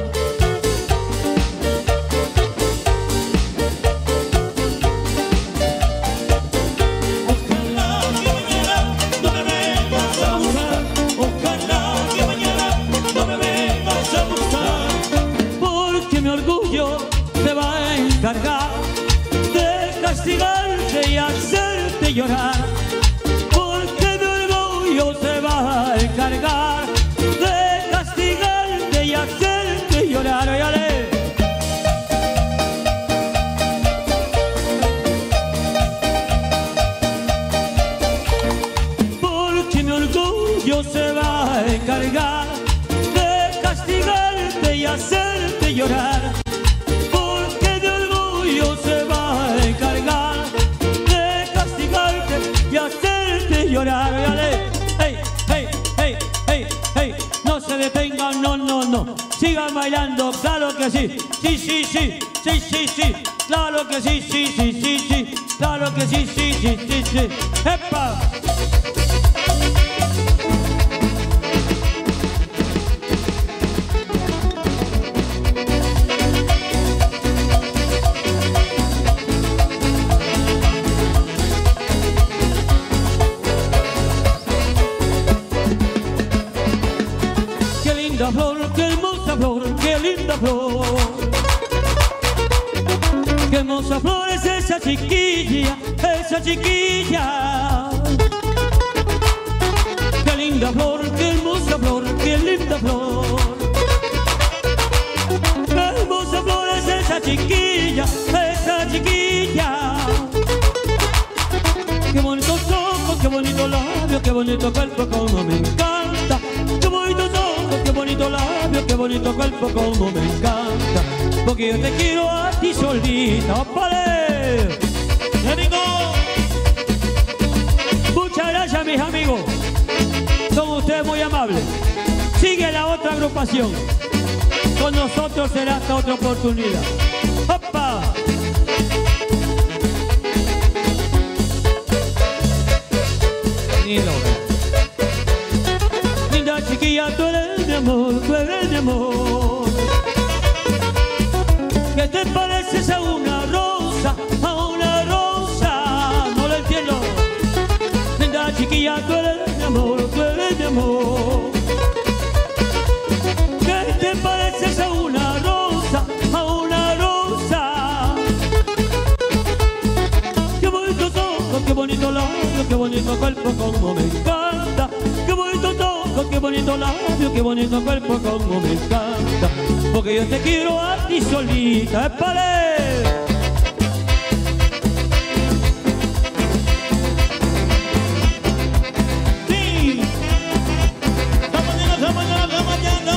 [SPEAKER 3] Ojalá que mañana no me vengas a buscar, ojalá que mañana no me vengas a buscar.
[SPEAKER 2] Porque mi orgullo te va a encargar de castigarte y hacerte llorar. Porque mi orgullo te va a encargar de castigarte y hacerte llorar. Óyale. Porque mi orgullo se va a encargar de castigarte y hacerte llorar. Porque de orgullo se va a encargar de castigarte y hacerte llorar. Óyale. Hey, hey, hey, hey, hey. No se detengan, no, no, no. Sigan bailando, claro que sí. Sí, sí, sí, sí, sí, sí. Claro que sí, sí, sí, sí, sí. Claro que sí, sí, sí, sí, sí. ¡Epa! linda flor, qué hermosa flor, qué linda flor. Qué hermosa flor es esa chiquilla, esa chiquilla. Qué linda flor, qué hermosa flor, qué linda flor. Qué hermosa flor es esa chiquilla, esa chiquilla. Qué bonitos ojos, qué bonito labio, qué bonito cuerpo, como me encanta. Qué bonitos ojos, qué bonito labio, qué bonito cuerpo, como me encanta. Porque yo te quiero a ti solita, ¡opale! Muchas gracias, mis amigos. Son ustedes muy amables. Sigue la otra agrupación. Con nosotros será hasta otra oportunidad. ¡Opa! Linda chiquilla, tú eres mi amor, tú eres mi amor. ¿Qué te pareces a una rosa, a una rosa? No lo entiendo. Linda chiquilla, tú eres mi amor, tú eres mi amor. ¿Qué te pareces a una rosa, a una rosa? Qué bonitos ojos, qué bonito labio, qué bonito cuerpo, como me encanta. Qué bonito ojos, qué bonito labio, qué bonito cuerpo, como me encanta. Porque yo te quiero a ti solita, ¡épale!
[SPEAKER 3] Sí, la mañana, la mañana, la mañana.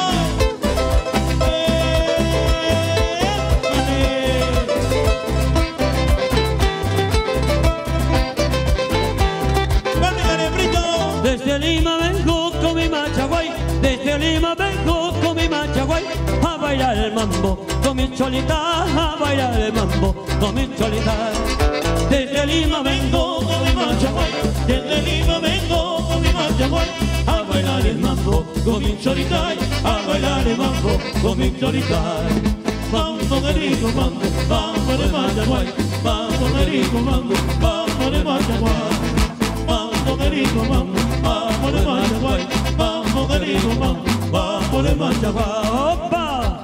[SPEAKER 2] Desde Lima vengo con mi machaguay, desde Lima vengo con mi machaguay, a bailar el mambo con mi cholita, a bailar el mambo con mi cholita. Desde Lima vengo con mi machaguay, desde Lima vengo con mi machaguay, a bailar el mambo con mi cholita, a bailar el mambo con mi cholita. Mambo de rico mambo, mambo de machaguay, mambo de rico mambo, mambo de machaguay. Mambo de rico mambo, mambo de machaguay, mambo de rico mambo, mambo de machaguay. ¡Opa!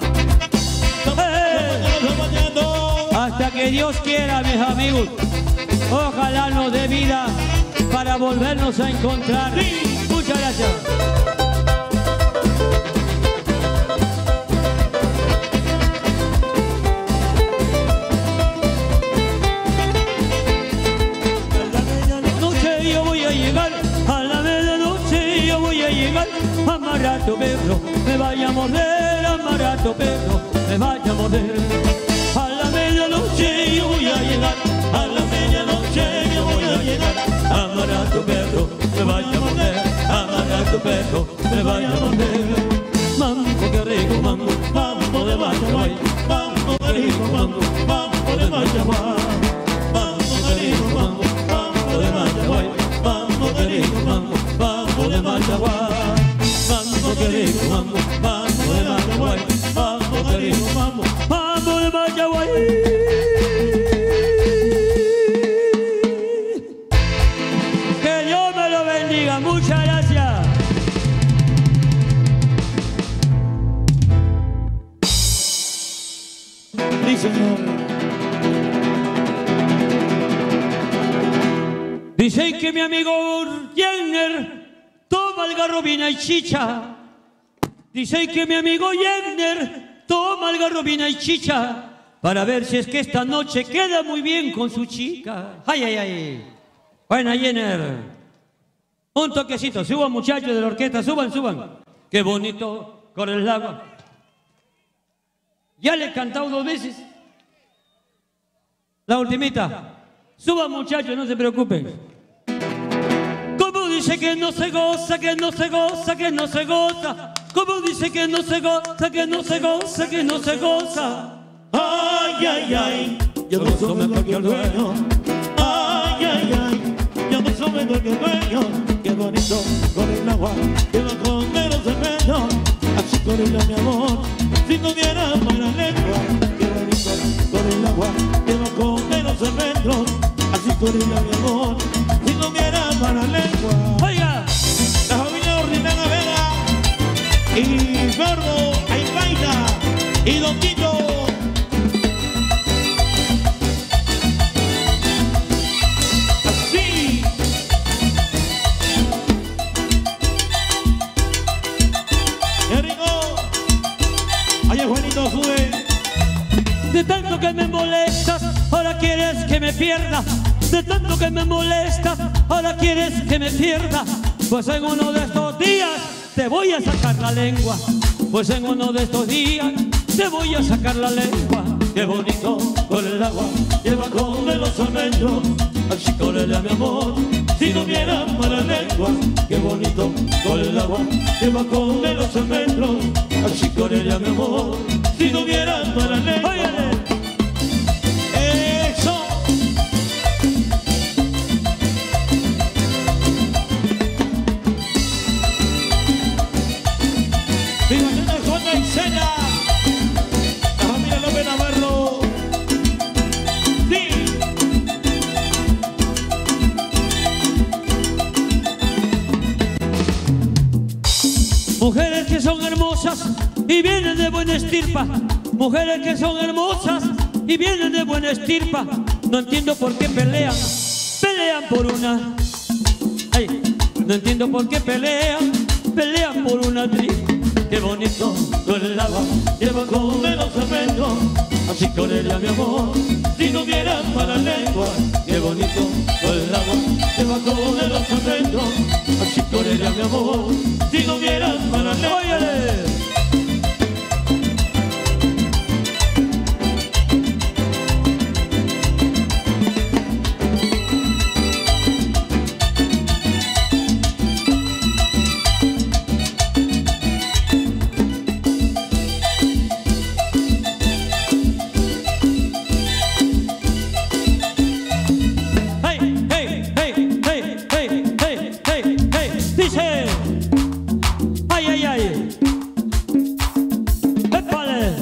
[SPEAKER 2] ¡Eh! Hasta que Dios quiera, mis amigos, ojalá nos dé vida para volvernos a encontrar. Sí. Muchas gracias. Amarra tu perro, me vaya a morder, amarra tu perro, me vaya a morder. A la medianoche yo voy a llegar, a la medianoche yo voy a llegar. Amarra tu perro, me vaya a morder, amarra tu perro, me vaya a morder. Mambo que rico mambo, mambo de Machaguay, mambo que rico mambo, mambo de Machaguay. Mambo que rico mambo, mambo de Machaguay, mambo que rico mambo, mambo de Machaguay. Mambo que rico mambo, mambo de Machaguay, mambo que rico mambo, mambo de Machaguay. Que Dios me lo bendiga, muchas gracias.
[SPEAKER 3] Sí, señor.
[SPEAKER 2] Dicen que mi amigo Jenner toma algarrobina y chicha. Dicen que mi amigo Jenner toma algarrobina y chicha para ver si es que esta noche queda muy bien con su chica. Ay, ay, ay. Buena, Jenner. Un toquecito. Suban, muchachos de la orquesta. Suban, suban. Qué bonito corre el agua. Ya le he cantado dos veces. La ultimita. Suban, muchachos, no se preocupen. Como dice que no se goza, que no se goza, que no se goza. Como dice que no se goza, que no se goza, que no se goza.
[SPEAKER 3] Ay, ay, ay, yo no soy mejor que el dueño. Ay, ay, ay, yo no soy mejor que el dueño. Qué bonito con el agua, que va con menos de menos. Así corría mi amor, si no diera mala lengua. Qué bonito con el agua, que va con menos de menos. Así corría mi amor, si no diera mala lengua.
[SPEAKER 2] Oiga,
[SPEAKER 3] la familia Ordinaria Vega y Gordo Aypaita y Don Tito. Así.
[SPEAKER 2] molestas, ahora quieres que me pierda. De tanto que me molestas, ahora quieres que me pierda. Pues en uno de estos días te voy a sacar la lengua. Pues en uno de estos días te voy a sacar la lengua. Qué bonito con el agua, lleva con de los almendros. Así correle a mi amor, si no hubiera mala lengua. Qué bonito con el agua, lleva con de los almendros. Así correle a mi amor, si no hubiera mala lengua. ¡Óyale! ¡Eso! ¡Viva Nena Juana y Cena! La familia López Navarro. ¡Sí! Mujeres que son hermosas y vienen de buena estirpa. Mujeres que son hermosas y vienen de buena estirpa. No entiendo por qué pelean, pelean por una. Ay, no entiendo por qué pelean, pelean por una actriz. Qué bonito con el agua, lleva con menos almendros. Así correría mi amor, si no hubiera mala lengua. Qué bonito con el agua, lleva con menos almendros. Así correría mi amor, si no hubiera mala lengua. ¡Óyale! Dice, ay, ay, ay, épale.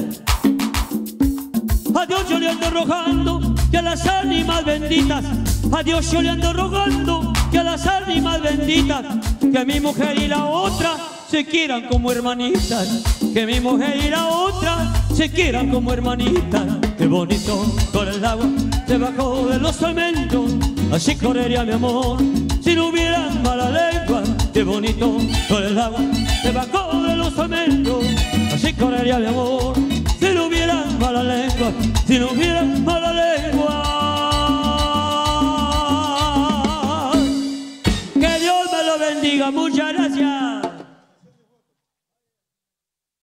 [SPEAKER 2] Adiós yo le ando rogando que a las ánimas benditas. Adiós yo le ando rogando que a las ánimas benditas. Que mi mujer y la otra se quieran como hermanitas. Que mi mujer y la otra se quieran como hermanitas. Qué bonito con el agua debajo de los almendros. Así correría mi amor si no hubiera mala lengua. Qué bonito con el agua debajo de los almendros. Así correría mi amor si no hubiera mala lengua. Si no hubiera mala lengua. Que Dios me lo bendiga. Muchas gracias.